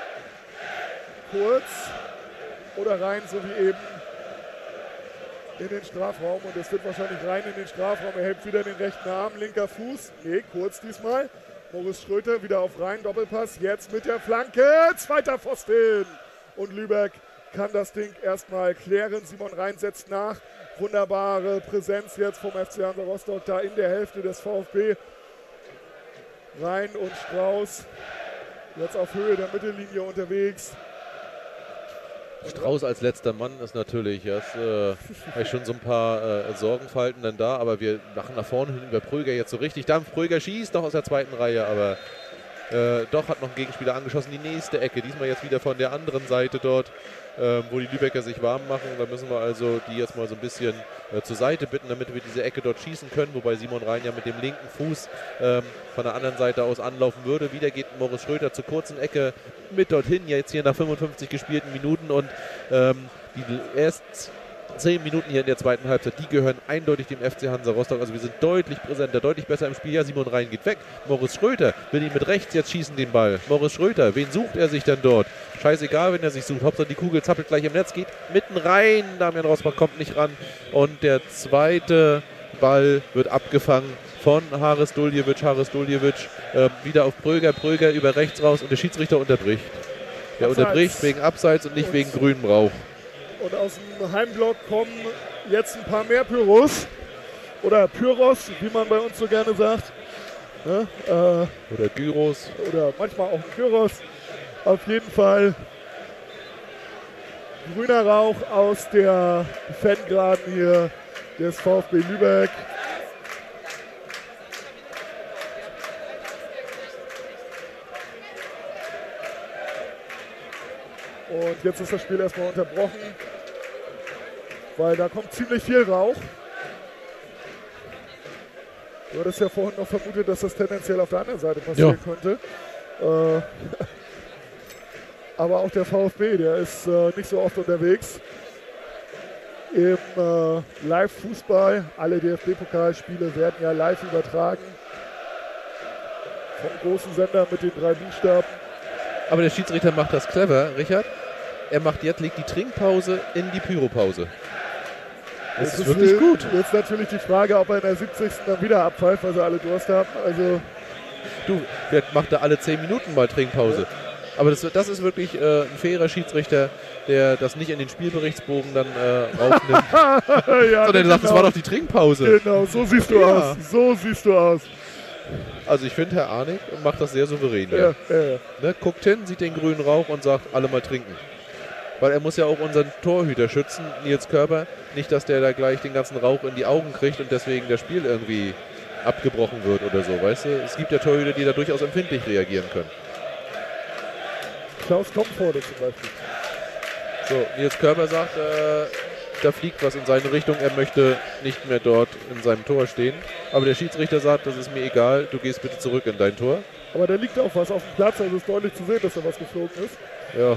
Kurz oder rein, so wie eben, in den Strafraum. Und es wird wahrscheinlich rein in den Strafraum. Er hebt wieder den rechten Arm, linker Fuß. Nee, kurz diesmal. Morris Schröter wieder auf Rhein, Doppelpass. Jetzt mit der Flanke. Zweiter Pfosten. Und Lübeck kann das Ding erstmal klären. Simon Rhein setzt nach. Wunderbare Präsenz jetzt vom FC Hansa Rostock da in der Hälfte des VfB. Rhein und Strauß jetzt auf Höhe der Mittellinie unterwegs. Strauß als letzter Mann ist natürlich schon so ein paar Sorgenfalten dann da, aber wir machen nach vorne hin über Pröger jetzt so richtig. Dampf, Pröger schießt noch aus der zweiten Reihe, aber doch hat noch ein Gegenspieler angeschossen. Die nächste Ecke, diesmal jetzt wieder von der anderen Seite dort, wo die Lübecker sich warm machen. Da müssen wir also die jetzt mal so ein bisschen zur Seite bitten, damit wir diese Ecke dort schießen können, wobei Simon Rhein ja mit dem linken Fuß von der anderen Seite aus anlaufen würde. Wieder geht Morris Schröter zur kurzen Ecke mit dorthin, jetzt hier nach 55 gespielten Minuten und die ersten 10 Minuten hier in der zweiten Halbzeit, die gehören eindeutig dem FC Hansa Rostock. Also wir sind deutlich präsenter, deutlich besser im Spiel. Ja, Simon Rhein geht weg. Morris Schröter will ihn mit rechts jetzt schießen, den Ball. Morris Schröter, wen sucht er sich denn dort? Scheißegal, wenn er sich sucht. Hauptsache die Kugel zappelt gleich im Netz, geht mitten rein. Damian Rosbach kommt nicht ran. Und der zweite Ball wird abgefangen von Haris Duljevic, wieder auf Pröger über rechts raus und der Schiedsrichter unterbricht. Der Abseits. Unterbricht wegen Abseits und nicht wegen grünem Rauch. Und aus dem Heimblock kommen jetzt ein paar mehr Pyros. Oder Pyros, wie man bei uns so gerne sagt. Ne? Oder Gyros. Oder manchmal auch Pyros. Auf jeden Fall grüner Rauch aus der Fangarden hier des VfB Lübeck. Und jetzt ist das Spiel erstmal unterbrochen, weil da kommt ziemlich viel Rauch. Du hattest ja vorhin noch vermutet, dass das tendenziell auf der anderen Seite passieren könnte. Aber auch der VfB, der ist nicht so oft unterwegs. Im Live-Fußball, alle DFB-Pokalspiele werden ja live übertragen. Vom großen Sender mit den 3 Buchstaben. Aber der Schiedsrichter macht das clever, Richard. Legt die Trinkpause in die Pyropause. Das ist wirklich gut. Jetzt natürlich die Frage, ob er in der 70. dann wieder abpfeift, weil sie alle Durst haben. Also du, vielleicht macht er alle 10 Minuten mal Trinkpause. Ja. Aber das ist wirklich ein fairer Schiedsrichter, der das nicht in den Spielberichtsbogen dann aufnimmt. Ja, sondern sagt, das war doch die Trinkpause. Genau, so siehst du aus. So siehst du aus. Also ich finde, Herr Arnig macht das sehr souverän. Ja. Ne, guckt hin, sieht den grünen Rauch und sagt, alle mal trinken. Weil er muss ja auch unseren Torhüter schützen, Nils Körber. Nicht, dass der da gleich den ganzen Rauch in die Augen kriegt und deswegen das Spiel irgendwie abgebrochen wird oder so. Weißt du, es gibt ja Torhüter, die da durchaus empfindlich reagieren können. Klaus Komforde zum Beispiel. So, Nils Körber sagt, da fliegt was in seine Richtung. Er möchte nicht mehr dort in seinem Tor stehen. Aber der Schiedsrichter sagt, das ist mir egal, du gehst bitte zurück in dein Tor. Aber da liegt auch was auf dem Platz, also ist deutlich zu sehen, dass da was geflogen ist. Ja.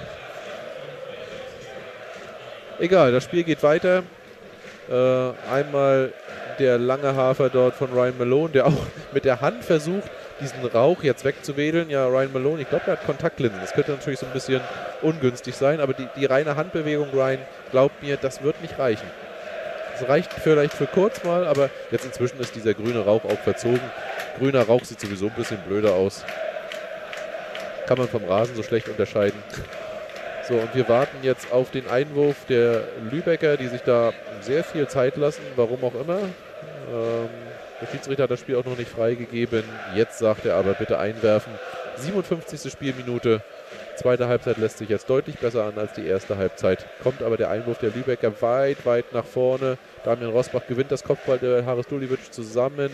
Egal, das Spiel geht weiter. Einmal der lange Hafer dort von Ryan Malone, der auch mit der Hand versucht, diesen Rauch jetzt wegzuwedeln. Ja, Ryan Malone, ich glaube, er hat Kontaktlinsen. Das könnte natürlich so ein bisschen ungünstig sein, aber die reine Handbewegung, Ryan, glaubt mir, das wird nicht reichen. Das reicht vielleicht für kurz mal, aber jetzt inzwischen ist dieser grüne Rauch auch verzogen. Grüner Rauch sieht sowieso ein bisschen blöder aus. Kann man vom Rasen so schlecht unterscheiden. So, und wir warten jetzt auf den Einwurf der Lübecker, die sich da sehr viel Zeit lassen, warum auch immer. Der Schiedsrichter hat das Spiel auch noch nicht freigegeben. Jetzt sagt er aber, bitte einwerfen. 57. Spielminute. Zweite Halbzeit lässt sich jetzt deutlich besser an als die erste Halbzeit. Kommt aber der Einwurf der Lübecker weit, weit nach vorne. Damian Rosbach gewinnt das Kopfball der Haris Duljevic zusammen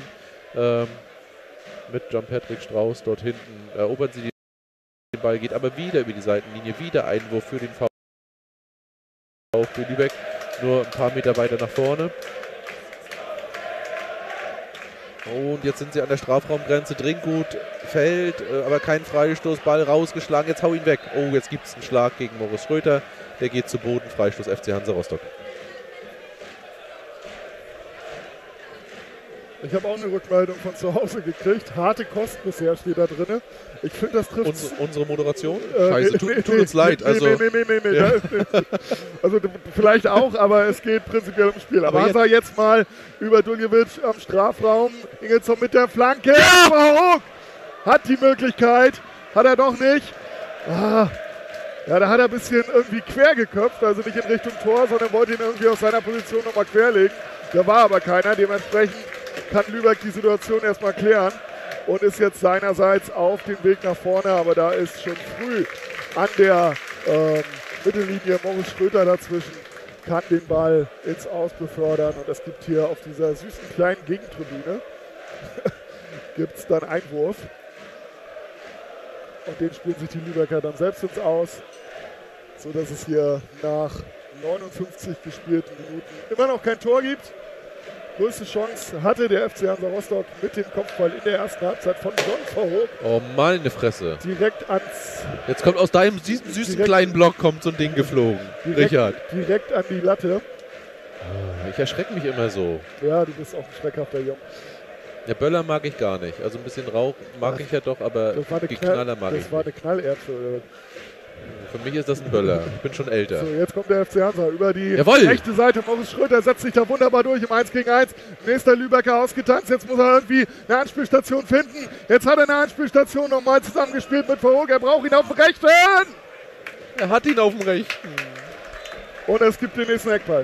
mit Jan-Patrick Strauß dort hinten. Erobern sie den Ball, geht aber wieder über die Seitenlinie. Wieder Einwurf für den VfB Lübeck. Nur ein paar Meter weiter nach vorne. Und jetzt sind sie an der Strafraumgrenze. Drinkgut fällt, aber kein Freistoß. Ball rausgeschlagen. Jetzt hau ihn weg. Oh, jetzt gibt es einen Schlag gegen Moritz Schröter. Der geht zu Boden. Freistoß FC Hansa Rostock. Ich habe auch eine Rückmeldung von zu Hause gekriegt. Harte Kost bisher steht da drin. Ich finde, das trifft... Unsere Moderation? Scheiße, tut uns leid. Nee. Ja. Also vielleicht auch, aber es geht prinzipiell ums Spiel. Aber Hansa jetzt mal über Duljevic am Strafraum. Ingelsson mit der Flanke. Ja! Hat die Möglichkeit. Hat er doch nicht. Ja, da hat er ein bisschen irgendwie quer geköpft. Also nicht in Richtung Tor, sondern wollte ihn irgendwie aus seiner Position nochmal querlegen. Da war aber keiner. Dementsprechend kann Lübeck die Situation erstmal klären und ist jetzt seinerseits auf dem Weg nach vorne, aber da ist schon früh an der Mittellinie Moritz Schröter dazwischen, kann den Ball ins Aus befördern und es gibt hier auf dieser süßen kleinen Gegentribüne gibt es dann Einwurf und den spielen sich die Lübecker dann selbst ins Aus, sodass es hier nach 59 gespielten Minuten immer noch kein Tor gibt. Größte Chance hatte der FC Hansa Rostock mit dem Kopfball in der ersten Halbzeit von John Verhoek. Oh, meine Fresse. Direkt ans... Jetzt kommt aus deinem süßen kleinen Block kommt so ein Ding geflogen, Richard. Direkt an die Latte. Ich erschrecke mich immer so. Ja, du bist auch ein schreckhafter Junge. Der Böller mag ich gar nicht. Also ein bisschen Rauch mag ich ja doch, aber die Knaller mag ich nicht. Das war eine Knallerbse. Für mich ist das ein Böller. Ich bin schon älter. So, jetzt kommt der FC Hansa über die Jawohl. rechte Seite. Moritz Schröter setzt sich da wunderbar durch im 1 gegen 1. Nächster Lübecker ausgetanzt. Jetzt muss er irgendwie eine Anspielstation finden. Jetzt hat er eine Anspielstation nochmal zusammengespielt mit Verhoek. Er braucht ihn auf dem rechten. Er hat ihn auf dem rechten. Und es gibt den nächsten Eckball.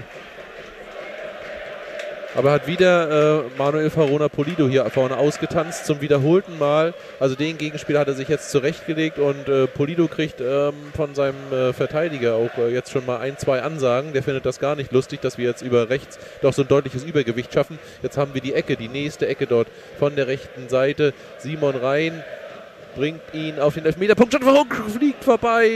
Aber hat wieder Manuel Farona Polido hier vorne ausgetanzt zum wiederholten Mal. Also den Gegenspieler hat er sich jetzt zurechtgelegt und Polido kriegt von seinem Verteidiger auch jetzt schon mal 1, 2 Ansagen. Der findet das gar nicht lustig, dass wir jetzt über rechts doch so ein deutliches Übergewicht schaffen. Jetzt haben wir die Ecke, die nächste Ecke dort von der rechten Seite. Simon Rhein bringt ihn auf den Elfmeterpunkt. Schon Verhoek fliegt vorbei.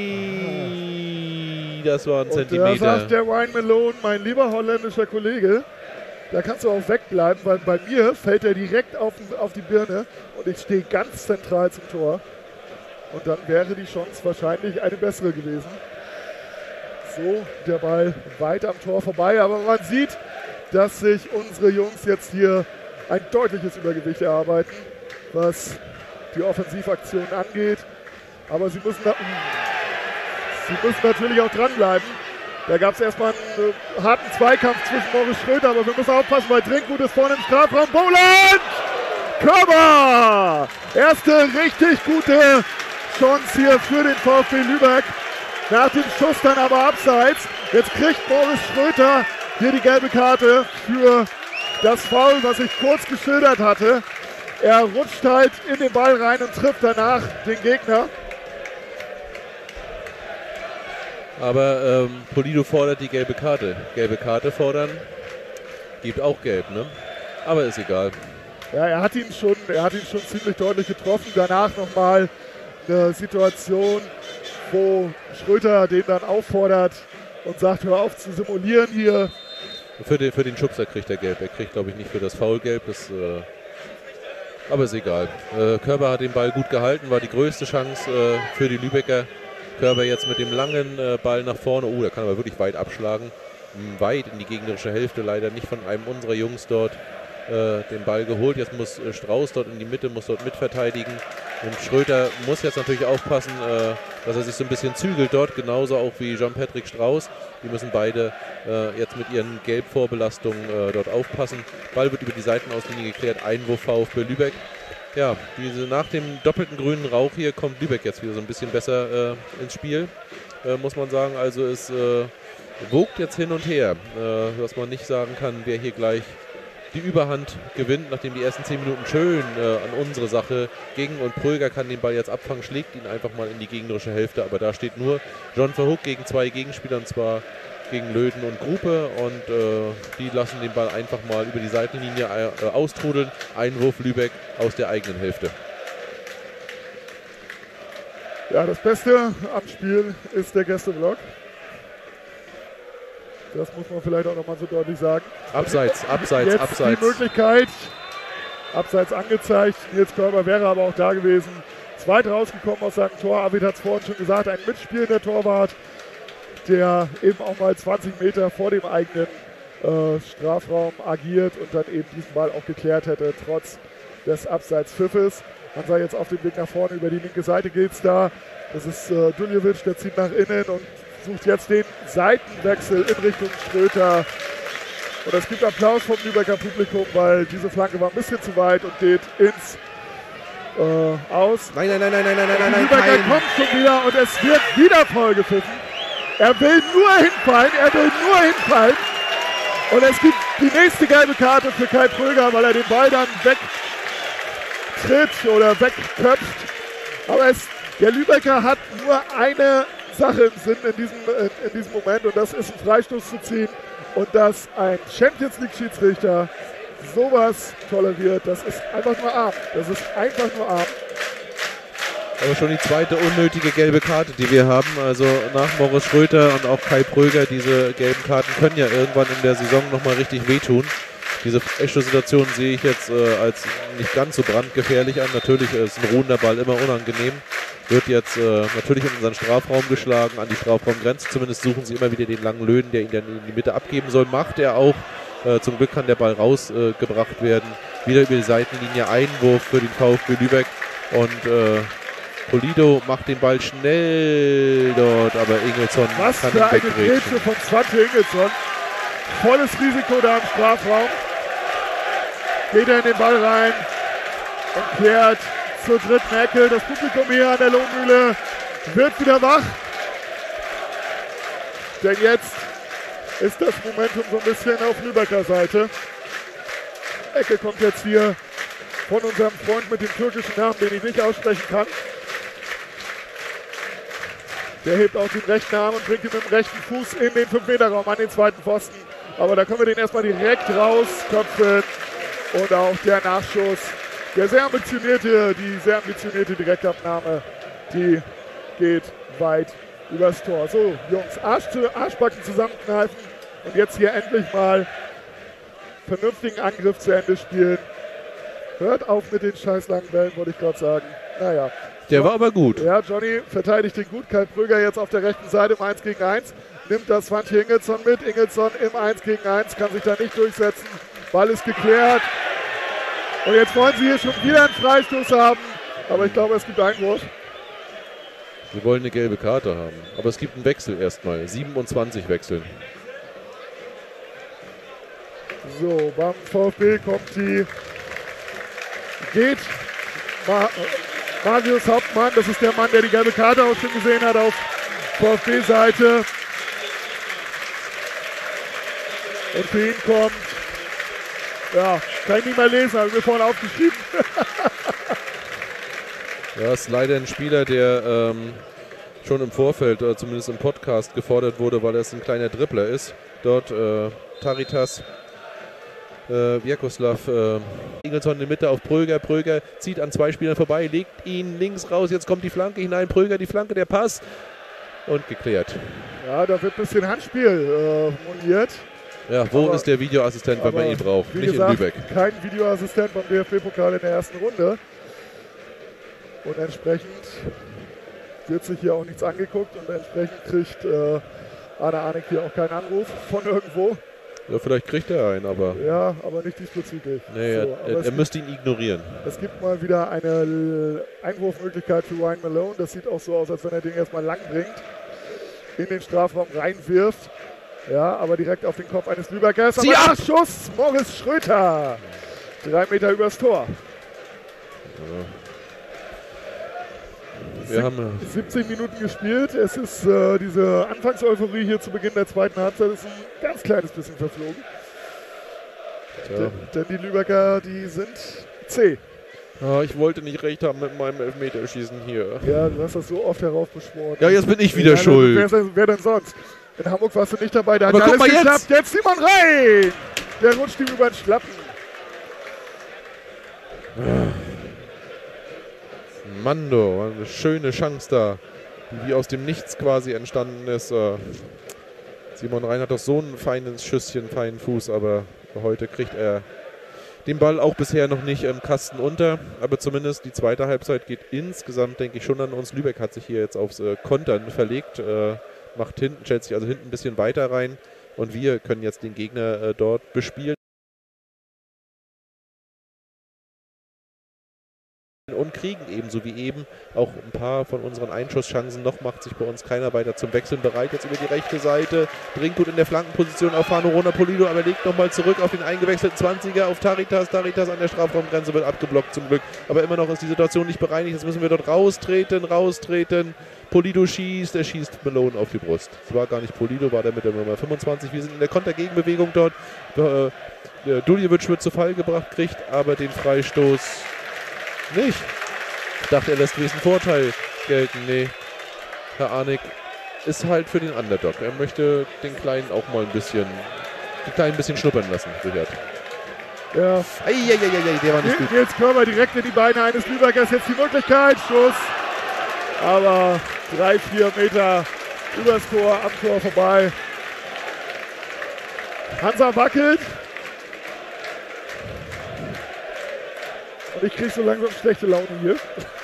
Das war ein Zentimeter. Da sagt der Ryan Malone, mein lieber holländischer Kollege, da kannst du auch wegbleiben, weil bei mir fällt er direkt auf die Birne und ich stehe ganz zentral zum Tor. Und dann wäre die Chance wahrscheinlich eine bessere gewesen. So, der Ball weit am Tor vorbei, aber man sieht, dass sich unsere Jungs jetzt hier ein deutliches Übergewicht erarbeiten, was die Offensivaktion angeht. Aber sie müssen natürlich auch dranbleiben. Da gab es erstmal einen harten Zweikampf zwischen Moritz Schröter, aber wir müssen aufpassen, weil Trinkgut ist vorne im Strafraum. Boland! Körber! Erste richtig gute Chance hier für den VfB Lübeck. Nach dem Schuss dann aber abseits. Jetzt kriegt Moritz Schröter hier die gelbe Karte für das Foul, was ich kurz geschildert hatte. Er rutscht halt in den Ball rein und trifft danach den Gegner. Aber Polido fordert die gelbe Karte. Gelbe Karte fordern, gibt auch gelb, ne? Aber ist egal. Ja, er hat ihn schon ziemlich deutlich getroffen. Danach nochmal eine Situation, wo Schröter den dann auffordert und sagt, hör auf zu simulieren hier. Für den Schubser kriegt er gelb. Er kriegt, glaube ich, nicht für das Foul gelb. Aber ist egal. Körber hat den Ball gut gehalten, war die größte Chance für die Lübecker. Körber jetzt mit dem langen Ball nach vorne. Da kann er aber wirklich weit abschlagen. Weit in die gegnerische Hälfte. Leider nicht von einem unserer Jungs dort den Ball geholt. Jetzt muss Strauß dort in die Mitte, muss dort mitverteidigen. Und Schröter muss jetzt natürlich aufpassen, dass er sich so ein bisschen zügelt dort. Genauso auch wie Jean-Patrick Strauß. Die müssen beide jetzt mit ihren Gelbvorbelastungen dort aufpassen. Ball wird über die Seitenauslinie geklärt. Einwurf VfB Lübeck. Ja, nach dem doppelten grünen Rauch hier kommt Lübeck jetzt wieder so ein bisschen besser ins Spiel, muss man sagen. Also es wogt jetzt hin und her, dass man nicht sagen kann, wer hier gleich die Überhand gewinnt, nachdem die ersten 10 Minuten schön an unsere Sache gingen. Und Pröger kann den Ball jetzt abfangen, schlägt ihn einfach mal in die gegnerische Hälfte. Aber da steht nur John Verhoek gegen 2 Gegenspieler, und zwar gegen Löden und Gruppe, und die lassen den Ball einfach mal über die Seitenlinie austrudeln. Einwurf Lübeck aus der eigenen Hälfte. Ja, das Beste am Spiel ist der Gästeblock. Das muss man vielleicht auch nochmal so deutlich sagen. Abseits. Die Möglichkeit, abseits angezeigt. Nils Körber wäre aber auch da gewesen. Zweit rausgekommen aus seinem Tor. Arvid hat es vorhin schon gesagt, ein mitspielender Torwart, der eben auch mal 20 Meter vor dem eigenen Strafraum agiert und dann eben diesen Ball auch geklärt hätte, trotz des Abseitspfiffes. Hansa jetzt auf dem Weg nach vorne, über die linke Seite geht's da. Das ist Duljevic, der zieht nach innen und sucht jetzt den Seitenwechsel in Richtung Schröter. Und es gibt Applaus vom Lübecker Publikum, weil diese Flanke war ein bisschen zu weit und geht ins Aus. Nein. Die Lübecker kommt schon wieder und es wird wieder voll gepfiffen. Er will nur hinfallen. Und es gibt die nächste gelbe Karte für Kai Pröger, weil er den Ball dann wegtritt oder wegköpft. Aber der Lübecker hat nur eine Sache im Sinn in diesem Moment, und das ist, einen Freistoß zu ziehen. Und dass ein Champions-League-Schiedsrichter sowas toleriert, das ist einfach nur arm. Aber schon die zweite unnötige gelbe Karte, die wir haben. Also nach Moritz Schröter und auch Kai Pröger, diese gelben Karten können ja irgendwann in der Saison nochmal richtig wehtun. Diese echte Situation sehe ich jetzt als nicht ganz so brandgefährlich an. Natürlich ist ein ruhender Ball immer unangenehm. Wird jetzt natürlich in unseren Strafraum geschlagen, an die Strafraumgrenze. Zumindest suchen sie immer wieder den langen Löden, der ihn dann in die Mitte abgeben soll. Macht er auch. Zum Glück kann der Ball rausgebracht werden. Wieder über die Seitenlinie, Einwurf für den VfB Lübeck. Und Polido macht den Ball schnell dort, aber Ingelsson Was kann für ihn eine weggrätschen. Grätsche von Svante Ingelsson. Volles Risiko da im Strafraum. Geht er in den Ball rein und kehrt zur dritten Ecke. Das Publikum hier an der Lohmühle wird wieder wach. Denn jetzt ist das Momentum so ein bisschen auf Lübecker Seite. Ecke kommt jetzt hier von unserem Freund mit dem türkischen Namen, den ich nicht aussprechen kann. Der hebt auch den rechten Arm und bringt ihn mit dem rechten Fuß in den 5-Meter-Raum an den zweiten Pfosten. Aber da können wir den erstmal direkt rausköpfen. Und auch der Nachschuss, die sehr ambitionierte Direktabnahme, die geht weit übers Tor. So, Jungs, Arschbacken zusammenkneifen und jetzt hier endlich mal vernünftigen Angriff zu Ende spielen. Hört auf mit den scheiß langen Bällen, wollte ich gerade sagen. Naja. Der war aber gut. Ja, Johnny verteidigt den gut. Kai Pröger jetzt auf der rechten Seite im 1 gegen 1. Nimmt das Svante Ingelsson mit. Ingelsson im 1 gegen 1, kann sich da nicht durchsetzen. Ball ist geklärt. Und jetzt wollen sie hier schon wieder einen Freistoß haben. Aber ich glaube, es gibt Einwurf. Wir wollen eine gelbe Karte haben. Aber es gibt einen Wechsel erstmal. 27 wechseln. So, beim VfB kommt geht Marius Hauptmann, das ist der Mann, der die gelbe Karte auch schon gesehen hat auf VfB-Seite. Und für ihn kommt, ja, kann ich nicht mehr lesen, habe ich mir vorhin aufgeschrieben. Ja, ist leider ein Spieler, der schon im Vorfeld, oder zumindest im Podcast, gefordert wurde, weil er ein kleiner Dribbler ist. Dort Taritas, Vjekoslav, Ingelsson in der Mitte auf Pröger. Pröger zieht an zwei Spielern vorbei, legt ihn links raus. Jetzt kommt die Flanke hinein. Pröger, die Flanke, der Pass und geklärt. Ja, da wird ein bisschen Handspiel moniert. Ja, wo ist der Videoassistent, wenn man ihn braucht? Wie Nicht gesagt, in Lübeck. Kein Videoassistent beim DFB-Pokal in der ersten Runde. Und entsprechend wird sich hier auch nichts angeguckt und entsprechend kriegt Arne Arnek hier auch keinen Anruf von irgendwo. Ja, vielleicht kriegt er einen, aber Ja, aber nicht diesbezüglich. nee, So, er müsste ihn ignorieren. es gibt mal wieder eine Einwurfmöglichkeit für Ryan Malone. Das sieht auch so aus, als wenn er den erstmal lang bringt, in den Strafraum reinwirft. Ja, aber direkt auf den Kopf eines Lübeckers. Aber Nachschuss, Moritz Schröter. 3 Meter übers Tor. Wir haben 17 Minuten gespielt. Es ist diese Anfangseuphorie hier zu Beginn der zweiten Halbzeit ist ein ganz kleines bisschen verflogen. Denn die Lübecker, die sind zäh. ich wollte nicht recht haben mit meinem Elfmeterschießen hier. Ja, du hast das so oft heraufbeschworen. Ja, jetzt bin ich wieder schuld. Wer denn sonst? In Hamburg warst du nicht dabei, da hat Aber alles guck mal geklappt. Jetzt Simon rein! Der rutscht ihm über den Schlappen. Mando, eine schöne Chance da, die wie aus dem Nichts quasi entstanden ist. Simon Rhein hat doch so ein feines Schüsschen, feinen Fuß, aber heute kriegt er den Ball auch bisher noch nicht im Kasten unter. Aber zumindest die zweite Halbzeit geht insgesamt, denke ich, schon an uns. Lübeck hat sich hier jetzt aufs Kontern verlegt, stellt sich also hinten ein bisschen weiter rein und wir können jetzt den Gegner dort bespielen. Und kriegen ebenso wie eben auch ein paar von unseren Einschusschancen. Noch macht sich bei uns keiner weiter zum Wechseln bereit. Jetzt über die rechte Seite. Bringt gut in der Flankenposition auf Fano Ronapolido, aber legt nochmal zurück auf den eingewechselten 20er auf Taritas. Taritas an der Strafraumgrenze wird abgeblockt zum Glück. Aber immer noch ist die Situation nicht bereinigt. Jetzt müssen wir dort raustreten. Polido schießt, er schießt Malone auf die Brust. Es war gar nicht Polido, war der mit der Nummer 25. Wir sind in der Kontergegenbewegung dort. Duljevic wird zu Fall gebracht, kriegt aber den Freistoß nicht. Ich dachte, er lässt diesen Vorteil gelten. Nee, Herr Arnek ist halt für den Underdog. Er möchte den Kleinen auch mal ein bisschen schnuppern lassen, Richard. Ja. Der war nicht gut. Jetzt Körber direkt in die Beine eines Lübeckers. Jetzt die Möglichkeit. Schuss. Aber 3-4 Meter übers Tor, am Tor vorbei. Hansa wackelt. Und ich kriege so langsam schlechte Laune hier.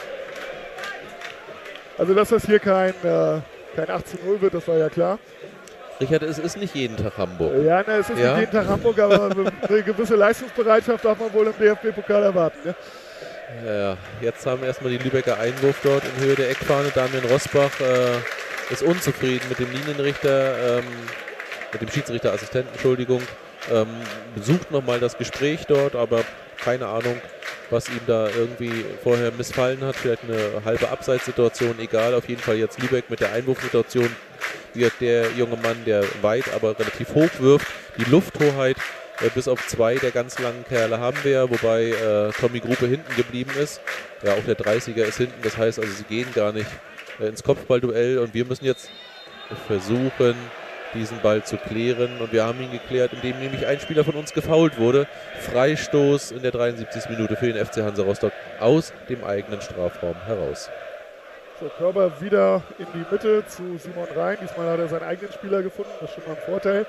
Also, dass das hier kein 8:0 wird, das war ja klar. Richard, es ist nicht jeden Tag Hamburg. Ja, es ist nicht jeden Tag Hamburg, aber eine gewisse Leistungsbereitschaft darf man wohl im DFB-Pokal erwarten. Ne? Ja, jetzt haben erstmal die Lübecker Einwurf dort in Höhe der Eckfahne. Damian Rosbach ist unzufrieden mit dem Linienrichter, mit dem Schiedsrichterassistenten, Entschuldigung. Sucht nochmal das Gespräch dort, aber keine Ahnung, was ihm da irgendwie vorher missfallen hat. Vielleicht eine halbe Abseitssituation, egal. Auf jeden Fall jetzt Lübeck mit der Einwurfsituation wird der junge Mann, der weit, aber relativ hoch wirft. Die Lufthoheit bis auf 2 der ganz langen Kerle haben wir, wobei Tommy Gruppe hinten geblieben ist. Ja, auch der 30er ist hinten, das heißt also, sie gehen gar nicht ins Kopfballduell und wir müssen jetzt versuchen, diesen Ball zu klären. Und wir haben ihn geklärt, indem nämlich ein Spieler von uns gefoult wurde. Freistoß in der 73. Minute für den FC Hansa Rostock aus dem eigenen Strafraum heraus. So, Körber wieder in die Mitte zu Simon Rhein. Diesmal hat er seinen eigenen Spieler gefunden, das ist schon mal ein Vorteil.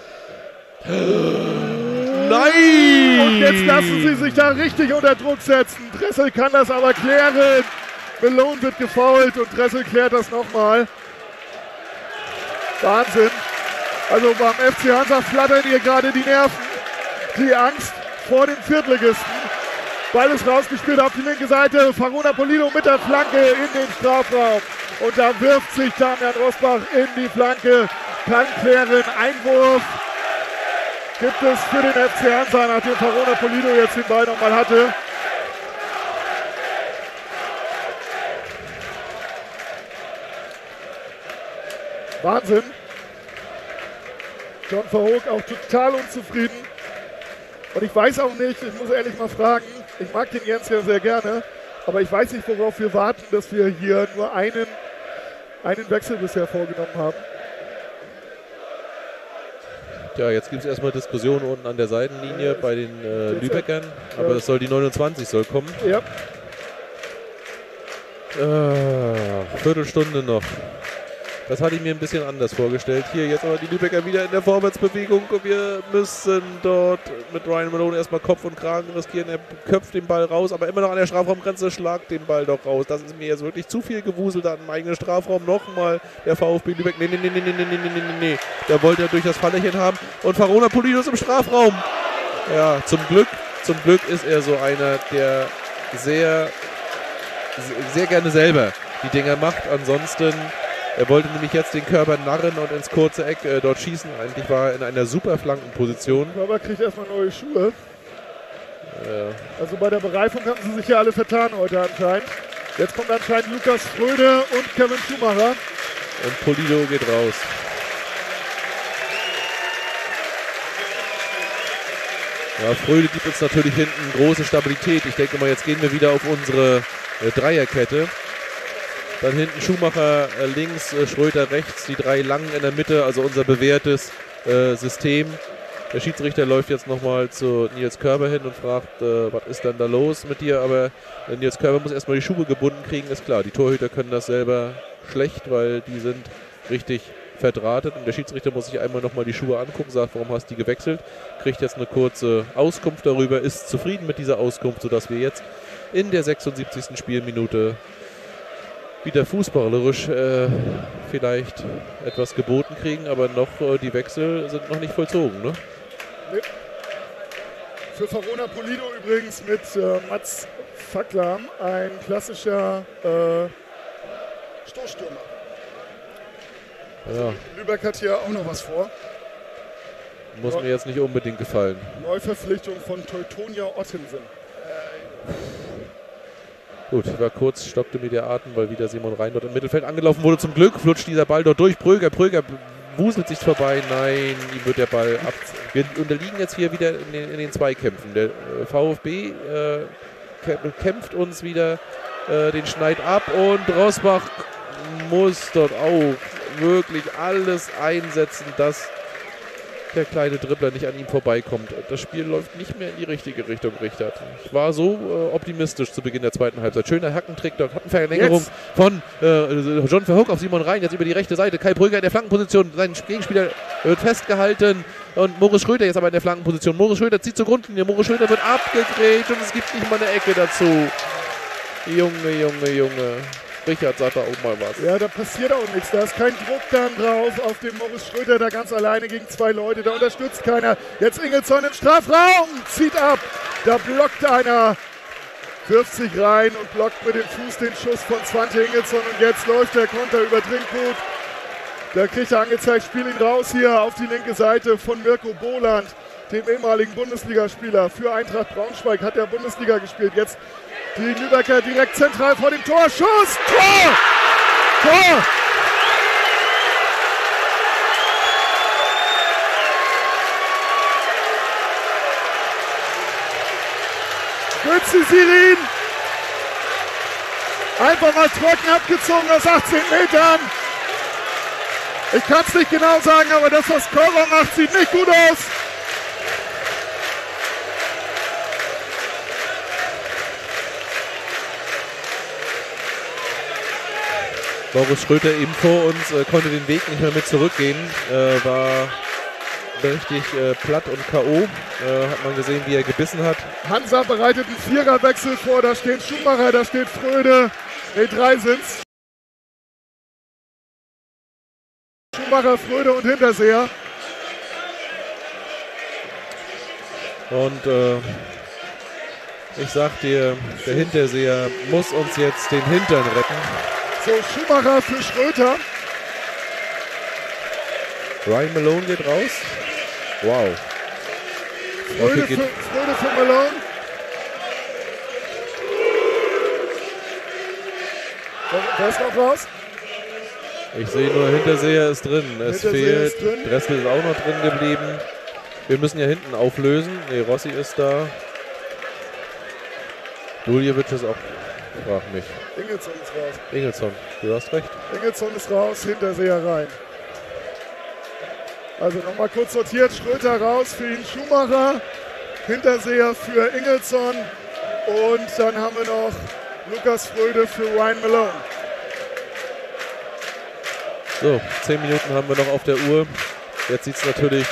Nein! Und jetzt lassen sie sich da richtig unter Druck setzen. Dressel kann das aber klären. Malone wird gefoult und Dressel klärt das nochmal. Wahnsinn. Also beim FC Hansa flattern hier gerade die Nerven. Die Angst vor dem Viertligisten. Ball ist rausgespielt auf die linke Seite. Farona Polido mit der Flanke in den Strafraum. Und da wirft sich Damian Rosbach in die Flanke. Kann klären. Einwurf gibt es für den FC Hansa, nachdem Farona Polido jetzt den Ball nochmal hatte. Wahnsinn. John Verhoek auch total unzufrieden. Und ich weiß auch nicht, ich muss ehrlich mal fragen, ich mag den Jens ja sehr gerne, aber ich weiß nicht, worauf wir warten, dass wir hier nur einen Wechsel bisher vorgenommen haben. Ja, jetzt gibt es erstmal Diskussionen unten an der Seitenlinie bei den Lübeckern, aber das soll die 29 soll kommen. Ja. Viertelstunde noch. Das hatte ich mir ein bisschen anders vorgestellt. Hier jetzt aber die Lübecker wieder in der Vorwärtsbewegung. Und wir müssen dort mit Ryan Malone erstmal Kopf und Kragen riskieren. Er köpft den Ball raus, aber immer noch an der Strafraumgrenze. Schlagt den Ball doch raus. Das ist mir jetzt wirklich zu viel gewuselt an dem eigenen Strafraum. Nochmal der VfB Lübeck. Nee. Da wollte er durch das Fallerchen haben. Und Farona Polido ist im Strafraum. Ja, zum Glück ist er so einer, der sehr gerne selber die Dinger macht. Ansonsten... Er wollte nämlich jetzt den Körper narren und ins kurze Eck dort schießen. Eigentlich war er in einer super Flankenposition. Körber kriegt erstmal neue Schuhe. Also bei der Bereifung haben sie sich ja alle vertan heute anscheinend. Jetzt kommt anscheinend Lukas Fröde und Kevin Schumacher. Und Polido geht raus. Ja, Fröde gibt uns natürlich hinten große Stabilität. Ich denke mal, jetzt gehen wir wieder auf unsere Dreierkette. Dann hinten Schumacher links, Schröter rechts, die 3 Langen in der Mitte, also unser bewährtes System. Der Schiedsrichter läuft jetzt nochmal zu Nils Körber hin und fragt, was ist denn da los mit dir? Aber Nils Körber muss erstmal die Schuhe gebunden kriegen, ist klar. Die Torhüter können das selber schlecht, weil die sind richtig verdrahtet. Und der Schiedsrichter muss sich einmal nochmal die Schuhe angucken, sagt, warum hast du die gewechselt? Kriegt jetzt eine kurze Auskunft darüber, ist zufrieden mit dieser Auskunft, sodass wir jetzt in der 76. Spielminute wieder fußballerisch vielleicht etwas geboten kriegen, aber noch die Wechsel sind noch nicht vollzogen, ne? Nee. Für Farona Polido übrigens mit Mats Faklam ein klassischer Stoßstürmer. Ja. Lübeck hat hier auch noch was vor. Muss mir jetzt nicht unbedingt gefallen. Neuverpflichtung von Teutonia Ottensen. Gut, war kurz, stockte mir der Atem, weil wieder Simon Rhein dort im Mittelfeld angelaufen wurde. Zum Glück flutscht dieser Ball dort durch. Pröger wuselt sich vorbei. Nein, ihm wird der Ball ab. Wir unterliegen jetzt hier wieder in den Zweikämpfen. Der VfB kämpft uns wieder den Schneid ab und Rosbach muss dort auch wirklich alles einsetzen, dass der kleine Dribbler nicht an ihm vorbeikommt. Das Spiel läuft nicht mehr in die richtige Richtung, Richtert. Ich war so optimistisch zu Beginn der zweiten Halbzeit. Schöner Hackentrick, dort hat eine Verlängerung von John Verhoek auf Simon Rhein, jetzt über die rechte Seite. Kai Brügger in der Flankenposition, sein Gegenspieler wird festgehalten und Moritz Schröter jetzt aber in der Flankenposition. Moritz Schröter zieht zur Grundlinie, Moritz Schröter wird abgegrätscht und es gibt nicht mal eine Ecke dazu. Junge. Richard sagt da auch mal was. Ja, da passiert auch nichts. Da ist kein Druck dann drauf auf den Moritz Schröter, da ganz alleine gegen 2 Leute. Da unterstützt keiner. Jetzt Ingelsson im Strafraum, zieht ab. Da blockt einer, wirft sich rein und blockt mit dem Fuß den Schuss von Svante Ingelsson. Und jetzt läuft der Konter über Trinkgut. Da kriegt er angezeigt, spiel ihn raus hier auf die linke Seite von Mirko Boland, dem ehemaligen Bundesligaspieler. Für Eintracht Braunschweig hat er Bundesliga gespielt. Jetzt die Lübecker direkt zentral vor dem Tor. Schuss! Tor! Tor! Götze Sirin. Einfach mal trocken abgezogen aus 18 Metern. Ich kann es nicht genau sagen, aber das, was Körber macht, sieht nicht gut aus. Boris Schröter eben vor uns, konnte den Weg nicht mehr mit zurückgehen, war richtig platt und K.O. Hat man gesehen, wie er gebissen hat. Hansa bereitet einen Viererwechsel vor, da steht Schumacher, da steht Fröde. Ne, 3 sind's. Schumacher, Fröde und Hinterseher. Und ich sag dir, der Hinterseher muss uns jetzt den Hintern retten. So, Schumacher für Schröter. Ryan Malone geht raus. Wow. Fröde für Malone. Wer ist noch raus? Ich sehe nur, Hinterseher ist drin. Es Hinterseher fehlt. ist drin. Dressel ist auch noch drin geblieben. Wir müssen ja hinten auflösen. Ne, Rossi ist da. Duljevic ist auch. Frag mich. Ingelsson ist raus. Ingelsson, du hast recht. Ingelsson ist raus, Hinterseher rein. Also nochmal kurz sortiert. Schröter raus, für ihn Schumacher. Hinterseher für Ingelsson. Und dann haben wir noch Lukas Fröde für Ryan Malone. So, 10 Minuten haben wir noch auf der Uhr. Jetzt sieht es natürlich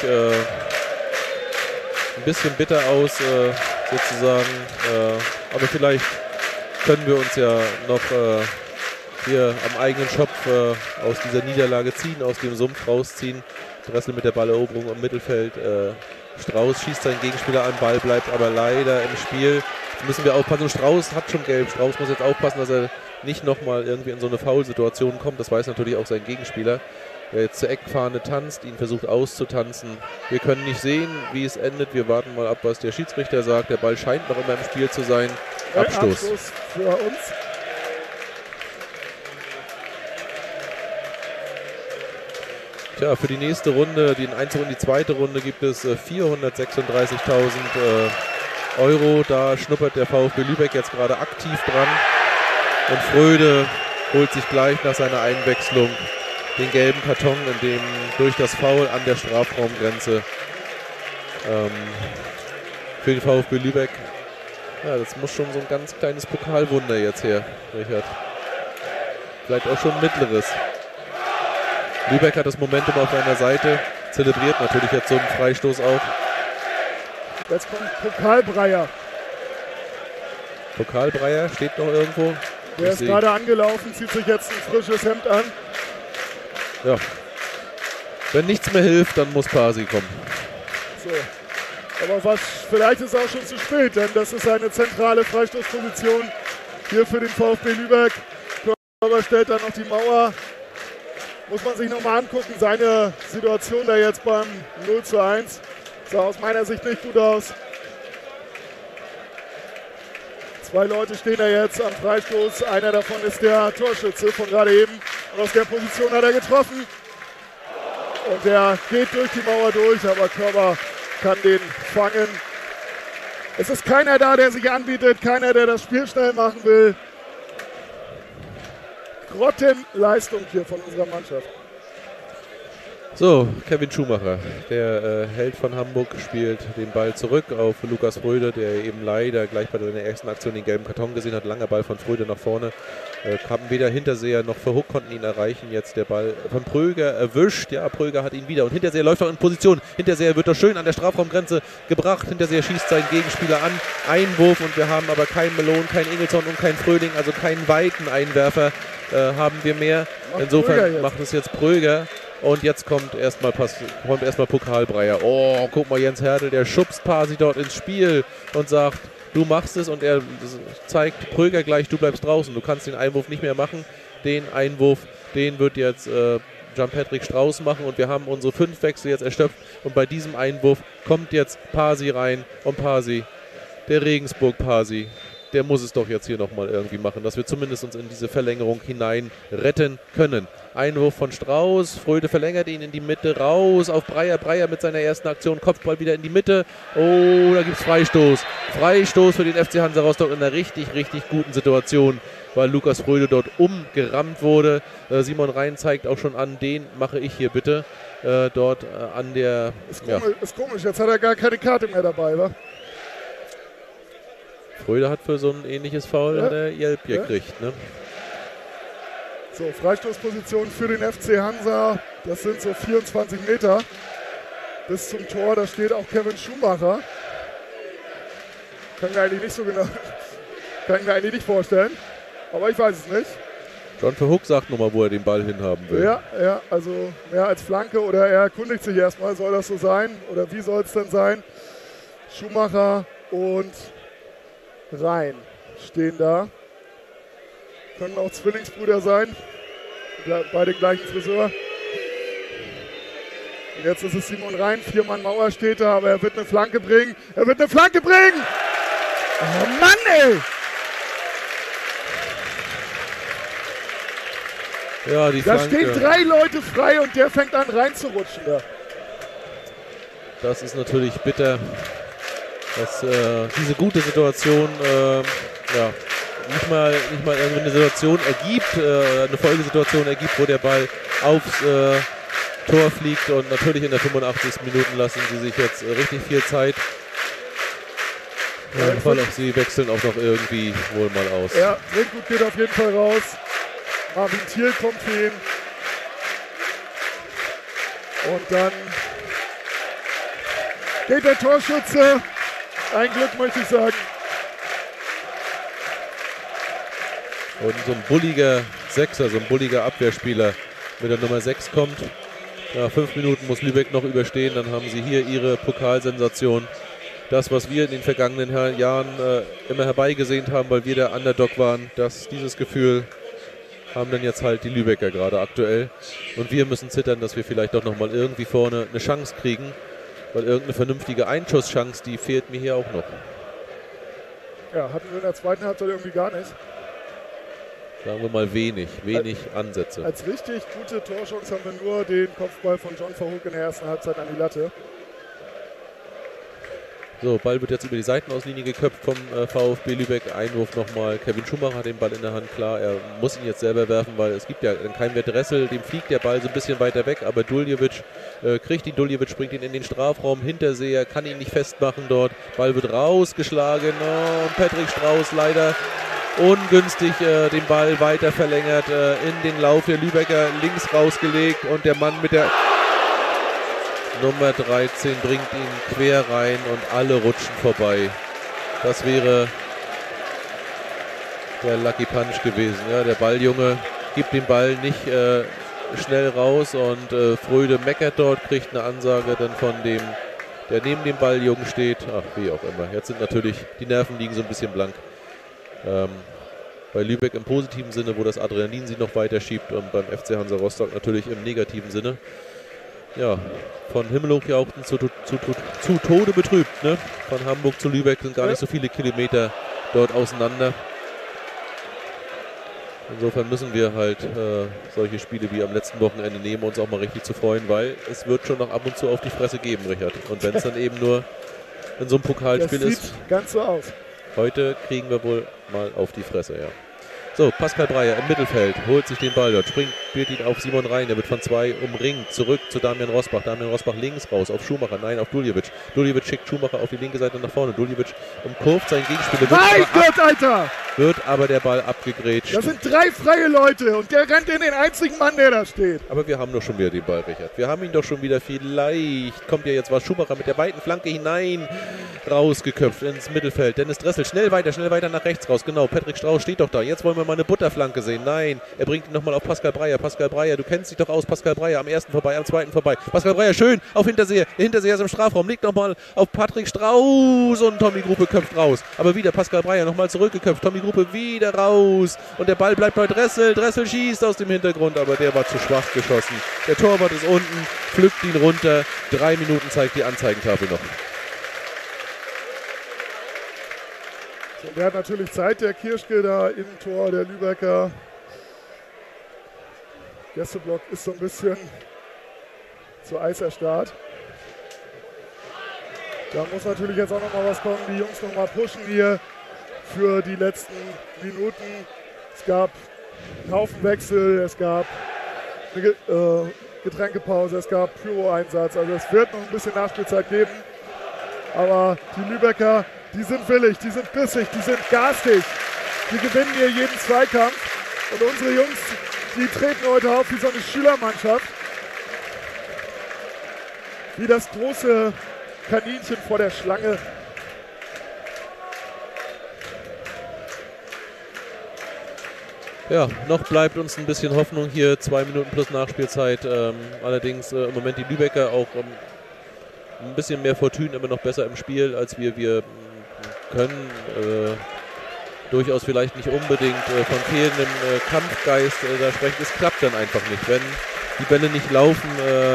ein bisschen bitter aus, sozusagen. Aber vielleicht können wir uns ja noch hier am eigenen Schopf aus dieser Niederlage ziehen, aus dem Sumpf rausziehen. Dressel mit der Balleroberung im Mittelfeld. Strauß schießt seinen Gegenspieler an, Ball bleibt aber leider im Spiel. Jetzt müssen wir aufpassen. Strauß hat schon gelb. Strauß muss jetzt aufpassen, dass er nicht nochmal irgendwie in so eine Foul-Situation kommt. Das weiß natürlich auch sein Gegenspieler, der jetzt zur Eckfahne tanzt, ihn versucht auszutanzen. Wir können nicht sehen, wie es endet. Wir warten mal ab, was der Schiedsrichter sagt. Der Ball scheint noch immer im Spiel zu sein. Abstoß. Abstoß für uns. Tja, für die nächste Runde, den Einzug in die zweite Runde, gibt es 436.000 Euro. Da schnuppert der VfB Lübeck jetzt gerade aktiv dran. Und Fröde holt sich gleich nach seiner Einwechslung den gelben Karton, in dem durch das Foul an der Strafraumgrenze für den VfB Lübeck. Ja, das muss schon so ein ganz kleines Pokalwunder jetzt her, Richard. Vielleicht auch schon ein mittleres. Lübeck hat das Momentum auf seiner Seite, zelebriert natürlich jetzt so einen Freistoß auch. Jetzt kommt Pokalbreier. Pokalbreier steht noch irgendwo. Der ist gerade angelaufen, zieht sich jetzt ein frisches Hemd an. Ja. Wenn nichts mehr hilft, dann muss Pasi kommen. So. Aber vielleicht ist es auch schon zu spät, denn das ist eine zentrale Freistoßposition hier für den VfB Lübeck. Körber stellt dann noch die Mauer. Muss man sich nochmal angucken, seine Situation da jetzt beim 0:1 sah aus meiner Sicht nicht gut aus. 2 Leute stehen da jetzt am Freistoß, einer davon ist der Torschütze von gerade eben und aus der Position hat er getroffen. Und der geht durch die Mauer durch, aber Körber kann den fangen. Es ist keiner da, der sich anbietet, keiner, der das Spiel schnell machen will. Grottenleistung hier von unserer Mannschaft. So, Kevin Schumacher, der Held von Hamburg, spielt den Ball zurück auf Lukas Fröde, der eben leider gleich bei seiner ersten Aktion den gelben Karton gesehen hat. Langer Ball von Fröde nach vorne. Haben weder Hinterseher noch Verhoek konnten ihn erreichen. Jetzt der Ball von Pröger erwischt. Ja, Pröger hat ihn wieder. Und Hinterseher läuft noch in Position. Hinterseher wird doch schön an der Strafraumgrenze gebracht. Hinterseher schießt seinen Gegenspieler an. Einwurf und wir haben aber keinen Malone, keinen Ingelsson und keinen Fröhling, also keinen weiten Einwerfer haben wir mehr. Insofern macht es jetzt Pröger. Und jetzt kommt erstmal Pokalbreier. Oh, guck mal, Jens Hertel, der schubst Pasi dort ins Spiel und sagt, du machst es. Und er zeigt Pröger gleich, du bleibst draußen. Du kannst den Einwurf nicht mehr machen. Den Einwurf, den wird jetzt Gian-Patrick Strauß machen und wir haben unsere 5 Wechsel jetzt erschöpft und bei diesem Einwurf kommt jetzt Pasi rein und Pasi, der Regensburg-Pasi, der muss es doch jetzt hier nochmal irgendwie machen, dass wir zumindest uns in diese Verlängerung hinein retten können. Einwurf von Strauß, Fröde verlängert ihn in die Mitte, raus auf Breyer, Breyer mit seiner ersten Aktion, Kopfball wieder in die Mitte, oh, da gibt es Freistoß. Freistoß für den FC Hansa Rostock in einer richtig, richtig guten Situation, weil Lukas Fröde dort umgerammt wurde. Simon Rhein zeigt auch schon an, den mache ich hier bitte, dort an der... Ist komisch, jetzt hat er gar keine Karte mehr dabei, wa? Fröde hat für so ein ähnliches Foul hat er Jelp gekriegt, ne? So, Freistoßposition für den FC Hansa. Das sind so 24 Meter bis zum Tor. Da steht auch Kevin Schumacher. Kann mir eigentlich nicht so genau, kann ich mir eigentlich nicht vorstellen. Aber ich weiß es nicht. John Verhoek sagt nochmal, wo er den Ball hinhaben will. Ja, also mehr als Flanke oder er erkundigt sich erstmal, soll das so sein? Oder wie soll es denn sein? Schumacher und Rhein stehen da. Können auch Zwillingsbrüder sein. Beide gleichen Friseur. Und jetzt ist es Simon Rhein. 4-Mann-Mauer steht da, aber er wird eine Flanke bringen. Er wird eine Flanke bringen! Oh Mann, ey! Ja, die Da Flanke. stehen 3 Leute frei und der fängt an reinzurutschen da. Das ist natürlich bitter, dass diese gute Situation nicht mal irgendwie eine Situation ergibt, eine Folgesituation ergibt, wo der Ball aufs Tor fliegt und natürlich in der 85. Minute lassen sie sich jetzt richtig viel Zeit. Fall auf sie wechseln auch noch irgendwie wohl mal aus. Ja, Brinkgut geht auf jeden Fall raus. Marvin Thiel kommt hin. Und dann geht der Torschütze. Ein Glück, möchte ich sagen. Und so ein bulliger Sechser, so ein bulliger Abwehrspieler mit der Nummer 6 kommt. Ja, 5 Minuten muss Lübeck noch überstehen, dann haben sie hier ihre Pokalsensation. Das, was wir in den vergangenen Jahren immer herbeigesehnt haben, weil wir der Underdog waren, dieses Gefühl haben dann jetzt halt die Lübecker gerade aktuell. Und wir müssen zittern, dass wir vielleicht doch nochmal irgendwie vorne eine Chance kriegen, weil irgendeine vernünftige Einschusschance, die fehlt mir hier auch noch. Ja, hatten wir in der zweiten Halbzeit irgendwie gar nicht. Sagen wir mal wenig Ansätze. Als richtig gute Torchance haben wir nur den Kopfball von John Verhoek in der ersten Halbzeit an die Latte. So, Ball wird jetzt über die Seitenauslinie geköpft vom VfB Lübeck. Einwurf nochmal. Kevin Schumacher hat den Ball in der Hand. Klar, er muss ihn jetzt selber werfen, weil es gibt ja keinen mehr Dressel. Dem fliegt der Ball so ein bisschen weiter weg, aber Duljevic kriegt ihn. Duljevic bringt ihn in den Strafraum. Hinterseher kann ihn nicht festmachen dort. Ball wird rausgeschlagen. Oh, und Patrick Strauß leider ungünstig den Ball weiter verlängert in den Lauf der Lübecker, links rausgelegt und der Mann mit der Nummer 13 bringt ihn quer rein und alle rutschen vorbei. Das wäre der Lucky Punch gewesen. Ja, der Balljunge gibt den Ball nicht schnell raus und Fröde meckert dort, kriegt eine Ansage dann von dem, der neben dem Balljungen steht. Ach, wie auch immer. Jetzt sind natürlich, die Nerven liegen so ein bisschen blank. Bei Lübeck im positiven Sinne, wo das Adrenalin sie noch weiter schiebt und beim FC Hansa Rostock natürlich im negativen Sinne. Ja, von Himmel hochjauchten zu Tode betrübt. Ne? Von Hamburg zu Lübeck sind gar nicht so viele Kilometer dort auseinander. Insofern müssen wir halt solche Spiele wie am letzten Wochenende nehmen, uns auch mal richtig zu freuen, weil es wird schon noch ab und zu auf die Fresse geben, Richard. Und wenn es dann eben nur in so einem Pokalspiel ist. Das sieht ganz so aus. Heute kriegen wir wohl mal auf die Fresse, ja. So, Pascal Breyer im Mittelfeld, holt sich den Ball dort, spielt ihn auf Simon Rhein, der wird von 2 umringt, zurück zu Damian Rosbach. Damian Rosbach links raus, auf Schumacher, nein, auf Duljevic. Duljevic schickt Schumacher auf die linke Seite nach vorne. Duljevic umkurvt seinen Gegenspieler. Wird aber der Ball abgegrätscht. Das sind 3 freie Leute und der rennt in den einzigen Mann, der da steht. Aber wir haben doch schon wieder den Ball, Richard. Wir haben ihn doch schon wieder, vielleicht kommt ja jetzt was. Schumacher mit der weiten Flanke hinein, rausgeköpft ins Mittelfeld. Dennis Dressel, schnell weiter nach rechts raus. Genau, Patrick Strauß steht doch da. Jetzt wollen wir mal eine Butterflanke sehen. Nein, er bringt ihn nochmal auf Pascal Breyer. Pascal Breyer, du kennst dich doch aus, Pascal Breyer, am ersten vorbei, am zweiten vorbei. Pascal Breyer schön auf Hinterseher, der Hinterseher ist im Strafraum, liegt nochmal auf Patrick Strauß und Tommy Gruppe köpft raus. Aber wieder Pascal Breyer nochmal zurückgeköpft, Tommy Gruppe wieder raus und der Ball bleibt bei Dressel. Dressel schießt aus dem Hintergrund, aber der war zu schwach geschossen. Der Torwart ist unten, pflückt ihn runter. 3 Minuten zeigt die Anzeigentafel noch. So, der hat natürlich Zeit, der Kirschke da im Tor, der Lübecker. Gästeblock ist so ein bisschen zu Eis erstarrt. Da muss natürlich jetzt auch nochmal was kommen. Die Jungs nochmal pushen hier für die letzten Minuten. Es gab einen Haufenwechsel, es gab eine Getränkepause, es gab Pyro-Einsatz. Also es wird noch ein bisschen Nachspielzeit geben. Aber die Lübecker, die sind willig, die sind bissig, die sind garstig. Die gewinnen hier jeden Zweikampf. Und unsere Jungs, die treten heute auf wie so eine Schülermannschaft. Wie das große Kaninchen vor der Schlange. Ja, noch bleibt uns ein bisschen Hoffnung hier, 2 Minuten plus Nachspielzeit. Allerdings im Moment die Lübecker auch ein bisschen mehr Fortune, immer noch besser im Spiel, als wir können. Durchaus vielleicht nicht unbedingt von fehlendem Kampfgeist da sprechen. Es klappt dann einfach nicht. Wenn die Bälle nicht laufen,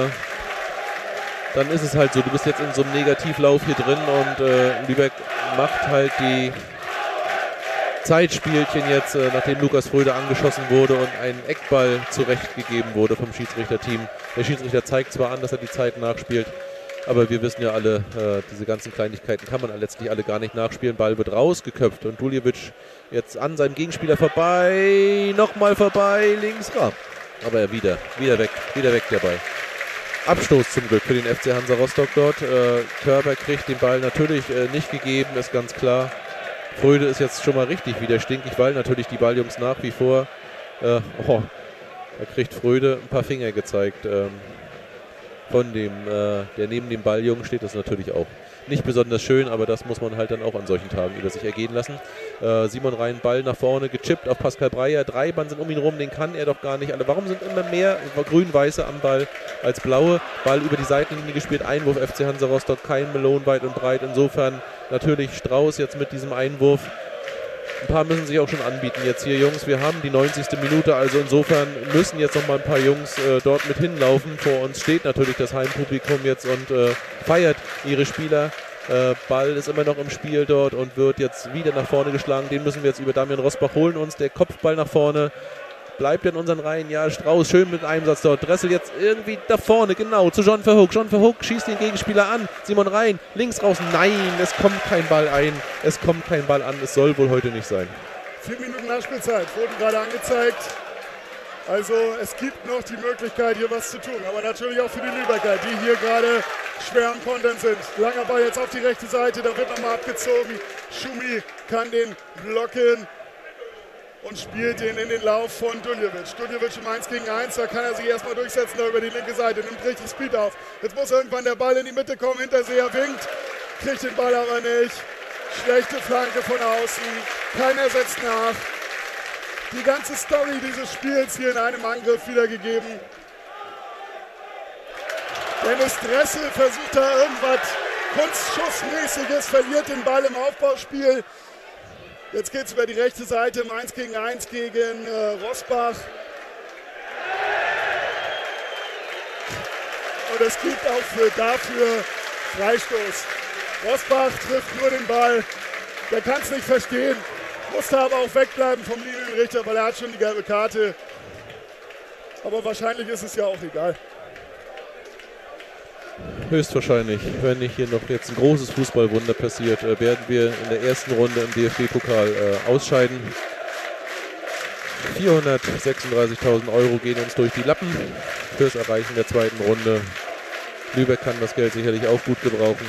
dann ist es halt so. Du bist jetzt in so einem Negativlauf hier drin und Lübeck macht halt die Zeitspielchen jetzt, nachdem Lukas Fröde angeschossen wurde und ein Eckball zurechtgegeben wurde vom Schiedsrichterteam. Der Schiedsrichter zeigt zwar an, dass er die Zeit nachspielt, aber wir wissen ja alle, diese ganzen Kleinigkeiten kann man letztlich alle gar nicht nachspielen. Ball wird rausgeköpft und Duljevic jetzt an seinem Gegenspieler vorbei, nochmal vorbei, links ran. Aber wieder weg der Ball. Abstoß zum Glück für den FC Hansa Rostock dort. Körber kriegt den Ball natürlich nicht gegeben, ist ganz klar. Fröde ist jetzt schon mal richtig wieder stinkig, weil natürlich die Balljungs nach wie vor, da kriegt Fröde ein paar Finger gezeigt. Von dem, der neben dem Balljungen steht, das natürlich auch nicht besonders schön, aber das muss man halt dann auch an solchen Tagen über sich ergehen lassen. Simon Rhein, Ball nach vorne, gechippt auf Pascal Breyer, 3 Mann sind um ihn rum, den kann er doch gar nicht. Warum sind immer mehr grün-weiße am Ball als blaue? Ball über die Seitenlinie gespielt, Einwurf FC Hansa Rostock, kein Malone weit und breit, insofern natürlich Strauß jetzt mit diesem Einwurf. Ein paar müssen sich auch schon anbieten jetzt hier, Jungs. Wir haben die 90. Minute, also insofern müssen jetzt noch mal ein paar Jungs dort mit hinlaufen. Vor uns steht natürlich das Heimpublikum jetzt und feiert ihre Spieler. Ball ist immer noch im Spiel dort und wird jetzt wieder nach vorne geschlagen. Den müssen wir jetzt über Damian Rosbach holen uns. Der Kopfball nach vorne. Bleibt in unseren Reihen. Ja, Strauß schön mit Einsatz dort. Dressel jetzt irgendwie da vorne, genau, zu John Verhoek. John Verhoek schießt den Gegenspieler an. Simon Rhein, links raus. Nein, es kommt kein Ball ein. Es kommt kein Ball an. Es soll wohl heute nicht sein. 4 Minuten Nachspielzeit wurden gerade angezeigt. Also es gibt noch die Möglichkeit, hier was zu tun. Aber natürlich auch für die Lübecker, die hier gerade schwer am Kontern sind. Langer Ball jetzt auf die rechte Seite. Da wird nochmal abgezogen. Schumi kann den blocken. Und spielt ihn in den Lauf von Duljevic. Duljevic im 1 gegen 1, da kann er sich erstmal durchsetzen, da über die linke Seite, nimmt richtig Speed auf. Jetzt muss irgendwann der Ball in die Mitte kommen, Hinterseher winkt, kriegt den Ball aber nicht. Schlechte Flanke von außen, keiner setzt nach. Die ganze Story dieses Spiels hier in einem Angriff wiedergegeben. Dennis Dressel versucht da irgendwas Kunstschussmäßiges, verliert den Ball im Aufbauspiel. Jetzt geht es über die rechte Seite im 1 gegen 1 gegen Rosbach. Und es gibt auch dafür Freistoß. Rosbach trifft nur den Ball. Der kann es nicht verstehen. Musste aber auch wegbleiben vom Linienrichter, weil er hat schon die gelbe Karte. Aber wahrscheinlich ist es ja auch egal. Höchstwahrscheinlich, wenn nicht hier noch jetzt ein großes Fußballwunder passiert, werden wir in der ersten Runde im DFB-Pokal ausscheiden. 436.000 Euro gehen uns durch die Lappen fürs Erreichen der zweiten Runde. Lübeck kann das Geld sicherlich auch gut gebrauchen.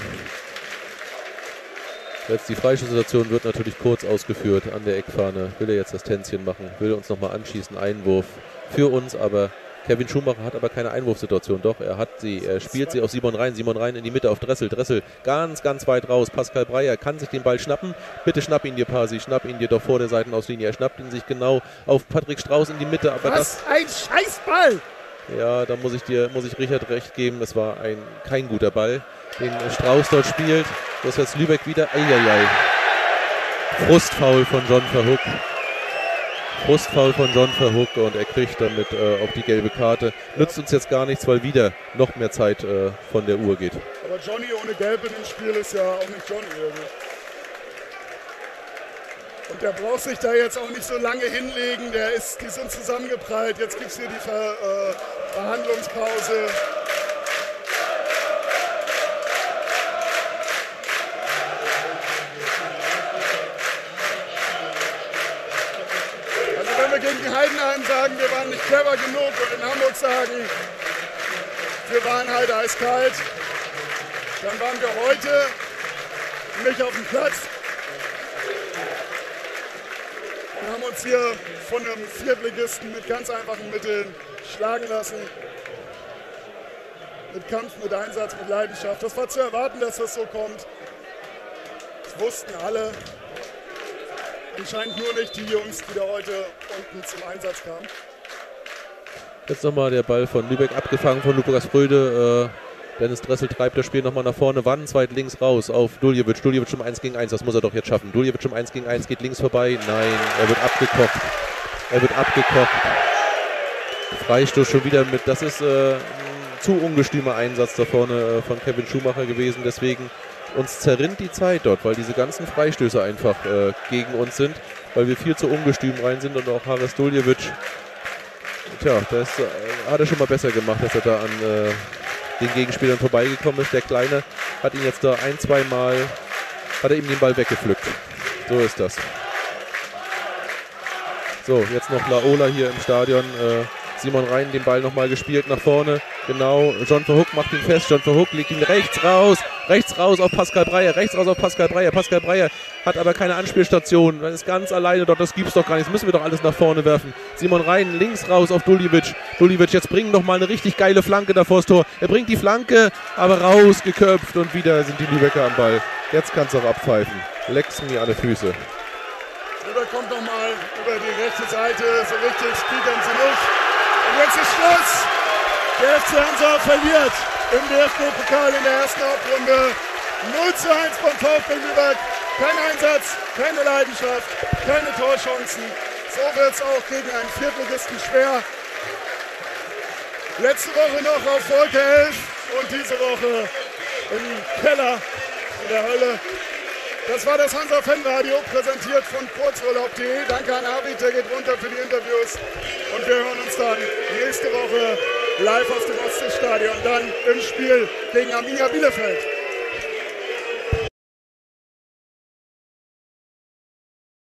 Jetzt die Freistoßsituation wird natürlich kurz ausgeführt an der Eckfahne. Will er jetzt das Tänzchen machen, will uns nochmal anschießen, Einwurf für uns, aber Kevin Schumacher hat aber keine Einwurfsituation. Doch, er spielt sie auf Simon Rhein. Simon Rhein in die Mitte auf Dressel. Dressel ganz, ganz weit raus. Pascal Breyer kann sich den Ball schnappen. Bitte schnapp ihn dir, Pasi. Schnapp ihn dir doch vor der Seitenauslinie. Er schnappt ihn sich genau auf Patrick Strauß in die Mitte. Aber was ein Scheißball! Ja, da muss ich Richard recht geben. Das war kein guter Ball, den Strauß dort spielt. Das ist jetzt Lübeck wieder. Eieiei. Frustfoul von John Verhoek. Frustfoul von John Verhoek und er kriegt damit auch die gelbe Karte. Nützt uns jetzt gar nichts, weil wieder noch mehr Zeit von der Uhr geht. Aber Johnny ohne Gelb in dem Spiel ist ja auch nicht Johnny. Und der braucht sich da jetzt auch nicht so lange hinlegen. Die sind zusammengeprallt. Jetzt gibt es hier die Verhandlungspause. Gegen Heidenheim sagen, wir waren nicht clever genug und in Hamburg sagen, wir waren halt eiskalt. Dann waren wir heute nicht auf dem Platz. Wir haben uns hier von einem Viertligisten mit ganz einfachen Mitteln schlagen lassen. Mit Kampf, mit Einsatz, mit Leidenschaft. Das war zu erwarten, dass das so kommt. Das wussten alle. Anscheinend nur nicht die Jungs, die da heute unten zum Einsatz kamen. Jetzt nochmal der Ball von Lübeck abgefangen von Lukas Fröde. Dennis Dressel treibt das Spiel nochmal nach vorne. Wannenzweit links raus auf Duljevic. Duljevic um 1 gegen 1, das muss er doch jetzt schaffen. Duljevic um 1 gegen 1 geht links vorbei. Nein, er wird abgekocht. Er wird abgekocht. Freistoß schon wieder mit. Das ist ein zu ungestümer Einsatz da vorne von Kevin Schumacher gewesen. Deswegen uns zerrinnt die Zeit dort, weil diese ganzen Freistöße einfach gegen uns sind, weil wir viel zu ungestüm rein sind und auch Haris Duljevic, tja, das hat er schon mal besser gemacht, dass er da an den Gegenspielern vorbeigekommen ist. Der Kleine hat ihn jetzt da 1-2 Mal, hat er ihm den Ball weggepflückt. So ist das. So, jetzt noch Laola hier im Stadion. Simon Rhein den Ball nochmal gespielt nach vorne. Genau, John Verhoek macht ihn fest. John Verhoek legt ihn rechts raus auf Pascal Breyer. Rechts raus auf Pascal Breyer. Pascal Breyer hat aber keine Anspielstation. Er ist ganz alleine dort. Das gibt's doch gar nicht. Das müssen wir doch alles nach vorne werfen. Simon Rhein links raus auf Duljevic. Duljevic jetzt bringen nochmal eine richtig geile Flanke davor das Tor. Er bringt die Flanke, aber rausgeköpft und wieder sind die Lübecker am Ball. Jetzt kannst du auch abpfeifen. Leckst mir alle Füße. Lübeck kommt nochmal über die rechte Seite. So richtig spielern sie nicht. Und jetzt ist Schluss. Der FC Hansa verliert im DFB-Pokal in der ersten Hauptrunde. 0:1 vom VfB Lübeck. Kein Einsatz, keine Leidenschaft, keine Torchancen. So wird es auch gegen einen Viertligisten schwer. Letzte Woche noch auf Wolke 11 und diese Woche im Keller in der Hölle. Das war das Hansa-Fanradio, präsentiert von kurzurlaub.de. Danke an Arvid, der geht runter für die Interviews. Und wir hören uns dann nächste Woche live aus dem Ostseestadion, dann im Spiel gegen Arminia Bielefeld.